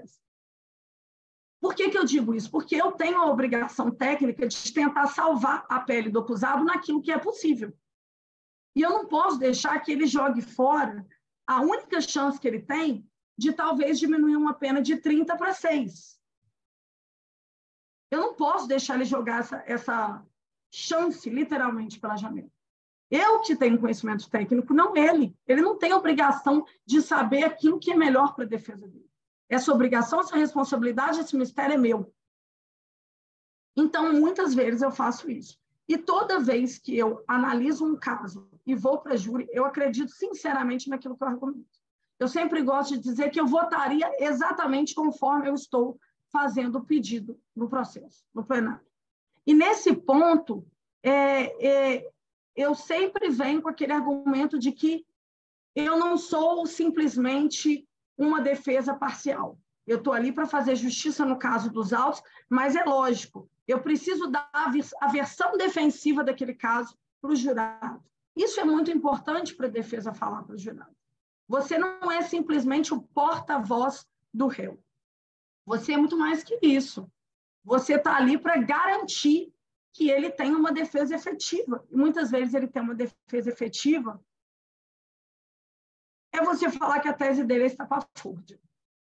Por que eu digo isso? Porque eu tenho a obrigação técnica de tentar salvar a pele do acusado naquilo que é possível. E eu não posso deixar que ele jogue fora a única chance que ele tem de talvez diminuir uma pena de 30 para 6. Eu não posso deixar ele jogar essa chance, literalmente, pela janela. Eu que tenho conhecimento técnico, não ele. Ele não tem obrigação de saber aquilo que é melhor para a defesa dele. Essa obrigação, essa responsabilidade, esse mistério é meu. Então, muitas vezes eu faço isso. E toda vez que eu analiso um caso e vou para a júri, eu acredito sinceramente naquilo que eu argumento. Eu sempre gosto de dizer que eu votaria exatamente conforme eu estou fazendo o pedido no processo, no plenário. E nesse ponto, eu sempre venho com aquele argumento de que eu não sou simplesmente uma defesa parcial. Eu estou ali para fazer justiça no caso dos autos, mas é lógico, eu preciso dar a versão defensiva daquele caso para o jurado. Isso é muito importante para a defesa falar para o jurado. Você não é simplesmente o porta-voz do réu. Você é muito mais que isso. Você está ali para garantir que ele tem uma defesa efetiva. E muitas vezes ele tem uma defesa efetiva. É você falar que a tese dele é estapafúrdia.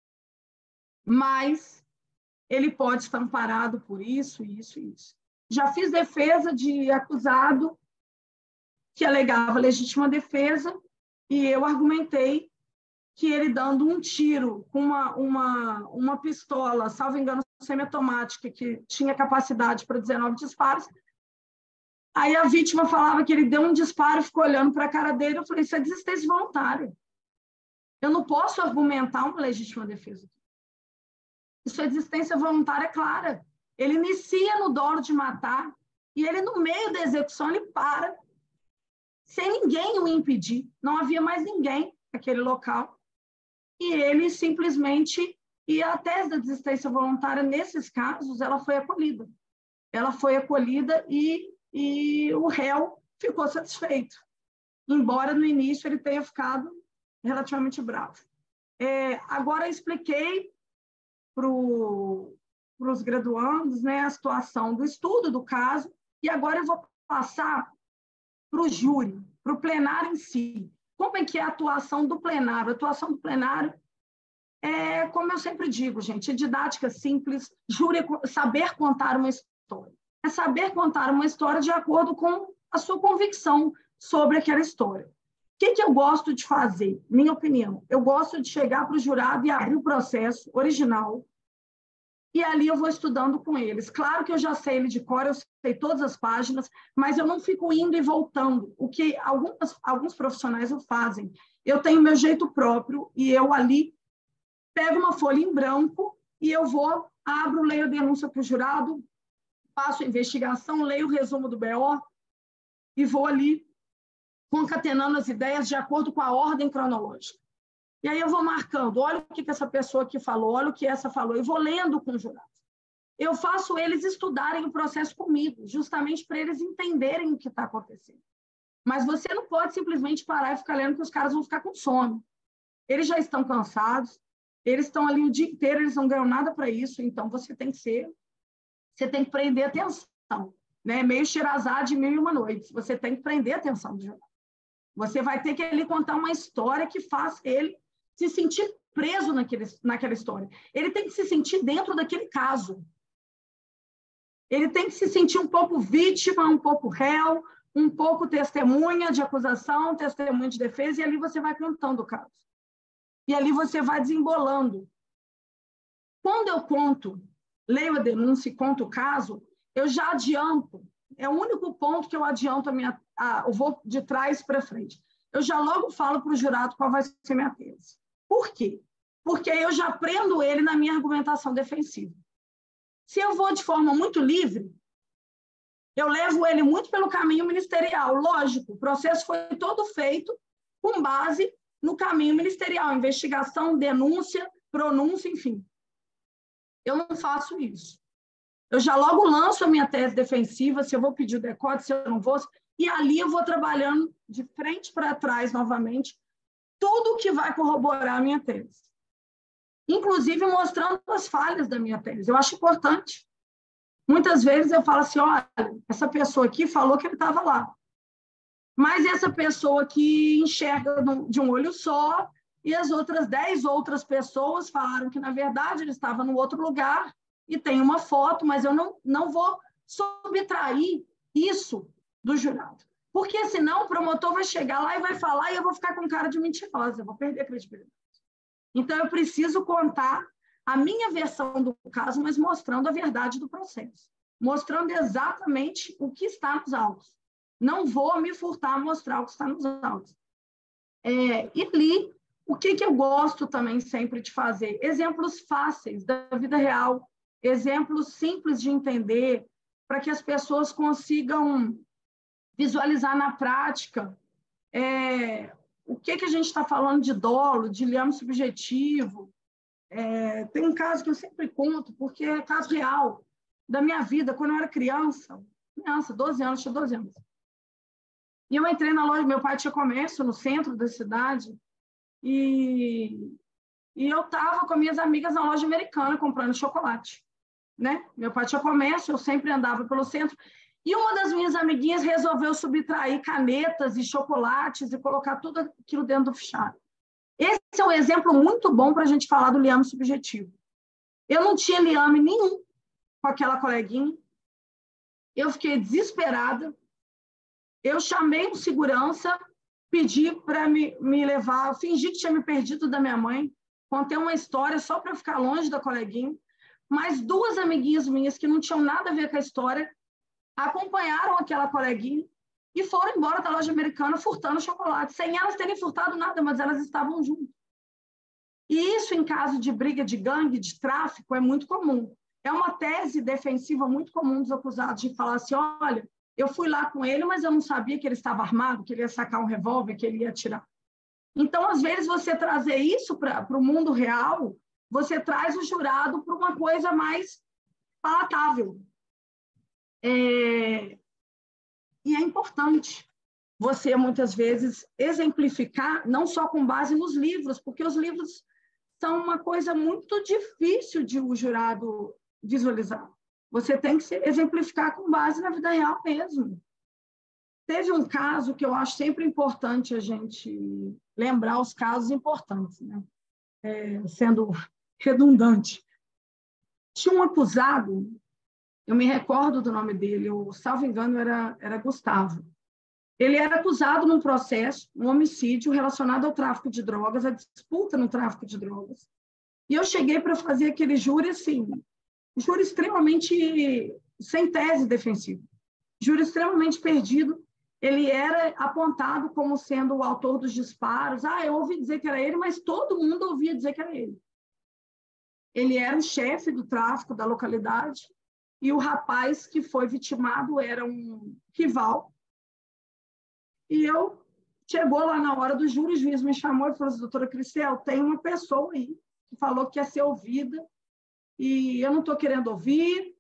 Mas ele pode estar amparado por isso, isso e isso. Já fiz defesa de acusado que alegava legítima defesa e eu argumentei que ele dando um tiro com uma pistola, salvo engano, semiautomática, que tinha capacidade para 19 disparos, aí a vítima falava que ele deu um disparo e ficou olhando para a cara dele. Eu falei, isso é desistência voluntária. Eu não posso argumentar uma legítima defesa. Isso é desistência voluntária clara. Ele inicia no dolo de matar e ele, no meio da execução, ele para, sem ninguém o impedir. Não havia mais ninguém naquele local. E ele simplesmente... E a tese da desistência voluntária, nesses casos, ela foi acolhida. Ela foi acolhida e o réu ficou satisfeito. embora no início ele tenha ficado relativamente bravo. Agora eu expliquei para os graduandos, né, a situação do estudo do caso, e agora eu vou passar para o júri, para o plenário em si. Como é que é a atuação do plenário? A atuação do plenário é, como eu sempre digo, gente, é didática simples, júri é saber contar uma história. É saber contar uma história de acordo com a sua convicção sobre aquela história. O que eu gosto de fazer? Minha opinião, eu gosto de chegar para o jurado e abrir o processo original, e ali eu vou estudando com eles. Claro que eu já sei ele de cor, eu sei todas as páginas, mas eu não fico indo e voltando, o que alguns profissionais o fazem. Eu tenho meu jeito próprio, e eu ali pego uma folha em branco e eu vou, abro, leio a denúncia para o jurado, faço a investigação, leio o resumo do BO e vou ali concatenando as ideias de acordo com a ordem cronológica. E aí eu vou marcando, olha o que essa pessoa aqui falou, olha o que essa falou, e vou lendo com o jurado. Eu faço eles estudarem o processo comigo, justamente para eles entenderem o que está acontecendo. Mas você não pode simplesmente parar e ficar lendo, que os caras vão ficar com sono. Eles já estão cansados, eles estão ali o dia inteiro, eles não ganham nada para isso, então você tem que prender atenção, né? Meio Sherazade, Mil e Uma Noites, você tem que prender a atenção do jurado. Você vai ter que ele contar uma história que faça ele se sentir preso naquela história. Ele tem que se sentir dentro daquele caso. Ele tem que se sentir um pouco vítima, um pouco réu, um pouco testemunha de acusação, testemunha de defesa, e ali você vai contando o caso. E ali você vai desembolando. Quando eu leio a denúncia e conto o caso, eu já adianto. É o único ponto que eu adianto eu vou de trás para frente. Eu já logo falo para o jurado qual vai ser a minha tese. Por quê? Porque eu já prendo ele na minha argumentação defensiva. Se eu vou de forma muito livre, eu levo ele muito pelo caminho ministerial. Lógico, o processo foi todo feito com base no caminho ministerial, investigação, denúncia, pronúncia, enfim. Eu não faço isso. Eu já logo lanço a minha tese defensiva, se eu vou pedir o decote, se eu não vou, e ali eu vou trabalhando de frente para trás novamente, tudo que vai corroborar a minha tese. Inclusive mostrando as falhas da minha tese. Eu acho importante. Muitas vezes eu falo assim, olha, essa pessoa aqui falou que ele estava lá. Mas essa pessoa que enxerga de um olho só, e as outras 10 outras pessoas falaram que, na verdade, ele estava no outro lugar, e tem uma foto, mas eu não vou subtrair isso do jurado. Porque senão o promotor vai chegar lá e vai falar e eu vou ficar com cara de mentirosa, eu vou perder a credibilidade. Então, eu preciso contar a minha versão do caso, mas mostrando a verdade do processo, mostrando exatamente o que está nos autos. Não vou me furtar a mostrar o que está nos autos. E li o que eu gosto também sempre de fazer. Exemplos fáceis da vida real, exemplos simples de entender, para que as pessoas consigam visualizar na prática o que a gente está falando de dolo, de liame subjetivo. Tem um caso que eu sempre conto, porque é caso real da minha vida, quando eu era criança, 12 anos, tinha 12 anos. E eu entrei na loja, meu pai tinha comércio no centro da cidade, e eu estava com minhas amigas na loja americana comprando chocolate, né? Meu pai tinha comércio, eu sempre andava pelo centro, e uma das minhas amiguinhas resolveu subtrair canetas e chocolates e colocar tudo aquilo dentro do fichário. Esse é um exemplo muito bom para a gente falar do liame subjetivo. Eu não tinha liame nenhum com aquela coleguinha, eu fiquei desesperada, eu chamei um segurança, pedi para me levar, fingi que tinha me perdido da minha mãe, contei uma história só para ficar longe da coleguinha, mas 2 amiguinhas minhas que não tinham nada a ver com a história acompanharam aquela coleguinha e foram embora da loja americana furtando chocolate, sem elas terem furtado nada, mas elas estavam juntas. E isso, em caso de briga de gangue, de tráfico, é muito comum. É uma tese defensiva muito comum dos acusados de falar assim, olha, eu fui lá com ele, mas eu não sabia que ele estava armado, que ele ia sacar um revólver, que ele ia atirar. Então, às vezes, você trazer isso para o mundo real, você traz o jurado para uma coisa mais palatável. E é importante. você, muitas vezes, exemplificar, não só com base nos livros, porque os livros são uma coisa muito difícil de o jurado visualizar. Você tem que se exemplificar com base na vida real mesmo. Teve um caso que eu acho sempre importante a gente lembrar os casos importantes, né? Sendo redundante. Tinha um acusado, eu me recordo do nome dele, salvo engano, era Gustavo. Ele era acusado num processo, um homicídio relacionado ao tráfico de drogas, a disputa no tráfico de drogas. E eu cheguei para fazer aquele júri, assim, júri extremamente sem tese defensiva, júri extremamente perdido. Ele era apontado como sendo o autor dos disparos. Eu ouvi dizer que era ele, mas todo mundo ouvia dizer que era ele. Ele era o chefe do tráfico da localidade e o rapaz que foi vitimado era um rival. E chegou lá na hora do júri, o juiz me chamou e falou assim: doutora Crisel, tem uma pessoa aí que falou que ia ser ouvida e eu não estou querendo ouvir,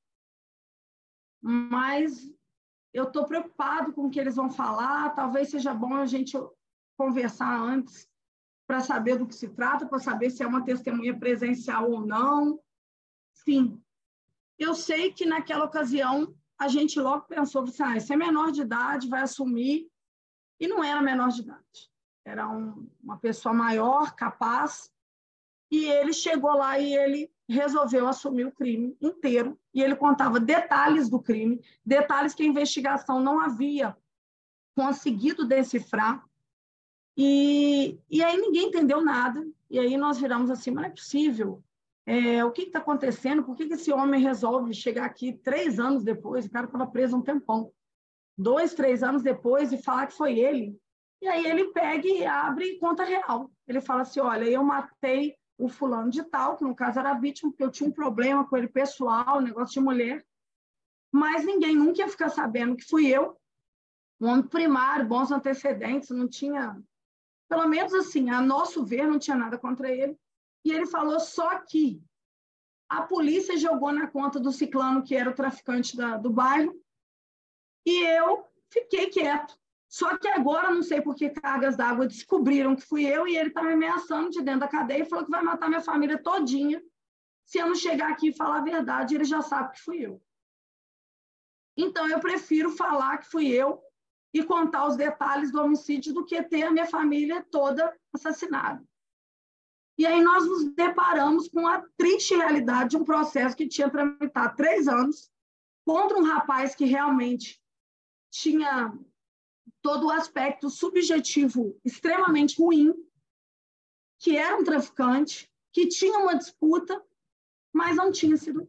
mas eu estou preocupado com o que eles vão falar, talvez seja bom a gente conversar antes para saber do que se trata, para saber se é uma testemunha presencial ou não. Sim, eu sei que naquela ocasião a gente logo pensou, se é menor de idade, vai assumir. E não era menor de idade, era uma pessoa maior, capaz, e ele chegou lá e ele resolveu assumir o crime inteiro, e ele contava detalhes do crime, detalhes que a investigação não havia conseguido decifrar, e aí ninguém entendeu nada, e aí nós viramos assim, mas não é possível, o que está acontecendo, por que esse homem resolve chegar aqui 3 anos depois, o cara estava preso um tempão, 2, 3 anos depois, e falar que foi ele. E aí ele pega e abre e conta real. Ele fala assim, olha, eu matei o fulano de tal, que no caso era vítima, porque eu tinha um problema com ele pessoal, negócio de mulher, mas ninguém nunca ia ficar sabendo que fui eu, um homem primário, bons antecedentes, não tinha, pelo menos assim, a nosso ver, não tinha nada contra ele. E ele falou só que a polícia jogou na conta do ciclano, que era o traficante do bairro, e eu fiquei quieto. Só que agora, não sei por que cargas d'água descobriram que fui eu e ele está me ameaçando de dentro da cadeia e falou que vai matar minha família todinha se eu não chegar aqui e falar a verdade, ele já sabe que fui eu. Então, eu prefiro falar que fui eu e contar os detalhes do homicídio do que ter a minha família toda assassinada. E aí nós nos deparamos com a triste realidade de um processo que tinha tramitado 3 anos contra um rapaz que realmente tinha todo o aspecto subjetivo extremamente ruim, que era um traficante, que tinha uma disputa, mas não tinha sido.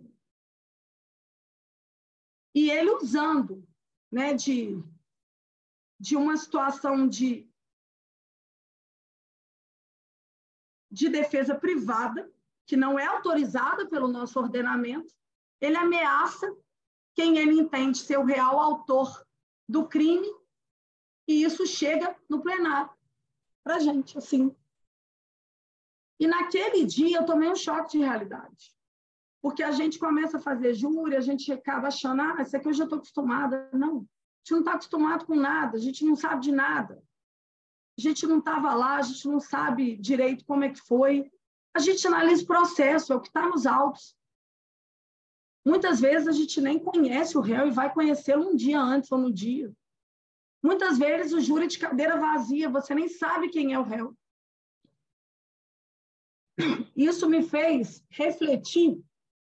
E ele usando, né, de uma situação de defesa privada, que não é autorizada pelo nosso ordenamento, ele ameaça quem ele entende ser o real autor do crime, e isso chega no plenário para a gente, assim. E naquele dia eu tomei um choque de realidade, porque a gente começa a fazer júri, a gente acaba achando, isso aqui eu já estou acostumada. Não, a gente não está acostumado com nada, a gente não sabe de nada. A gente não estava lá, a gente não sabe direito como é que foi. A gente analisa o processo, é o que está nos autos. Muitas vezes a gente nem conhece o réu e vai conhecê-lo um dia antes ou no dia. Muitas vezes o júri de cadeira vazia, você nem sabe quem é o réu. Isso me fez refletir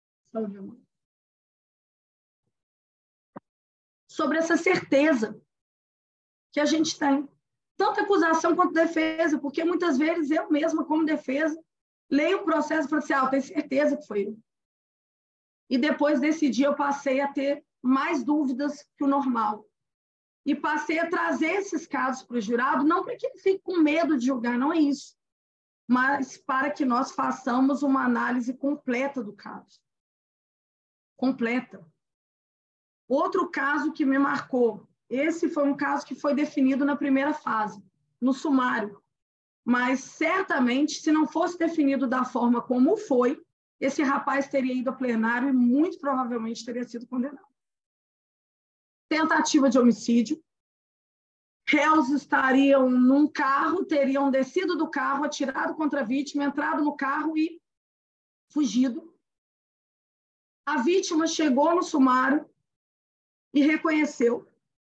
sobre essa certeza que a gente tem. Tanto acusação quanto defesa, porque muitas vezes eu mesma, como defesa, leio o processo e falo assim, eu tenho certeza que foi eu. E depois desse dia eu passei a ter mais dúvidas que o normal. E passei a trazer esses casos para o jurado, não para que ele fique com medo de julgar, não é isso, mas para que nós façamos uma análise completa do caso. Completa. Outro caso que me marcou, esse foi um caso que foi definido na primeira fase, no sumário, mas certamente, se não fosse definido da forma como foi, esse rapaz teria ido a plenário e muito provavelmente teria sido condenado. Tentativa de homicídio, réus estariam num carro, teriam descido do carro, atirado contra a vítima, entrado no carro e fugido. A vítima chegou no sumário e reconheceu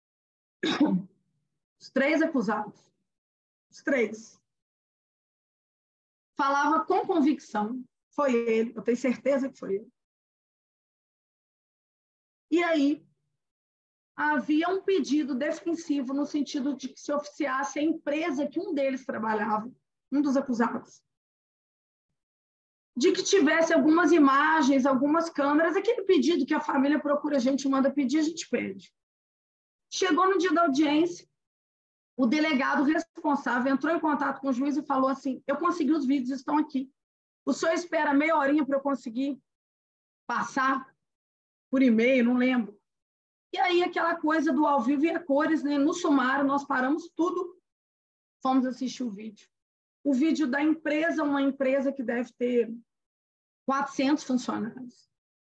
os 3 acusados. Os 3. Falava com convicção. Foi ele, eu tenho certeza que foi ele. E aí, havia um pedido defensivo no sentido de que se oficiasse a empresa que um deles trabalhava, um dos acusados. De que tivesse algumas imagens, algumas câmeras, aquele pedido que a família procura, a gente manda pedir, a gente pede. Chegou no dia da audiência, o delegado responsável entrou em contato com o juiz e falou assim: eu consegui os vídeos, estão aqui. O senhor espera meia horinha para eu conseguir passar por e-mail, não lembro. E aí aquela coisa do ao vivo e a cores, né? No sumário, nós paramos tudo, fomos assistir o vídeo. O vídeo da empresa, uma empresa que deve ter 400 funcionários.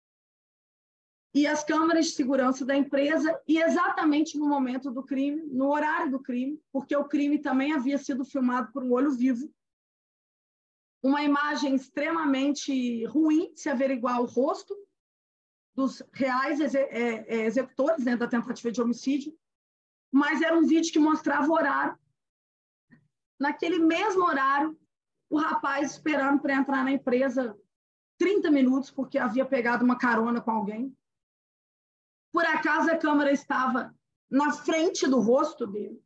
E as câmeras de segurança da empresa, e exatamente no momento do crime, no horário do crime, porque o crime também havia sido filmado por um olho vivo, uma imagem extremamente ruim de se averiguar o rosto dos reais executores, né, da tentativa de homicídio, mas era um vídeo que mostrava o horário. Naquele mesmo horário, o rapaz esperando para entrar na empresa 30 minutos, porque havia pegado uma carona com alguém. Por acaso, a câmera estava na frente do rosto dele.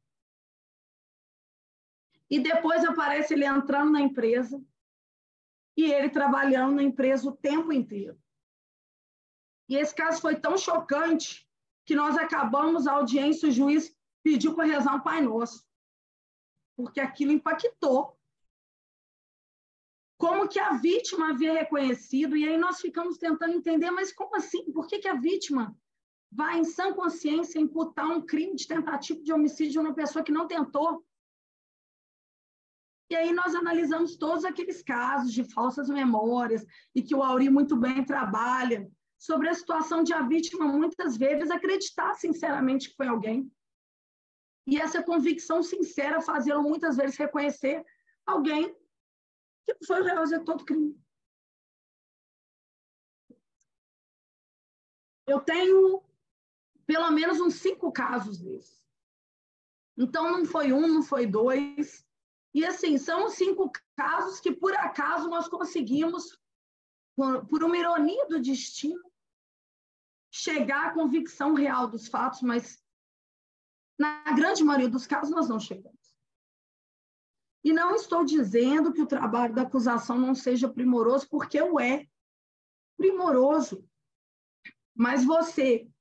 E depois aparece ele entrando na empresa e ele trabalhando na empresa o tempo inteiro. E esse caso foi tão chocante que nós acabamos a audiência, o juiz pediu para rezar um Pai Nosso, porque aquilo impactou. Como que a vítima havia reconhecido, e aí nós ficamos tentando entender, mas como assim? Por que a vítima vai, em sã consciência, imputar um crime de tentativa de homicídio a uma pessoa que não tentou? E aí nós analisamos todos aqueles casos de falsas memórias, e que o Auri muito bem trabalha, sobre a situação de a vítima, muitas vezes, acreditar sinceramente que foi alguém. E essa convicção sincera fazê-lo, muitas vezes, reconhecer alguém que foi o réu executor do crime. Eu tenho pelo menos uns 5 casos desses. Então, não foi 1, não foi 2. E, assim, são 5 casos que, por acaso, nós conseguimos, por uma ironia do destino, chegar à convicção real dos fatos, mas, na grande maioria dos casos, nós não chegamos. E não estou dizendo que o trabalho da acusação não seja primoroso, porque o é primoroso. Mas você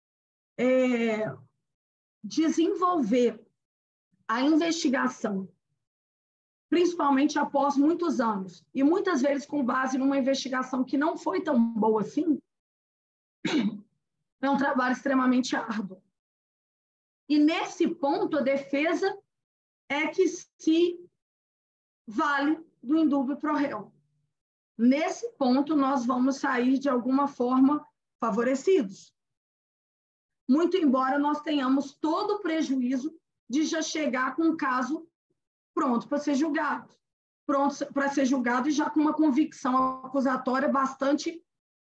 desenvolver a investigação, principalmente após muitos anos, e muitas vezes com base numa investigação que não foi tão boa assim, é um trabalho extremamente árduo. E, nesse ponto, a defesa é que se vale do indúbio pro réu. Nesse ponto, nós vamos sair, de alguma forma, favorecidos. Muito embora nós tenhamos todo o prejuízo de já chegar com um caso pronto para ser julgado. Pronto para ser julgado e já com uma convicção acusatória bastante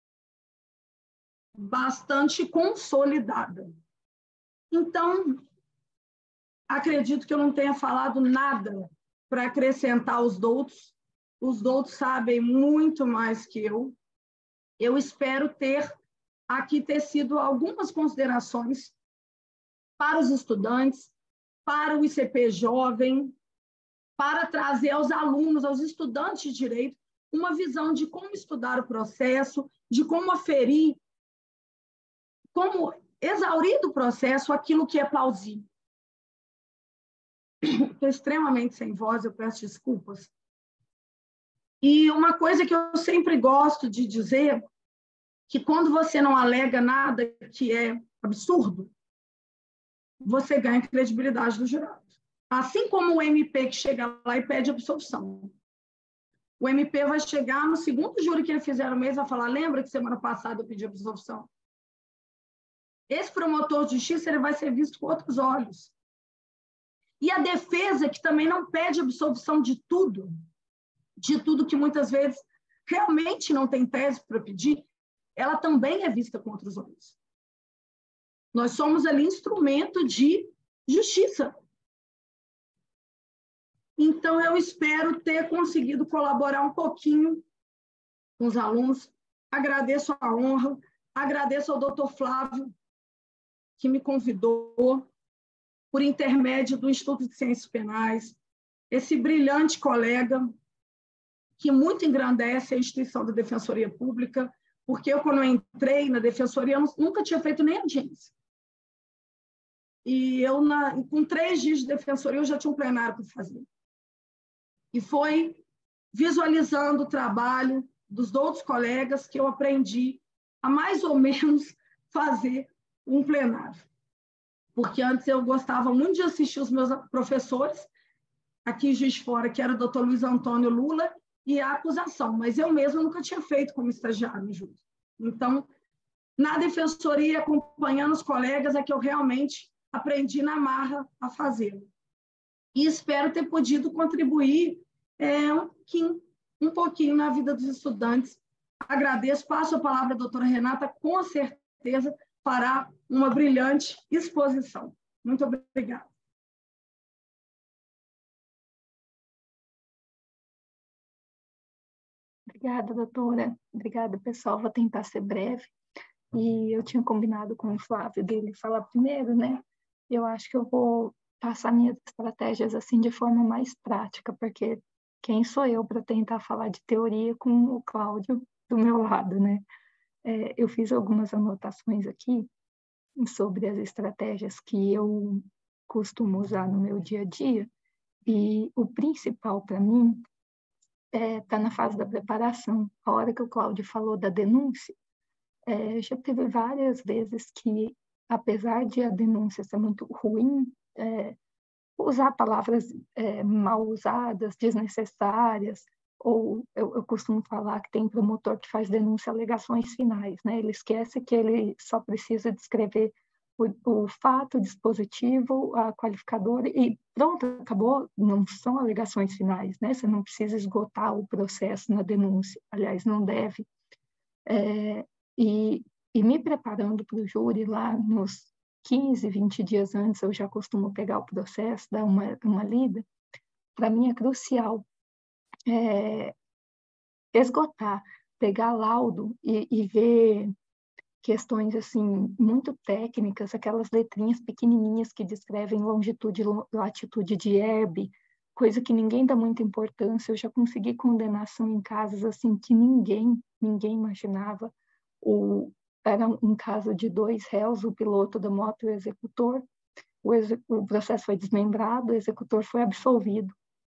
consolidada. Então, acredito que eu não tenha falado nada para acrescentar aos doutos. Os doutos sabem muito mais que eu. Eu espero ter sido algumas considerações para os estudantes, para o ICP Jovem, para trazer aos alunos, aos estudantes de direito, uma visão de como estudar o processo, de como aferir, como exaurir do processo aquilo que é plausível. Estou extremamente sem voz, eu peço desculpas. E uma coisa que eu sempre gosto de dizer, que quando você não alega nada que é absurdo, você ganha credibilidade do jurado. Assim como o MP que chega lá e pede absolução. O MP vai chegar no segundo júri que ele fizer no mês e vai falar: lembra que semana passada eu pedi absolução? Esse promotor de justiça ele vai ser visto com outros olhos. E a defesa, que também não pede absolvição de tudo que muitas vezes realmente não tem tese para pedir, ela também é vista com outros olhos. Nós somos ali instrumento de justiça. Então, eu espero ter conseguido colaborar um pouquinho com os alunos. Agradeço a honra, agradeço ao doutor Flávio, que me convidou, por intermédio do Instituto de Ciências Penais, esse brilhante colega, que muito engrandece a instituição da Defensoria Pública, porque eu, quando eu entrei na Defensoria, eu nunca tinha feito nem audiência. E eu, com 3 dias de Defensoria, eu já tinha um plenário para fazer. E foi visualizando o trabalho dos outros colegas que eu aprendi a mais ou menos fazer um plenário. Porque antes eu gostava muito de assistir os meus professores, aqui em Juiz de Fora, que era o doutor Luiz Antônio Lula, e a acusação, mas eu mesma nunca tinha feito como estagiário no júri. Então, na defensoria, acompanhando os colegas, é que eu realmente aprendi na marra a fazê-lo. E espero ter podido contribuir um pouquinho na vida dos estudantes. Agradeço, passo a palavra à doutora Renata, com certeza fará uma brilhante exposição. Muito obrigada. Obrigada, doutora. Obrigada, pessoal. Vou tentar ser breve. E eu tinha combinado com o Flávio dele falar primeiro, né? Eu acho que eu vou passar minhas estratégias assim de forma mais prática, porque quem sou eu para tentar falar de teoria com o Cláudio do meu lado, né? Eu fiz algumas anotações aqui sobre as estratégias que eu costumo usar no meu dia a dia, e o principal para mim está na fase da preparação. A hora que o Cláudio falou da denúncia, já teve várias vezes que, apesar de a denúncia ser muito ruim, usar palavras mal usadas, desnecessárias, ou eu costumo falar que tem promotor que faz denúncia alegações finais, né? Ele esquece que ele só precisa descrever o fato, o dispositivo, a qualificadora e pronto, acabou. Não são alegações finais, né? Você não precisa esgotar o processo na denúncia, aliás, não deve. E me preparando para o júri lá nos 15, 20 dias antes, eu já costumo pegar o processo, dar uma lida. Para mim é crucial esgotar, pegar laudo e ver questões assim muito técnicas, aquelas letrinhas pequenininhas que descrevem longitude e latitude de herb, coisa que ninguém dá muita importância. Eu já consegui condenação em casos assim que ninguém imaginava. Era um caso de 2 réus, o piloto da moto e o executor. O processo foi desmembrado, o executor foi absolvido.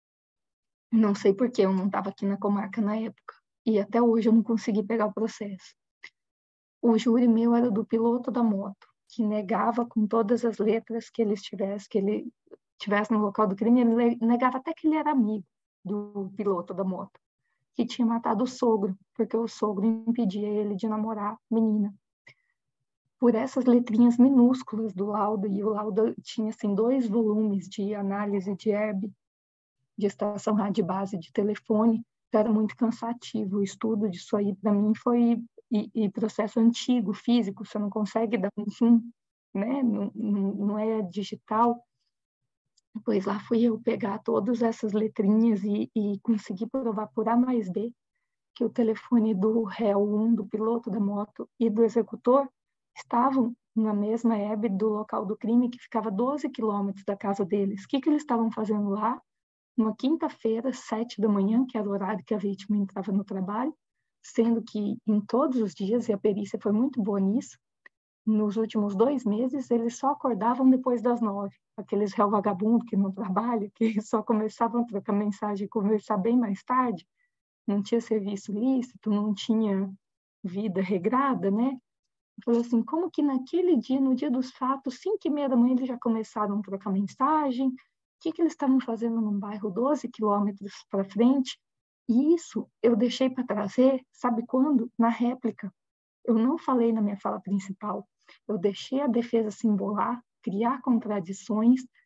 Não sei por quê, eu não estava aqui na comarca na época. E até hoje eu não consegui pegar o processo. O júri meu era do piloto da moto, que negava com todas as letras que ele estivesse no local do crime. Ele negava até que ele era amigo do piloto da moto, que tinha matado o sogro, porque o sogro impedia ele de namorar a menina. Por essas letrinhas minúsculas do laudo, e o laudo tinha assim 2 volumes de análise de herb, de estação rádio base de telefone, então era muito cansativo. O estudo disso aí, para mim, foi e processo antigo, físico, você não consegue dar um zoom, né? Não é digital. Pois lá fui eu pegar todas essas letrinhas e conseguir provar por A mais B que o telefone do réu 1, do piloto da moto, e do executor estavam na mesma herb do local do crime, que ficava 12 quilômetros da casa deles. O que eles estavam fazendo lá? Uma quinta-feira, 7 da manhã, que era o horário que a vítima entrava no trabalho, sendo que em todos os dias, e a perícia foi muito boa nisso, nos últimos 2 meses, eles só acordavam depois das 9. Aqueles réu vagabundo que não trabalham, que só começavam a trocar mensagem e conversar bem mais tarde, não tinha serviço lícito, não tinha vida regrada, né? Eu falei assim, como que naquele dia, no dia dos fatos, 5h30 da manhã, eles já começaram a trocar mensagem? O que eles estavam fazendo num bairro 12 quilômetros para frente? E isso eu deixei para trazer, sabe quando? Na réplica. Eu não falei na minha fala principal. Eu deixei a defesa se embolar, criar contradições,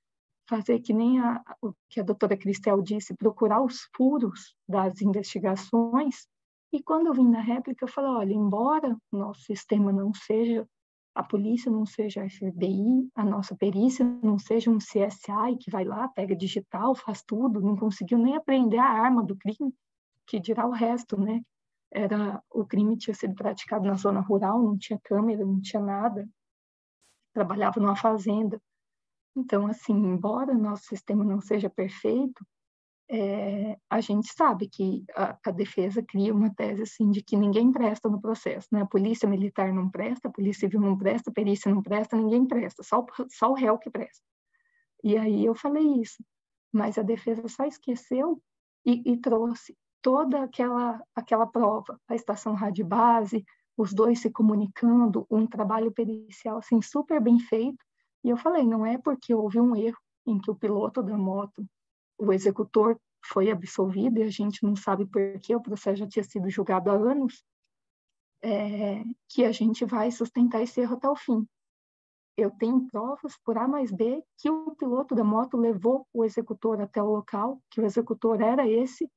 fazer que nem o que a doutora Cristel disse, procurar os furos das investigações. E quando eu vim na réplica, eu falei, olha, embora o nosso sistema não seja, a polícia não seja a FBI, a nossa perícia não seja um CSI que vai lá, pega digital, faz tudo, não conseguiu nem apreender a arma do crime, que dirá o resto, né? O crime tinha sido praticado na zona rural, não tinha câmera, não tinha nada, trabalhava numa fazenda. Então, assim, embora o nosso sistema não seja perfeito, a gente sabe que a defesa cria uma tese assim, de que ninguém presta no processo, né? A polícia militar não presta, a polícia civil não presta, a perícia não presta, ninguém presta, só o réu que presta. E aí eu falei isso, mas a defesa só esqueceu e trouxe toda aquela prova, a estação rádio base, os dois se comunicando, um trabalho pericial assim, super bem feito. E eu falei, não é porque houve um erro em que o piloto da moto, o executor, foi absolvido e a gente não sabe por que o processo já tinha sido julgado há anos, que a gente vai sustentar esse erro até o fim. Eu tenho provas por A mais B que o piloto da moto levou o executor até o local, que o executor era esse,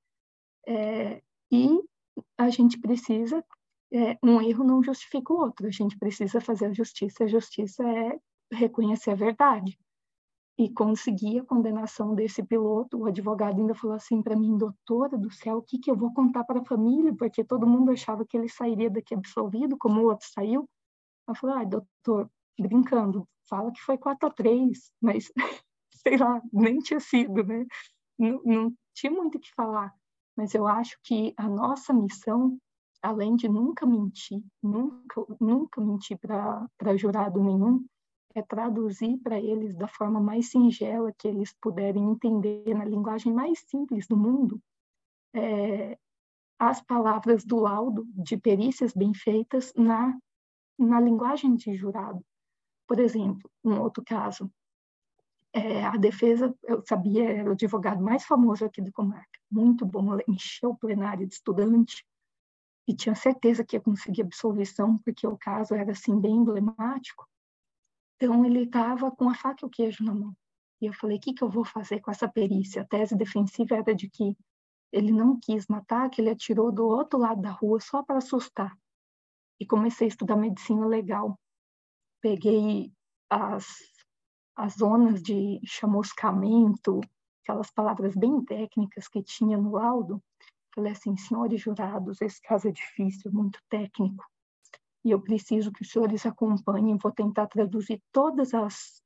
e a gente precisa, um erro não justifica o outro, a gente precisa fazer a justiça é reconhecer a verdade. E conseguir a condenação desse piloto, o advogado ainda falou assim para mim, doutora do céu, o que eu vou contar para a família? Porque todo mundo achava que ele sairia daqui absolvido, como o outro saiu. Eu falei, doutor, brincando, fala que foi 4-3, mas, sei lá, nem tinha sido, né? Não tinha muito o que falar. Mas eu acho que a nossa missão, além de nunca mentir para jurado nenhum, é traduzir para eles da forma mais singela que eles puderem entender, na linguagem mais simples do mundo, as palavras do laudo de perícias bem feitas na linguagem de jurado. Por exemplo, um outro caso, a defesa, eu sabia, era o advogado mais famoso aqui da comarca, muito bom, encheu o plenário de estudante e tinha certeza que ia conseguir absolvição, porque o caso era assim bem emblemático. Então, ele estava com a faca e o queijo na mão. E eu falei, o que eu vou fazer com essa perícia? A tese defensiva era de que ele não quis matar, que ele atirou do outro lado da rua só para assustar. E comecei a estudar medicina legal. Peguei as zonas de chamuscamento, aquelas palavras bem técnicas que tinha no laudo. Falei assim, senhores jurados, esse caso é difícil, muito técnico. E eu preciso que os senhores acompanhem, vou tentar traduzir todas as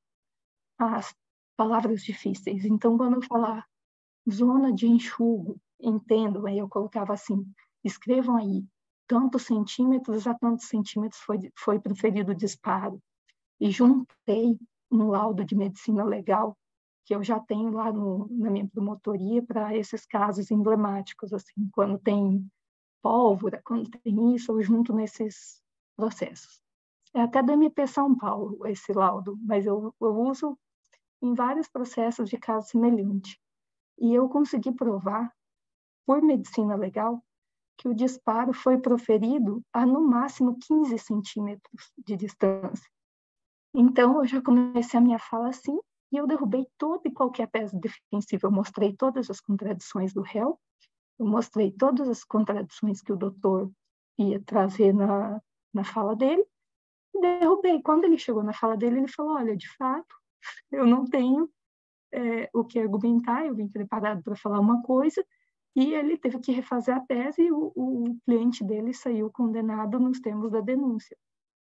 palavras difíceis. Então, quando eu falar zona de enxugo, entendam, aí eu colocava assim, escrevam aí, tantos centímetros a tantos centímetros foi proferido o disparo. E juntei um laudo de medicina legal, que eu já tenho lá na minha promotoria para esses casos emblemáticos, assim, quando tem pólvora, quando tem isso, eu junto nesses processos. É até do MP São Paulo esse laudo, mas eu uso em vários processos de caso semelhante. E eu consegui provar, por medicina legal, que o disparo foi proferido a, no máximo, 15 centímetros de distância. Então, eu já comecei a minha fala assim, e eu derrubei toda e qualquer tese defensiva. Eu mostrei todas as contradições do réu, eu mostrei todas as contradições que o doutor ia trazer na fala dele, e derrubei. Quando ele chegou na fala dele, ele falou, olha, de fato, eu não tenho o que argumentar, eu vim preparado para falar uma coisa, e ele teve que refazer a tese e o cliente dele saiu condenado nos termos da denúncia.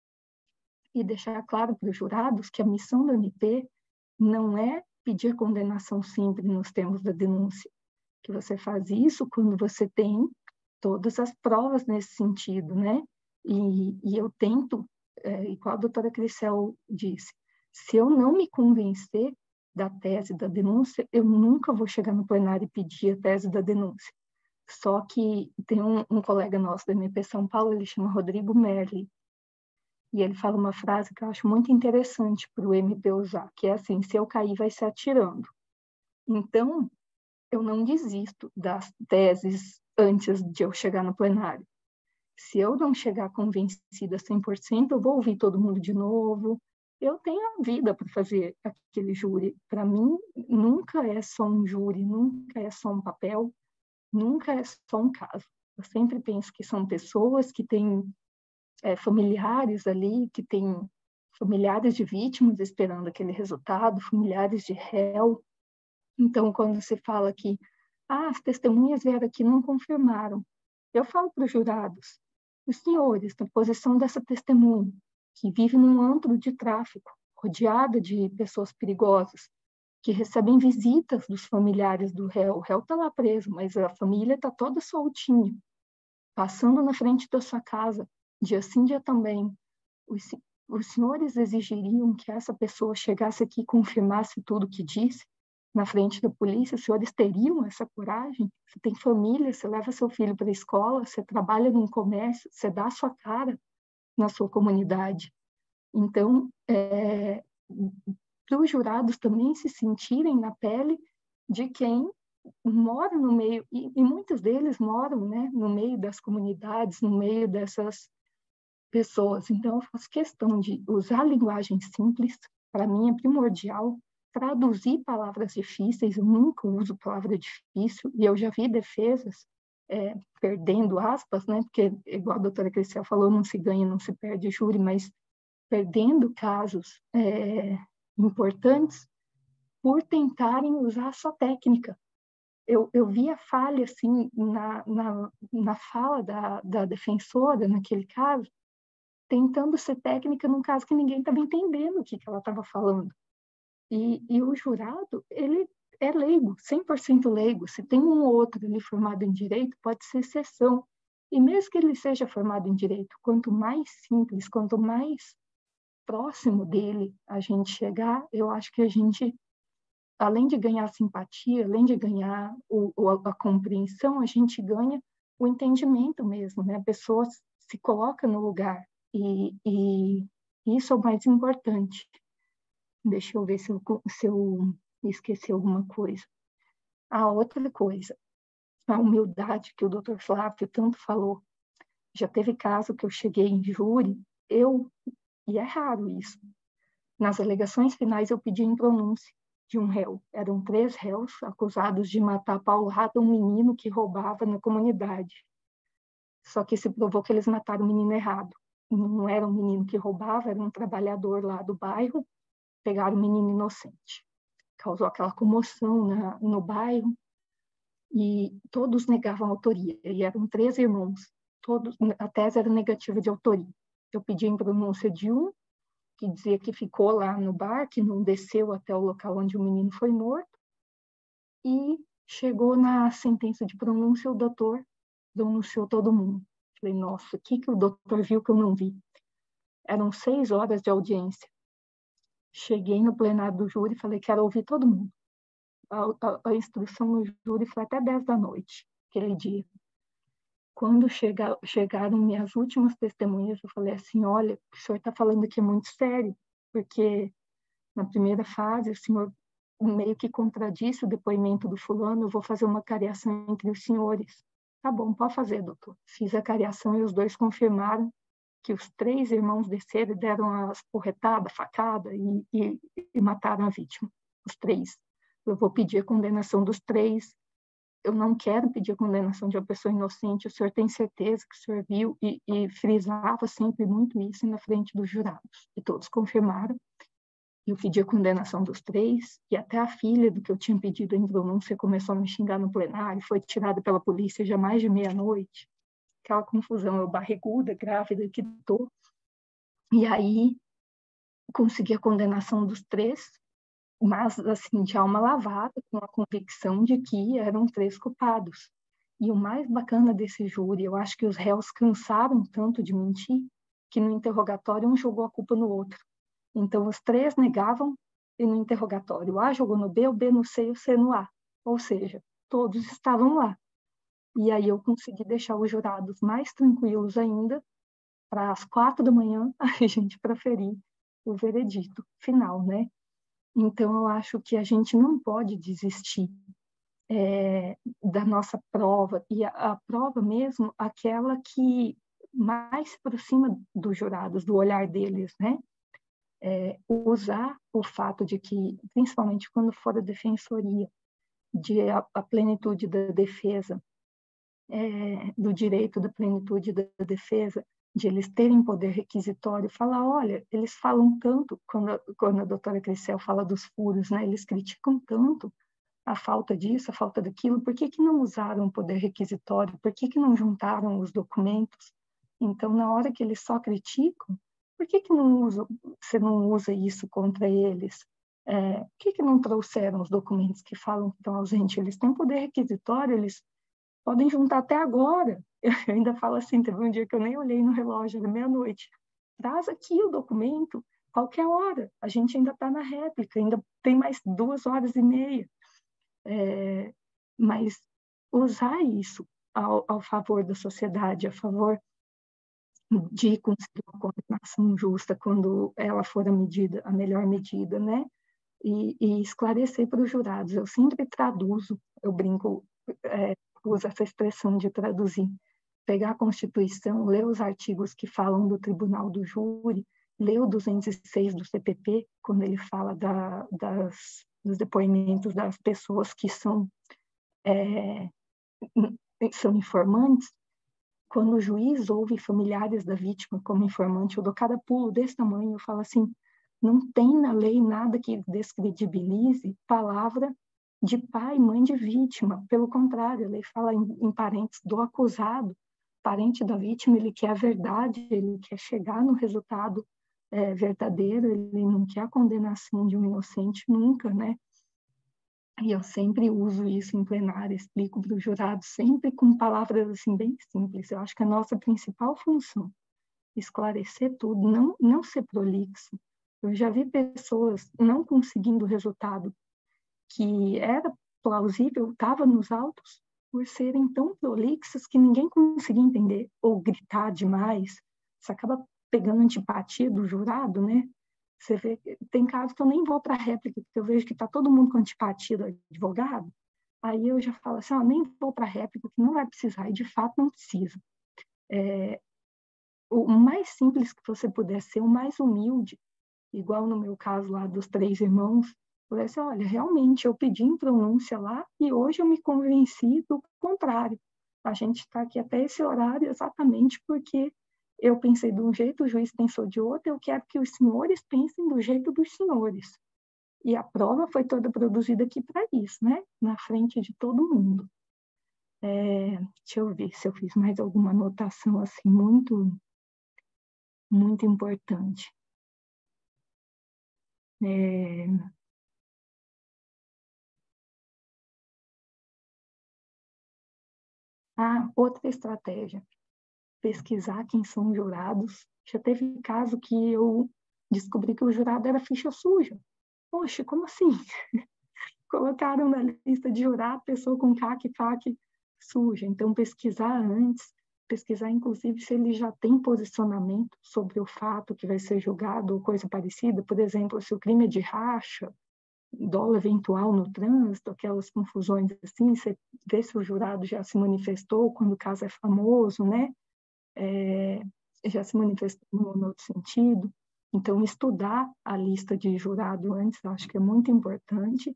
E deixar claro para os jurados que a missão do MP não é pedir condenação sempre nos termos da denúncia, que você faz isso quando você tem todas as provas nesse sentido, né? E eu tento, igual a doutora Cristel disse, se eu não me convencer da tese da denúncia, eu nunca vou chegar no plenário e pedir a tese da denúncia. Só que tem um colega nosso da MP São Paulo, ele chama Rodrigo Merli, e ele fala uma frase que eu acho muito interessante para o MP usar, que é assim, se eu cair, vai ser atirando. Então, eu não desisto das teses antes de eu chegar no plenário. Se eu não chegar convencida 100%, eu vou ouvir todo mundo de novo, eu tenho a vida para fazer aquele júri. Para mim, nunca é só um júri, nunca é só um papel, nunca é só um caso. Eu sempre penso que são pessoas que têm familiares ali, que têm familiares de vítimas esperando aquele resultado, familiares de réu. Então, quando se fala que as testemunhas vieram aqui e não confirmaram, eu falo para os jurados, os senhores, na posição dessa testemunha, que vive num antro de tráfico, rodeada de pessoas perigosas, que recebem visitas dos familiares do réu. O réu está lá preso, mas a família está toda soltinha, passando na frente da sua casa, dia sim, dia também. Os senhores exigiriam que essa pessoa chegasse aqui e confirmasse tudo o que disse na frente da polícia? Os senhores teriam essa coragem? Você tem família, você leva seu filho para a escola, você trabalha num comércio, você dá a sua cara na sua comunidade. Então, para os jurados também se sentirem na pele de quem mora no meio, e muitos deles moram, né, no meio das comunidades, no meio dessas pessoas. Então, eu faço questão de usar linguagem simples, para mim é primordial, traduzir palavras difíceis, eu nunca uso palavra difícil, e eu já vi defesas perdendo aspas, né, porque, igual a doutora Cristel falou, não se ganha, não se perde júri, mas perdendo casos importantes por tentarem usar só técnica. Eu vi a falha, assim, na fala da defensora, naquele caso, tentando ser técnica num caso que ninguém estava entendendo o que ela estava falando. E o jurado, ele é leigo, 100% leigo. Se tem um ou outro ali formado em direito, pode ser exceção. E mesmo que ele seja formado em direito, quanto mais simples, quanto mais próximo dele a gente chegar, eu acho que a gente, além de ganhar simpatia, além de ganhar a compreensão, a gente ganha o entendimento mesmo, né? A pessoa se coloca no lugar. E isso é o mais importante. Deixa eu ver se eu esqueci alguma coisa. Outra coisa, a humildade que o Dr. Flávio tanto falou. Já teve caso que eu cheguei em júri, e é raro isso, nas alegações finais eu pedi em pronúncia de um réu. Eram 3 réus acusados de matar a paulada um menino que roubava na comunidade. Só que se provou que eles mataram o menino errado. Não era um menino que roubava, era um trabalhador lá do bairro. Pegaram o menino inocente. Causou aquela comoção no bairro e todos negavam a autoria. E eram 3 irmãos. A tese era negativa de autoria. Eu pedi em pronúncia de um, que dizia que ficou lá no bar, que não desceu até o local onde o menino foi morto. E chegou na sentença de pronúncia, o doutor pronunciou todo mundo. Falei, nossa, o que o doutor viu que eu não vi? Eram 6 horas de audiência. Cheguei no plenário do júri e falei, quero ouvir todo mundo. A instrução no júri foi até 10 da noite, aquele dia. Quando chegaram minhas últimas testemunhas, eu falei assim, olha, o senhor está falando aqui é muito sério, porque na primeira fase o senhor meio que contradisse o depoimento do fulano, eu vou fazer uma cariação entre os senhores. Tá bom, pode fazer, doutor. Fiz a cariação e os 2 confirmaram que os 3 irmãos desceram e deram as porretadas, facada e mataram a vítima. Os 3. Eu vou pedir a condenação dos 3. Eu não quero pedir a condenação de uma pessoa inocente. O senhor tem certeza que o senhor viu? E frisava sempre muito isso na frente dos jurados. E todos confirmaram. Eu pedi a condenação dos 3. E até a filha do que eu tinha pedido em pronúncia começou a me xingar no plenário. Foi tirada pela polícia já mais de meia-noite. Aquela confusão, eu barriguda, grávida que estou. E aí, consegui a condenação dos 3, mas, assim, de alma lavada, com a convicção de que eram 3 culpados. E o mais bacana desse júri, eu acho que os réus cansaram tanto de mentir, que no interrogatório um jogou a culpa no outro. Então, os 3 negavam, e no interrogatório, o A jogou no B, o B no C e o C no A. Ou seja, todos estavam lá. E aí eu consegui deixar os jurados mais tranquilos ainda, para às 4 da manhã a gente proferir o veredito final, né? Então, eu acho que a gente não pode desistir da nossa prova, e a prova mesmo, aquela que mais se aproxima dos jurados, do olhar deles, né? usar o fato de que, principalmente quando for a defensoria, de a plenitude da defesa, do direito da plenitude da defesa, de eles terem poder requisitório, falar, olha, eles falam tanto, quando a doutora Cricel fala dos furos, né, eles criticam tanto a falta disso, a falta daquilo, por que não usaram o poder requisitório, por que não juntaram os documentos? Então, na hora que eles só criticam, por que você não usa isso contra eles? Por que não trouxeram os documentos que falam que estão ausentes? Eles têm poder requisitório, eles podem juntar até agora. Eu ainda falo assim, teve um dia que eu nem olhei no relógio, era meia-noite. Traz aqui o documento, qualquer hora. A gente ainda está na réplica, ainda tem mais 2h30. Mas usar isso ao favor da sociedade, a favor de conseguir uma condenação justa quando ela for a melhor medida, né? E esclarecer para os jurados. Eu sempre traduzo, eu brinco, uso essa expressão de traduzir. Pegar a Constituição, ler os artigos que falam do Tribunal do Júri, ler o 206 do CPP, quando ele fala dos depoimentos das pessoas que são informantes. Quando o juiz ouve familiares da vítima como informante, eu dou cada pulo desse tamanho, eu falo assim, não tem na lei nada que descredibilize palavra de pai e mãe de vítima. Pelo contrário, a lei fala em parentes do acusado, parente da vítima, ele quer a verdade, ele quer chegar no resultado verdadeiro, ele não quer a condenação de um inocente nunca, né? E eu sempre uso isso em plenário, explico para o jurado, sempre com palavras assim bem simples. Eu acho que a nossa principal função é esclarecer tudo, não ser prolixo. Eu já vi pessoas não conseguindo o resultado que era plausível, estava nos autos, por serem tão prolixas que ninguém conseguia entender, ou gritar demais. Você acaba pegando antipatia do jurado, né? Você vê, tem casos que eu nem vou para a réplica, porque eu vejo que está todo mundo com antipatia do advogado, aí eu já falo assim, nem vou para a réplica, que não vai precisar, e de fato não precisa. O mais simples que você puder ser, o mais humilde, igual no meu caso lá dos 3 irmãos, falei assim, olha, realmente eu pedi em pronúncia lá e hoje eu me convenci do contrário. A gente está aqui até esse horário exatamente porque eu pensei de um jeito, o juiz pensou de outro, eu quero que os senhores pensem do jeito dos senhores. E a prova foi toda produzida aqui para isso, né? Na frente de todo mundo. Deixa eu ver se eu fiz mais alguma anotação assim, muito, muito importante. Outra estratégia, pesquisar quem são os jurados. Já teve caso que eu descobri que o jurado era ficha suja. Poxa, como assim? Colocaram na lista de jurado pessoa com CAC e FAQ suja. Então, pesquisar antes, pesquisar inclusive se ele já tem posicionamento sobre o fato que vai ser julgado ou coisa parecida. Por exemplo, se o crime é de racha, dolo eventual no trânsito, aquelas confusões assim, você vê se o jurado já se manifestou quando o caso é famoso, né? Já se manifestou no outro sentido. Então, estudar a lista de jurado antes, eu acho que é muito importante.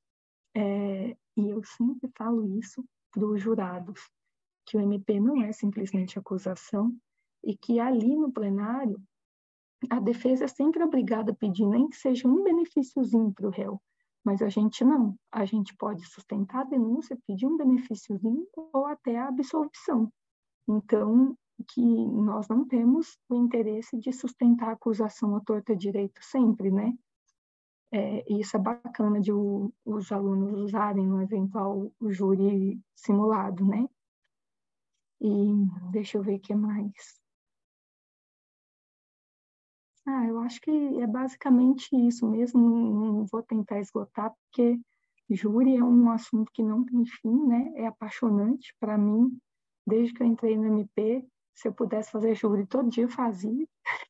E eu sempre falo isso para os jurados, que o MP não é simplesmente acusação e que ali no plenário a defesa é sempre obrigada a pedir, nem que seja um benefíciozinho para o réu, mas a gente não. A gente pode sustentar a denúncia, pedir um benefíciozinho ou até a absolvição. Então, que nós não temos o interesse de sustentar a acusação à torta direito sempre, né? Isso é bacana de os alunos usarem no eventual júri simulado, né? E deixa eu ver o que mais. Eu acho que é basicamente isso mesmo, não vou tentar esgotar, porque júri é um assunto que não tem fim, né? É apaixonante para mim, desde que eu entrei no MP, se eu pudesse fazer júri todo dia, eu fazia.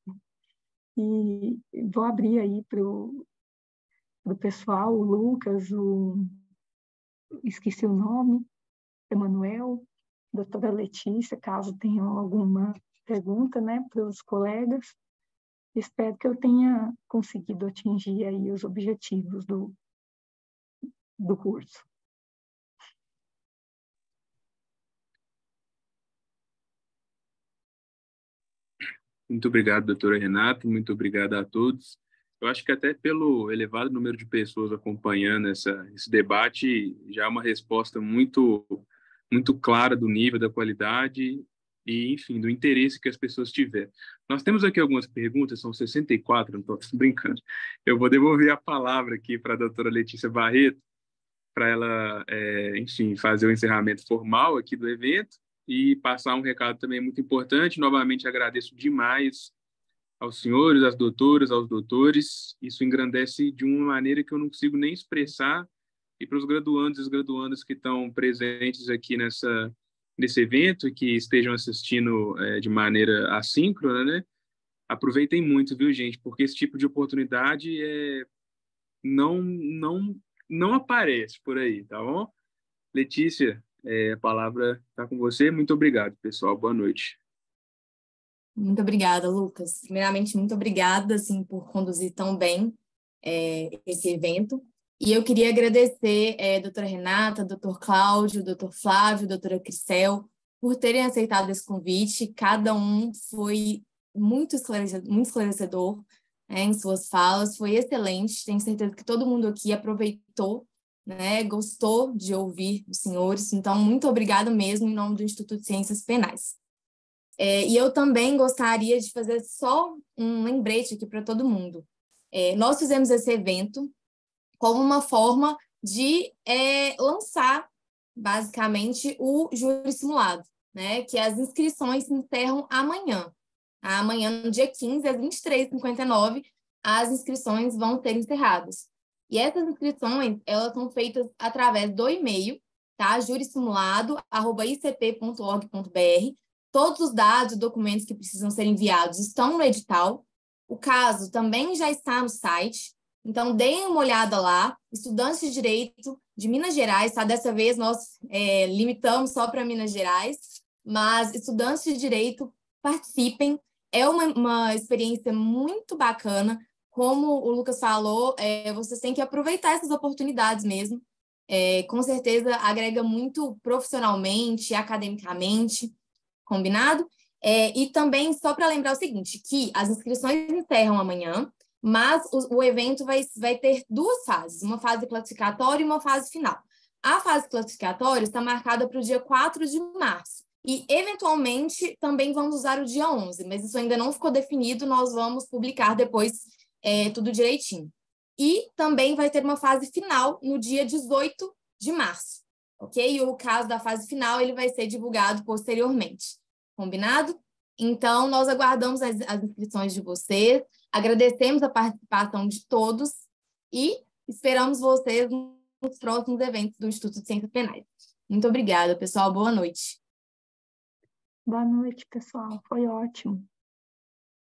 E vou abrir aí para o pessoal, o Lucas, esqueci o nome, Emanuel, doutora Letícia, caso tenham alguma pergunta, né, para os colegas. Espero que eu tenha conseguido atingir aí os objetivos do curso. Muito obrigado, doutora Renata, muito obrigado a todos. Eu acho que até pelo elevado número de pessoas acompanhando esse debate, já é uma resposta muito clara do nível, da qualidade e, enfim, do interesse que as pessoas tiverem. Nós temos aqui algumas perguntas, são 64, não estou brincando. Eu vou devolver a palavra aqui para a doutora Letícia Barreto, para ela, enfim, fazer o encerramento formal aqui do evento e passar um recado também muito importante. Novamente, agradeço demais aos senhores, às doutoras, aos doutores. Isso engrandece de uma maneira que eu não consigo nem expressar. E para os graduandos e as graduandas que estão presentes aqui nesse evento e que estejam assistindo de maneira assíncrona, né? Aproveitem muito, viu, gente? Porque esse tipo de oportunidade não aparece por aí, tá bom? Letícia, a palavra está com você. Muito obrigado, pessoal. Boa noite. Muito obrigada, Lucas. Primeiramente, muito obrigada assim, por conduzir tão bem esse evento. E eu queria agradecer a doutora Renata, doutor Cláudio, doutor Flávio, doutora Cricel, por terem aceitado esse convite. Cada um foi muito esclarecedor em suas falas, foi excelente. Tenho certeza que todo mundo aqui aproveitou, né, gostou de ouvir os senhores. Então, muito obrigada mesmo, em nome do Instituto de Ciências Penais. E eu também gostaria de fazer só um lembrete aqui para todo mundo. Nós fizemos esse evento como uma forma de lançar, basicamente, o júri simulado, né? Que as inscrições se encerram amanhã. Amanhã, no dia 15, às 23h59, as inscrições vão ser encerradas. E essas inscrições, elas são feitas através do e-mail, tá? jurisimulado@icp.org.br. Todos os dados e documentos que precisam ser enviados estão no edital. O caso também já está no site. Então, deem uma olhada lá. Estudantes de Direito de Minas Gerais, tá? Dessa vez nós limitamos só para Minas Gerais, mas estudantes de Direito, participem. É uma experiência muito bacana. Como o Lucas falou, vocês têm que aproveitar essas oportunidades mesmo. Com certeza agrega muito profissionalmente, academicamente, combinado? E também, só para lembrar o seguinte, que as inscrições encerram amanhã, mas o evento vai ter duas fases, uma fase classificatória e uma fase final. A fase classificatória está marcada para o dia 4 de março. E, eventualmente, também vamos usar o dia 11, mas isso ainda não ficou definido, nós vamos publicar depois tudo direitinho. E também vai ter uma fase final no dia 18 de março, ok? E o caso da fase final, ele vai ser divulgado posteriormente. Combinado? Então, nós aguardamos as inscrições de vocês, agradecemos a participação de todos e esperamos vocês nos próximos eventos do Instituto de Ciências Penais. Muito obrigada, pessoal. Boa noite. Boa noite, pessoal. Foi ótimo.